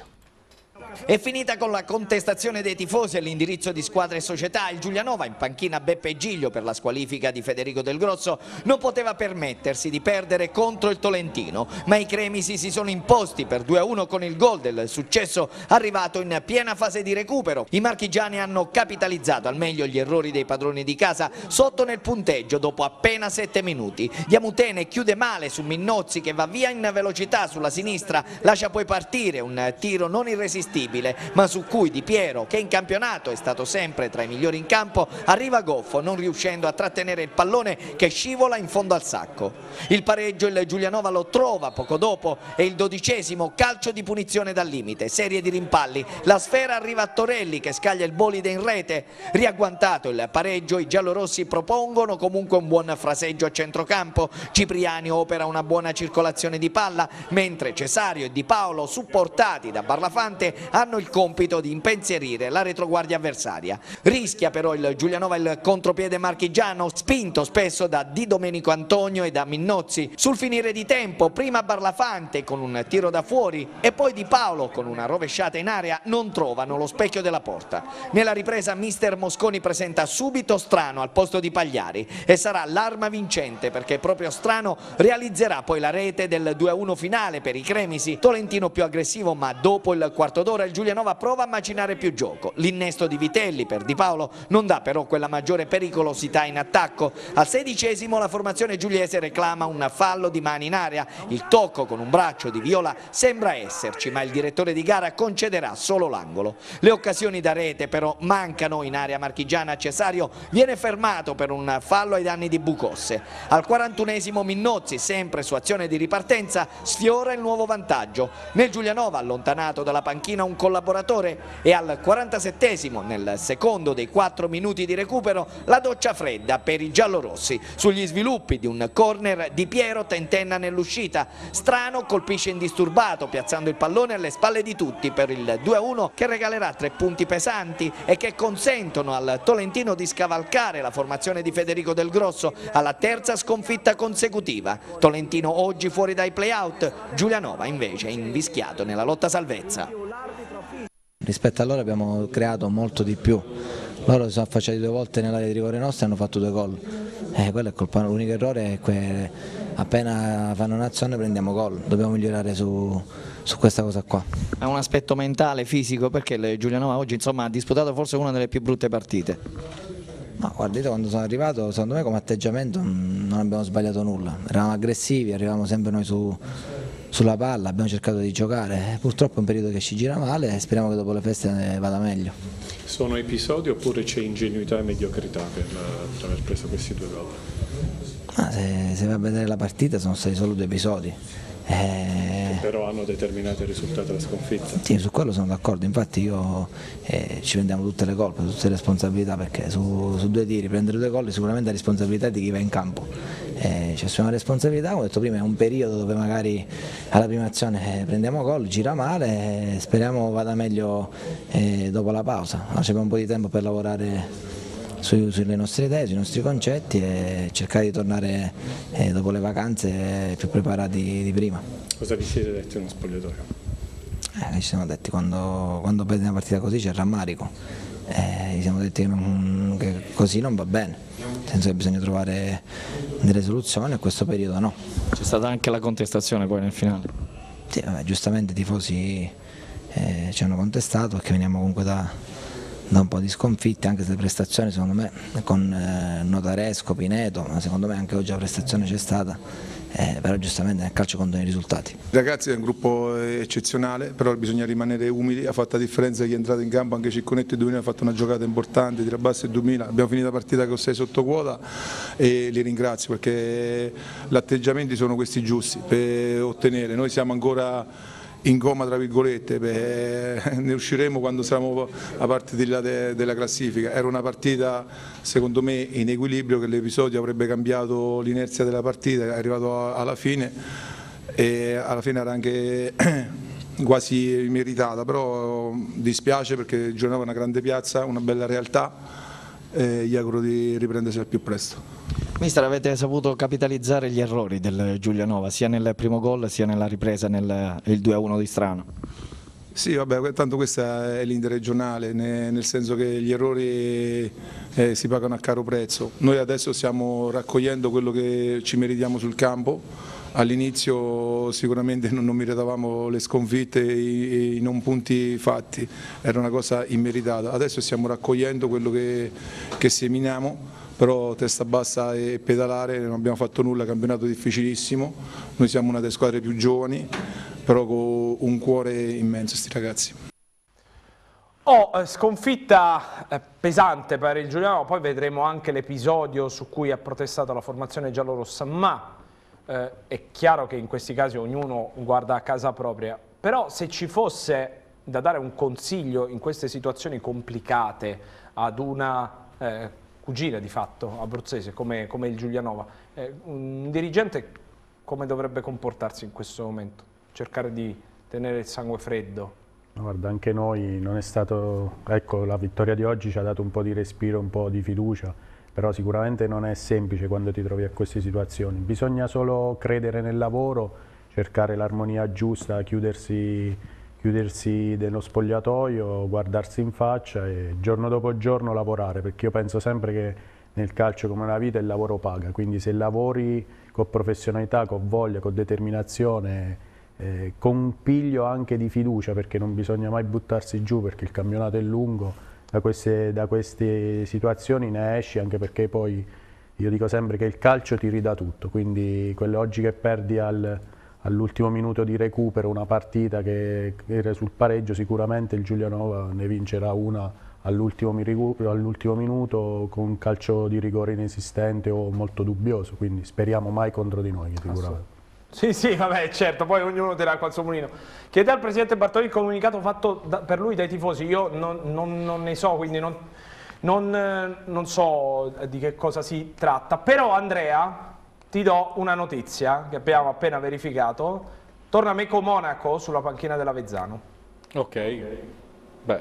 È finita con la contestazione dei tifosi all'indirizzo di squadre e società. Il Giulianova, in panchina Beppe Giglio per la squalifica di Federico Del Grosso, non poteva permettersi di perdere contro il Tolentino, ma i cremisi si sono imposti per 2-1 con il gol del successo arrivato in piena fase di recupero. I marchigiani hanno capitalizzato al meglio gli errori dei padroni di casa sotto nel punteggio dopo appena 7 minuti. Diamutene chiude male su Minnozzi che va via in velocità sulla sinistra, lascia poi partire un tiro non irresistibile, ma su cui Di Piero, che in campionato è stato sempre tra i migliori in campo, arriva goffo, non riuscendo a trattenere il pallone che scivola in fondo al sacco. Il pareggio il Giulianova lo trova poco dopo e il 12° calcio di punizione dal limite, serie di rimpalli, la sfera arriva a Torelli che scaglia il bolide in rete. Riagguantato il pareggio, i giallorossi propongono comunque un buon fraseggio a centrocampo. Cipriani opera una buona circolazione di palla, mentre Cesario e Di Paolo, supportati da Barlafante, hanno il compito di impensierire la retroguardia avversaria. Rischia però il Giulianova il contropiede marchigiano, spinto spesso da Di Domenico Antonio e da Minnozzi. Sul finire di tempo, prima Barlafante con un tiro da fuori e poi Di Paolo con una rovesciata in area non trovano lo specchio della porta. Nella ripresa mister Mosconi presenta subito Strano al posto di Pagliari e sarà l'arma vincente perché proprio Strano realizzerà poi la rete del 2-1 finale per i cremisi. Tolentino più aggressivo, ma dopo il quarto d'ora allora il Giulianova prova a macinare più gioco. L'innesto di Vitelli per Di Paolo non dà però quella maggiore pericolosità in attacco. Al 16° la formazione giuliese reclama un fallo di mani in area. Il tocco con un braccio di Viola sembra esserci, ma il direttore di gara concederà solo l'angolo. Le occasioni da rete però mancano in area marchigiana. Cesario viene fermato per un fallo ai danni di Bucosse. Al 41° Minnozzi, sempre su azione di ripartenza, sfiora il nuovo vantaggio. Nel Giulianova, allontanato dalla panchina un collaboratore, e al 47°, nel secondo dei 4 minuti di recupero, la doccia fredda per i giallorossi. Sugli sviluppi di un corner Di Piero tentenna nell'uscita. Strano colpisce indisturbato, piazzando il pallone alle spalle di tutti per il 2-1 che regalerà 3 punti pesanti e che consentono al Tolentino di scavalcare la formazione di Federico Del Grosso alla terza sconfitta consecutiva. Tolentino oggi fuori dai play-out, Giulianova invece invischiato nella lotta salvezza. Rispetto a loro abbiamo creato molto di più. Loro si sono affacciati 2 volte nell'area di rigore nostra e hanno fatto 2 gol. Quello è colpa, l'unico errore è che appena fanno un'azione prendiamo gol. Dobbiamo migliorare su questa cosa qua. È un aspetto mentale, fisico, perché il Giulianova oggi insomma ha disputato forse una delle più brutte partite. No, guardate, quando sono arrivato, secondo me come atteggiamento non abbiamo sbagliato nulla. Eravamo aggressivi, arrivavamo sempre noi sulla palla, abbiamo cercato di giocare. Purtroppo è un periodo che ci gira male e speriamo che dopo le feste vada meglio. Sono episodi oppure c'è ingenuità e mediocrità per aver preso questi 2 gol? Se vai a vedere la partita sono stati solo 2 episodi. Che però hanno determinato il risultato della sconfitta. Sì, su quello sono d'accordo, infatti ci prendiamo tutte le colpe, tutte le responsabilità, perché su 2 tiri prendere 2 gol sicuramente è responsabilità di chi va in campo. Ci assumiamo responsabilità, come ho detto prima è un periodo dove magari alla prima azione prendiamo gol, gira male, speriamo vada meglio dopo la pausa. Abbiamo un po' di tempo per lavorare sulle nostre idee, sui nostri concetti e cercare di tornare dopo le vacanze più preparati di prima. Cosa vi siete detti in uno spogliatoio? Ci siamo detti quando perdi una partita così c'è il rammarico, ci siamo detti che così non va bene, nel senso che bisogna trovare delle soluzioni, a questo periodo no. C'è stata anche la contestazione poi nel finale? Sì, giustamente i tifosi ci hanno contestato perché veniamo comunque da un po' di sconfitte, anche se le prestazioni secondo me con Notaresco, Pineto, ma secondo me anche oggi la prestazione c'è stata, però giustamente nel calcio contano i risultati. I ragazzi è un gruppo eccezionale, però bisogna rimanere umili, ha fatto la differenza chi è entrato in campo, anche Cicconetti e Duemila ha fatto una giocata importante, Tirabasso e Duemila, abbiamo finito la partita con 6 sotto quota e li ringrazio perché gli atteggiamenti sono questi giusti per ottenere, noi siamo ancora in coma tra virgolette, ne usciremo quando saremo a parte della classifica. Era una partita secondo me in equilibrio, che l'episodio avrebbe cambiato l'inerzia della partita, è arrivato alla fine e alla fine era anche quasi meritata, però dispiace perché il Giulianova è una grande piazza, una bella realtà e gli auguro di riprendersi al più presto. Mister, avete saputo capitalizzare gli errori del Giulianova sia nel primo gol sia nella ripresa, il 2-1 di Strano? Sì, vabbè, tanto questa è l'interregionale, nel senso che gli errori si pagano a caro prezzo. Noi adesso stiamo raccogliendo quello che ci meritiamo sul campo. All'inizio sicuramente non meritavamo le sconfitte e i non punti fatti, era una cosa immeritata. Adesso stiamo raccogliendo quello che seminiamo, però testa bassa e pedalare, non abbiamo fatto nulla, campionato difficilissimo, noi siamo una delle squadre più giovani, però con un cuore immenso sti ragazzi. Sconfitta pesante per il Giulianova, poi vedremo anche l'episodio su cui ha protestato la formazione giallorossa, ma è chiaro che in questi casi ognuno guarda a casa propria, però se ci fosse da dare un consiglio in queste situazioni complicate ad una cugina di fatto abruzzese come il Giulianova, un dirigente come dovrebbe comportarsi in questo momento? Cercare di tenere il sangue freddo? Guarda, anche noi non è stato, ecco, la vittoria di oggi ci ha dato un po' di respiro, un po' di fiducia, però sicuramente non è semplice quando ti trovi a queste situazioni. Bisogna solo credere nel lavoro, cercare l'armonia giusta, chiudersi nello spogliatoio, guardarsi in faccia e giorno dopo giorno lavorare, perché io penso sempre che nel calcio come nella vita il lavoro paga, quindi se lavori con professionalità, con voglia, con determinazione con un piglio anche di fiducia, perché non bisogna mai buttarsi giù, perché il campionato è lungo, da queste situazioni ne esci, anche perché poi io dico sempre che il calcio ti ridà tutto, quindi oggi che perdi all'ultimo minuto di recupero una partita che era sul pareggio, sicuramente il Giulianova ne vincerà una all'ultimo minuto con un calcio di rigore inesistente o molto dubbioso, quindi speriamo mai contro di noi sicuramente. Sì, sì, vabbè, certo, poi ognuno dirà l'acqua al suo mulino. Chiede al Presidente Bartoli il comunicato fatto per lui dai tifosi, io non ne so, quindi non so di che cosa si tratta, però Andrea ti do una notizia che abbiamo appena verificato, torna Meco Monaco sulla panchina dell'Avezzano. Ok, beh.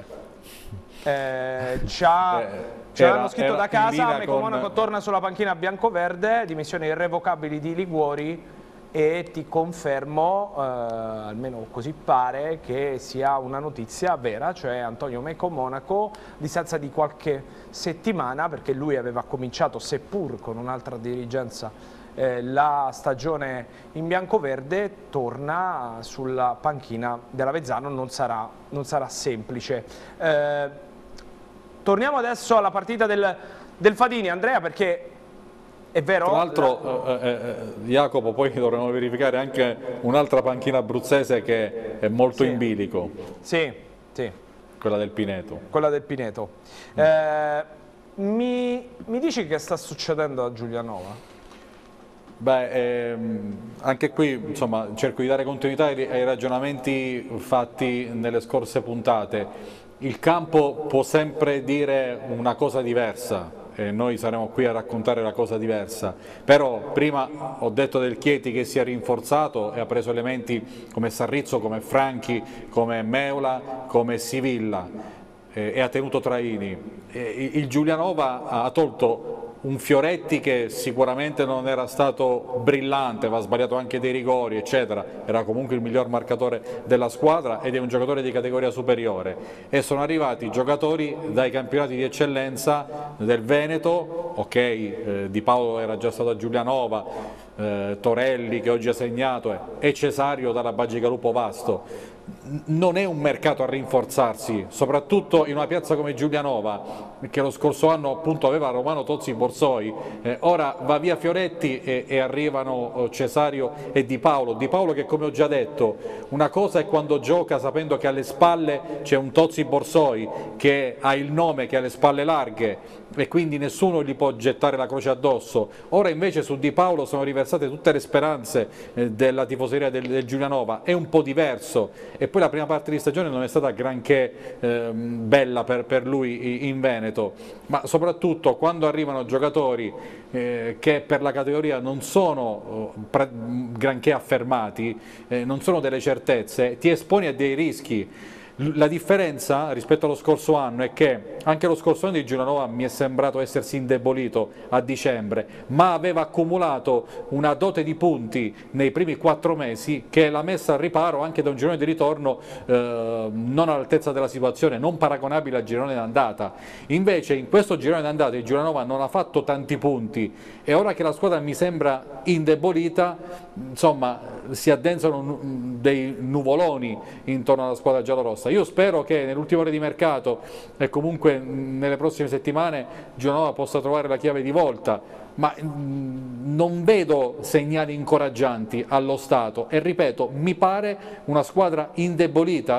Ci hanno scritto da casa, Meco Monaco torna sulla panchina biancoverde, dimissioni irrevocabili di Liguori, e ti confermo, almeno così pare, che sia una notizia vera, cioè Antonio Meco Monaco, a distanza di qualche settimana, perché lui aveva cominciato, seppur con un'altra dirigenza, la stagione in biancoverde, torna sulla panchina dell'Avezzano, non sarà semplice. Torniamo adesso alla partita del Fadini, Andrea, perché è vero. Tra l'altro, Jacopo, poi dovremmo verificare anche un'altra panchina abruzzese che è molto in bilico. Sì, sì. Quella del Pineto. Quella del Pineto. Mi dici che sta succedendo a Giulianova? Beh, anche qui insomma, cerco di dare continuità ai ragionamenti fatti nelle scorse puntate. Il campo può sempre dire una cosa diversa. Noi saremo qui a raccontare la cosa diversa, però prima ho detto del Chieti che si è rinforzato e ha preso elementi come Sarrizzo, come Franchi, come Meula, come Sivilla e ha tenuto Traini. Il Giulianova ha tolto un Fioretti che sicuramente non era stato brillante, aveva sbagliato anche dei rigori eccetera, era comunque il miglior marcatore della squadra ed è un giocatore di categoria superiore, e sono arrivati giocatori dai campionati di eccellenza del Veneto, ok, Di Paolo era già stato a Giulianova, Torelli che oggi ha segnato e Cesario dalla Bagigalupo Vasto. Non è un mercato a rinforzarsi, soprattutto in una piazza come Giulianova, che lo scorso anno appunto aveva Romano Tozzi Borsoi, ora va via Fioretti e arrivano Cesario e Di Paolo che, come ho già detto, una cosa è quando gioca sapendo che alle spalle c'è un Tozzi Borsoi che ha il nome, che ha le spalle larghe e quindi nessuno gli può gettare la croce addosso. Ora invece su Di Paolo sono riversate tutte le speranze della tifoseria del Giulianova, è un po' diverso, e poi la prima parte di stagione non è stata granché bella per lui in Veneto, ma soprattutto quando arrivano giocatori che per la categoria non sono granché affermati, non sono delle certezze, ti esponi a dei rischi. La differenza rispetto allo scorso anno è che anche lo scorso anno di Giulianova mi è sembrato essersi indebolito a dicembre, ma aveva accumulato una dote di punti nei primi 4 mesi che l'ha messa al riparo anche da un girone di ritorno non all'altezza della situazione, non paragonabile al girone d'andata. Invece in questo girone d'andata il Giulianova non ha fatto tanti punti e ora che la squadra mi sembra indebolita, insomma, si addensano dei nuvoloni intorno alla squadra giallorossa. Io spero che nell'ultima ora di mercato e comunque nelle prossime settimane Giulianova possa trovare la chiave di volta, ma non vedo segnali incoraggianti allo stato e ripeto, mi pare una squadra indebolita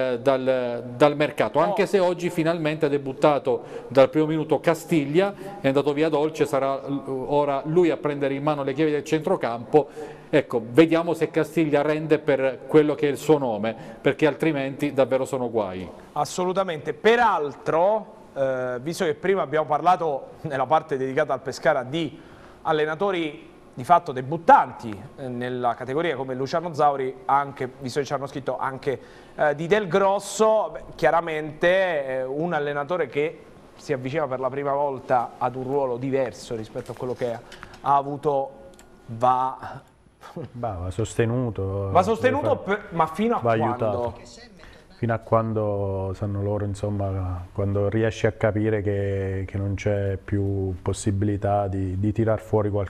dal mercato, anche se oggi finalmente ha debuttato dal primo minuto Castiglia, è andato via Dolce, sarà ora lui a prendere in mano le chiavi del centrocampo. Ecco, vediamo se Castiglia rende per quello che è il suo nome, perché altrimenti davvero sono guai. Assolutamente. Peraltro, visto che prima abbiamo parlato nella parte dedicata al Pescara di allenatori di fatto debuttanti nella categoria come Luciano Zauri, anche, visto che ci hanno scritto anche di Del Grosso, chiaramente un allenatore che si avvicina per la prima volta ad un ruolo diverso rispetto a quello che ha avuto, va sostenuto. Va sostenuto, ma fino a quando? Aiutato. Fino a quando sanno loro, insomma, quando riesci a capire che non c'è più possibilità di tirar fuori qualcosa.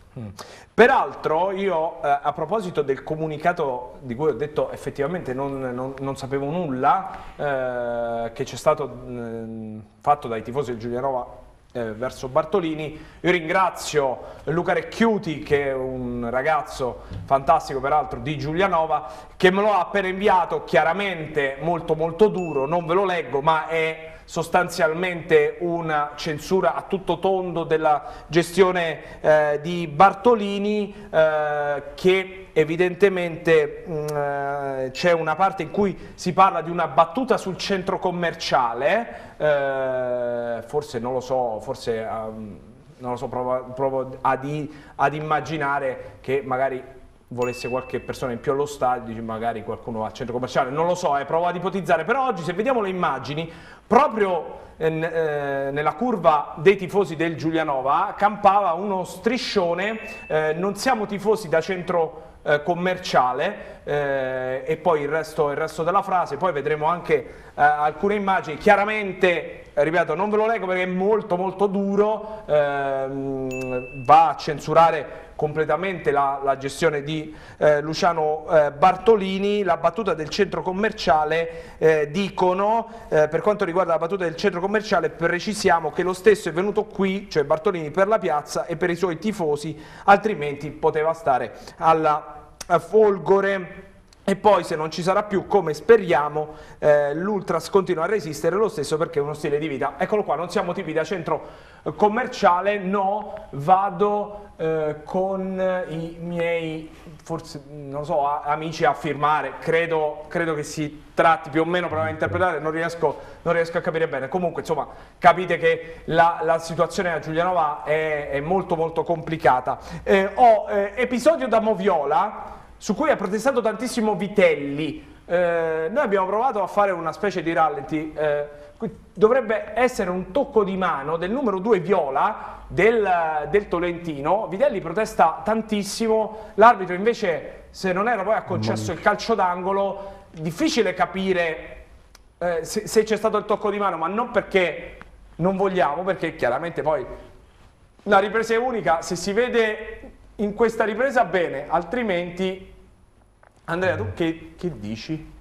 Peraltro io a proposito del comunicato di cui ho detto effettivamente non sapevo nulla, che c'è stato fatto dai tifosi del Giulianova verso Bartolini, io ringrazio Luca Recchiuti, che è un ragazzo fantastico peraltro di Giulianova, che me lo ha appena inviato, chiaramente molto molto duro, non ve lo leggo, ma è sostanzialmente una censura a tutto tondo della gestione di Bartolini, che evidentemente c'è una parte in cui si parla di una battuta sul centro commerciale, forse non lo so, forse non lo so, provo ad immaginare che magari volesse qualche persona in più allo stadio, magari qualcuno al centro commerciale, non lo so, provo ad ipotizzare, però oggi se vediamo le immagini, proprio nella curva dei tifosi del Giulianova campava uno striscione, non siamo tifosi da centro commerciale, e poi il resto della frase, poi vedremo anche alcune immagini, chiaramente, ripeto, non ve lo leggo perché è molto molto duro, va a censurare completamente la gestione di Luciano Bartolini. La battuta del centro commerciale, dicono, per quanto riguarda la battuta del centro commerciale, precisiamo che lo stesso è venuto qui, cioè Bartolini, per la piazza e per i suoi tifosi, altrimenti poteva stare alla Folgore. E poi, se non ci sarà più, come speriamo, l'Ultras continua a resistere lo stesso, perché è uno stile di vita. Eccolo qua, non siamo tipi da centro commerciale, no, vado con i miei, forse, non so, amici a firmare, credo che si tratti più o meno, prova a interpretare, non riesco a capire bene. Comunque, insomma, capite che la situazione a Giulianova è molto molto complicata. Episodio da Moviola, su cui ha protestato tantissimo Vitelli. Noi abbiamo provato a fare una specie di rallenti, dovrebbe essere un tocco di mano del numero 2 Viola del Tolentino. Vitelli protesta tantissimo, l'arbitro invece, se non era, poi ha concesso il calcio d'angolo. Difficile capire se c'è stato il tocco di mano, ma non perché non vogliamo, perché chiaramente poi la ripresa è unica, se si vede in questa ripresa bene, altrimenti. Andrea, tu che dici?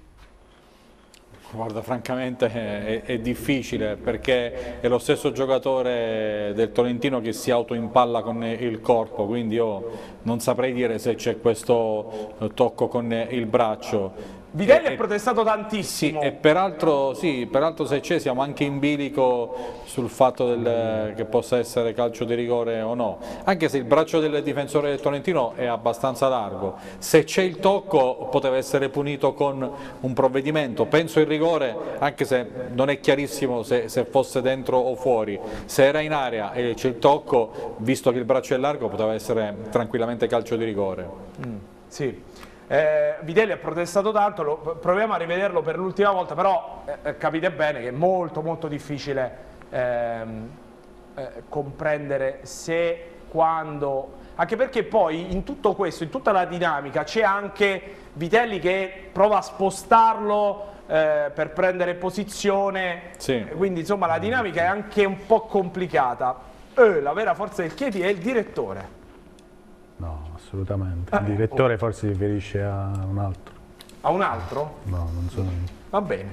Guarda, francamente è difficile, perché è lo stesso giocatore del Tolentino che si autoimpalla con il corpo, quindi io non saprei dire se c'è questo tocco con il braccio. Vitelli ha protestato tantissimo. Sì, e peraltro se c'è, siamo anche in bilico sul fatto che possa essere calcio di rigore o no, anche se il braccio del difensore del Tolentino è abbastanza largo. Se c'è il tocco poteva essere punito con un provvedimento, penso il rigore, anche se non è chiarissimo se fosse dentro o fuori. Se era in area e c'è il tocco, visto che il braccio è largo, poteva essere tranquillamente calcio di rigore. Sì. Vitelli ha protestato tanto, proviamo a rivederlo per l'ultima volta, però capite bene che è molto molto difficile comprendere se, quando, anche perché poi in tutto questo, in tutta la dinamica, c'è anche Vitelli che prova a spostarlo per prendere posizione, sì. Quindi insomma la dinamica è anche un po' complicata. La vera forza del Chieti è il direttore. No, assolutamente. Il direttore forse si riferisce a un altro. A un altro? No, non so. Va bene.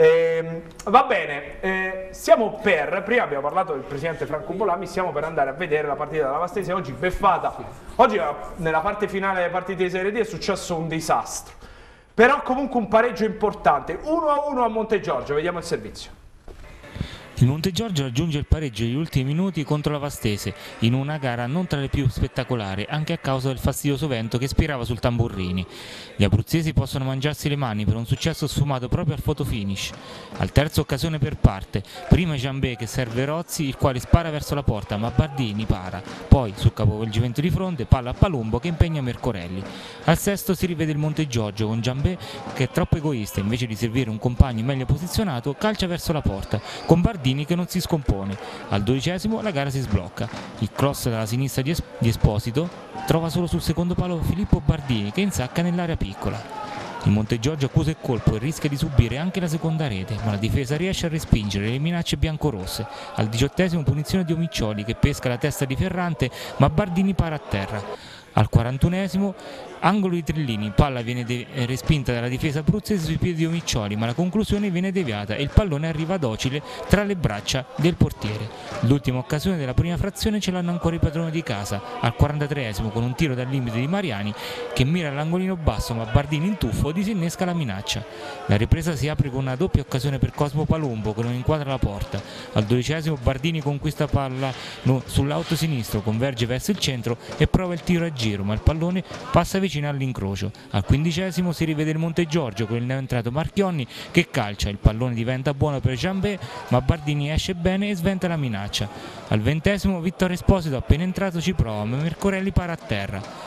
Siamo prima abbiamo parlato del presidente Franco Bolami, stiamo per andare a vedere la partita della Vastese, oggi beffata. Oggi nella parte finale delle partite di Serie D è successo un disastro. Però comunque un pareggio importante, 1-1 a Montegiorgio, vediamo il servizio. Il Montegiorgio raggiunge il pareggio negli ultimi minuti contro la Vastese, in una gara non tra le più spettacolari, anche a causa del fastidioso vento che spirava sul Tamburrini. Gli abruzzesi possono mangiarsi le mani per un successo sfumato proprio al fotofinish. Al terzo occasione per parte, prima Giambé che serve Rozzi, il quale spara verso la porta, ma Bardini para. Poi, sul capovolgimento di fronte, palla a Palumbo che impegna Mercorelli. Al sesto si rivede il Montegiorgio con Giambé che è troppo egoista, invece di servire un compagno meglio posizionato, calcia verso la porta, con Bardini che non si scompone. Al 12° la gara si sblocca. Il cross dalla sinistra di Esposito trova solo sul secondo palo Filippo Bardini che insacca nell'area piccola. Il Montegiorgio accusa il colpo e rischia di subire anche la seconda rete, ma la difesa riesce a respingere le minacce biancorosse. Al 18esimo punizione di Omiccioli che pesca la testa di Ferrante, ma Bardini para a terra. Al 41esimo angolo di Trillini, palla viene respinta dalla difesa abruzzese sui piedi di Omiccioli, ma la conclusione viene deviata e il pallone arriva docile tra le braccia del portiere. L'ultima occasione della prima frazione ce l'hanno ancora i padroni di casa, al 43esimo con un tiro dal limite di Mariani che mira all'angolino basso, ma Bardini in tuffo disinnesca la minaccia. La ripresa si apre con una doppia occasione per Cosmo Palumbo che non inquadra la porta. Al 12esimo Bardini conquista palla sull'auto sinistro, converge verso il centro e prova il tiro a giro, ma il pallone passa vicino all'incrocio. Al 15esimo si rivede il Montegiorgio con il neoentrato Marchionni che calcia, il pallone diventa buono per Jambé, ma Bardini esce bene e sventa la minaccia. Al 20esimo Vittorio Esposito appena entrato ci prova, ma Mercorelli para a terra.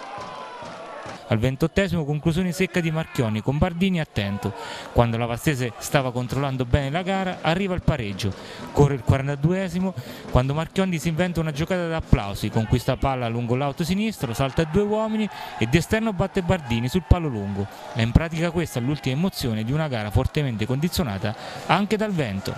Al 28esimo conclusione secca di Marchionni con Bardini attento. Quando la Vastese stava controllando bene la gara arriva il pareggio. Corre il 42esimo quando Marchionni si inventa una giocata da applausi, conquista palla lungo l'auto sinistro, salta due uomini e di esterno batte Bardini sul palo lungo. È in pratica questa l'ultima emozione di una gara fortemente condizionata anche dal vento.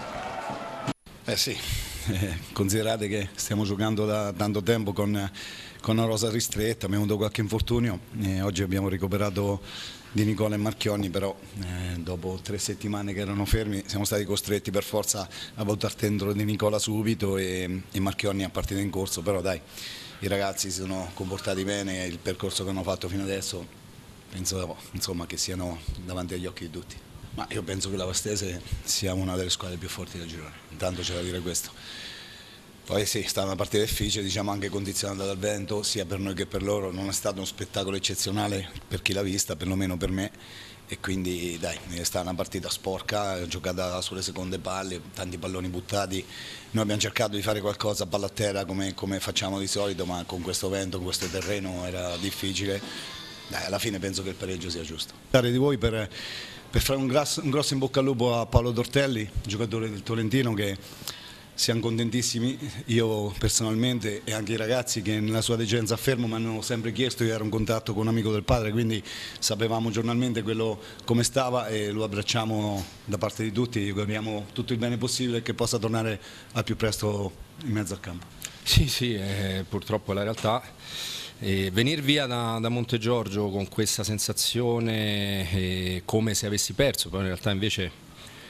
Sì, considerate che stiamo giocando da tanto tempo con una rosa ristretta, abbiamo avuto qualche infortunio, oggi abbiamo recuperato Di Nicola e Marchionni, però dopo 3 settimane che erano fermi siamo stati costretti per forza a buttare dentro Di Nicola subito e Marchionni a partita in corso, però dai, i ragazzi si sono comportati bene e il percorso che hanno fatto fino adesso penso insomma, che siano davanti agli occhi di tutti. Ma io penso che la Vastese sia una delle squadre più forti del girone, intanto c'è da dire questo. Poi sì, è stata una partita difficile, diciamo anche condizionata dal vento, sia per noi che per loro, non è stato uno spettacolo eccezionale per chi l'ha vista, perlomeno per me, e quindi dai, è stata una partita sporca, giocata sulle seconde palle, tanti palloni buttati, noi abbiamo cercato di fare qualcosa a palla a terra come facciamo di solito, ma con questo vento, con questo terreno era difficile, dai, alla fine penso che il pareggio sia giusto. Di voi per fare un grosso in bocca al lupo a Paolo Tortelli, giocatore del Tolentino, che siamo contentissimi, io personalmente e anche i ragazzi che nella sua degenza a Fermo mi hanno sempre chiesto, io ero in contatto con un amico del padre, quindi sapevamo giornalmente quello come stava e lo abbracciamo da parte di tutti, gli auguriamo tutto il bene possibile che possa tornare al più presto in mezzo al campo. Sì, purtroppo è la realtà. Venire via da Montegiorgio con questa sensazione come se avessi perso, poi in realtà invece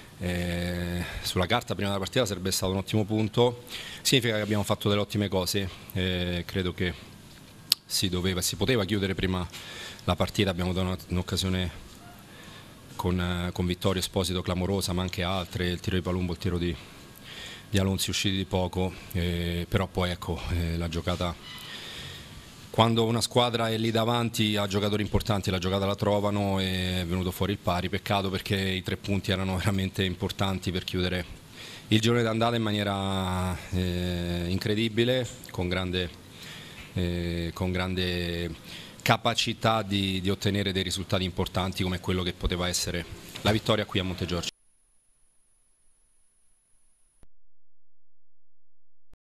sulla carta prima della partita sarebbe stato un ottimo punto, significa che abbiamo fatto delle ottime cose, credo che si poteva chiudere prima la partita, abbiamo dato un'occasione con Vittorio Esposito clamorosa, ma anche altre, il tiro di Palumbo, il tiro di Alonzi usciti di poco, però poi ecco la giocata. Quando una squadra è lì davanti a giocatori importanti, la giocata la trovano, è venuto fuori il pari, peccato perché i 3 punti erano veramente importanti per chiudere il girone d'andata in maniera incredibile, con grande capacità di ottenere dei risultati importanti come quello che poteva essere la vittoria qui a Montegiorgio.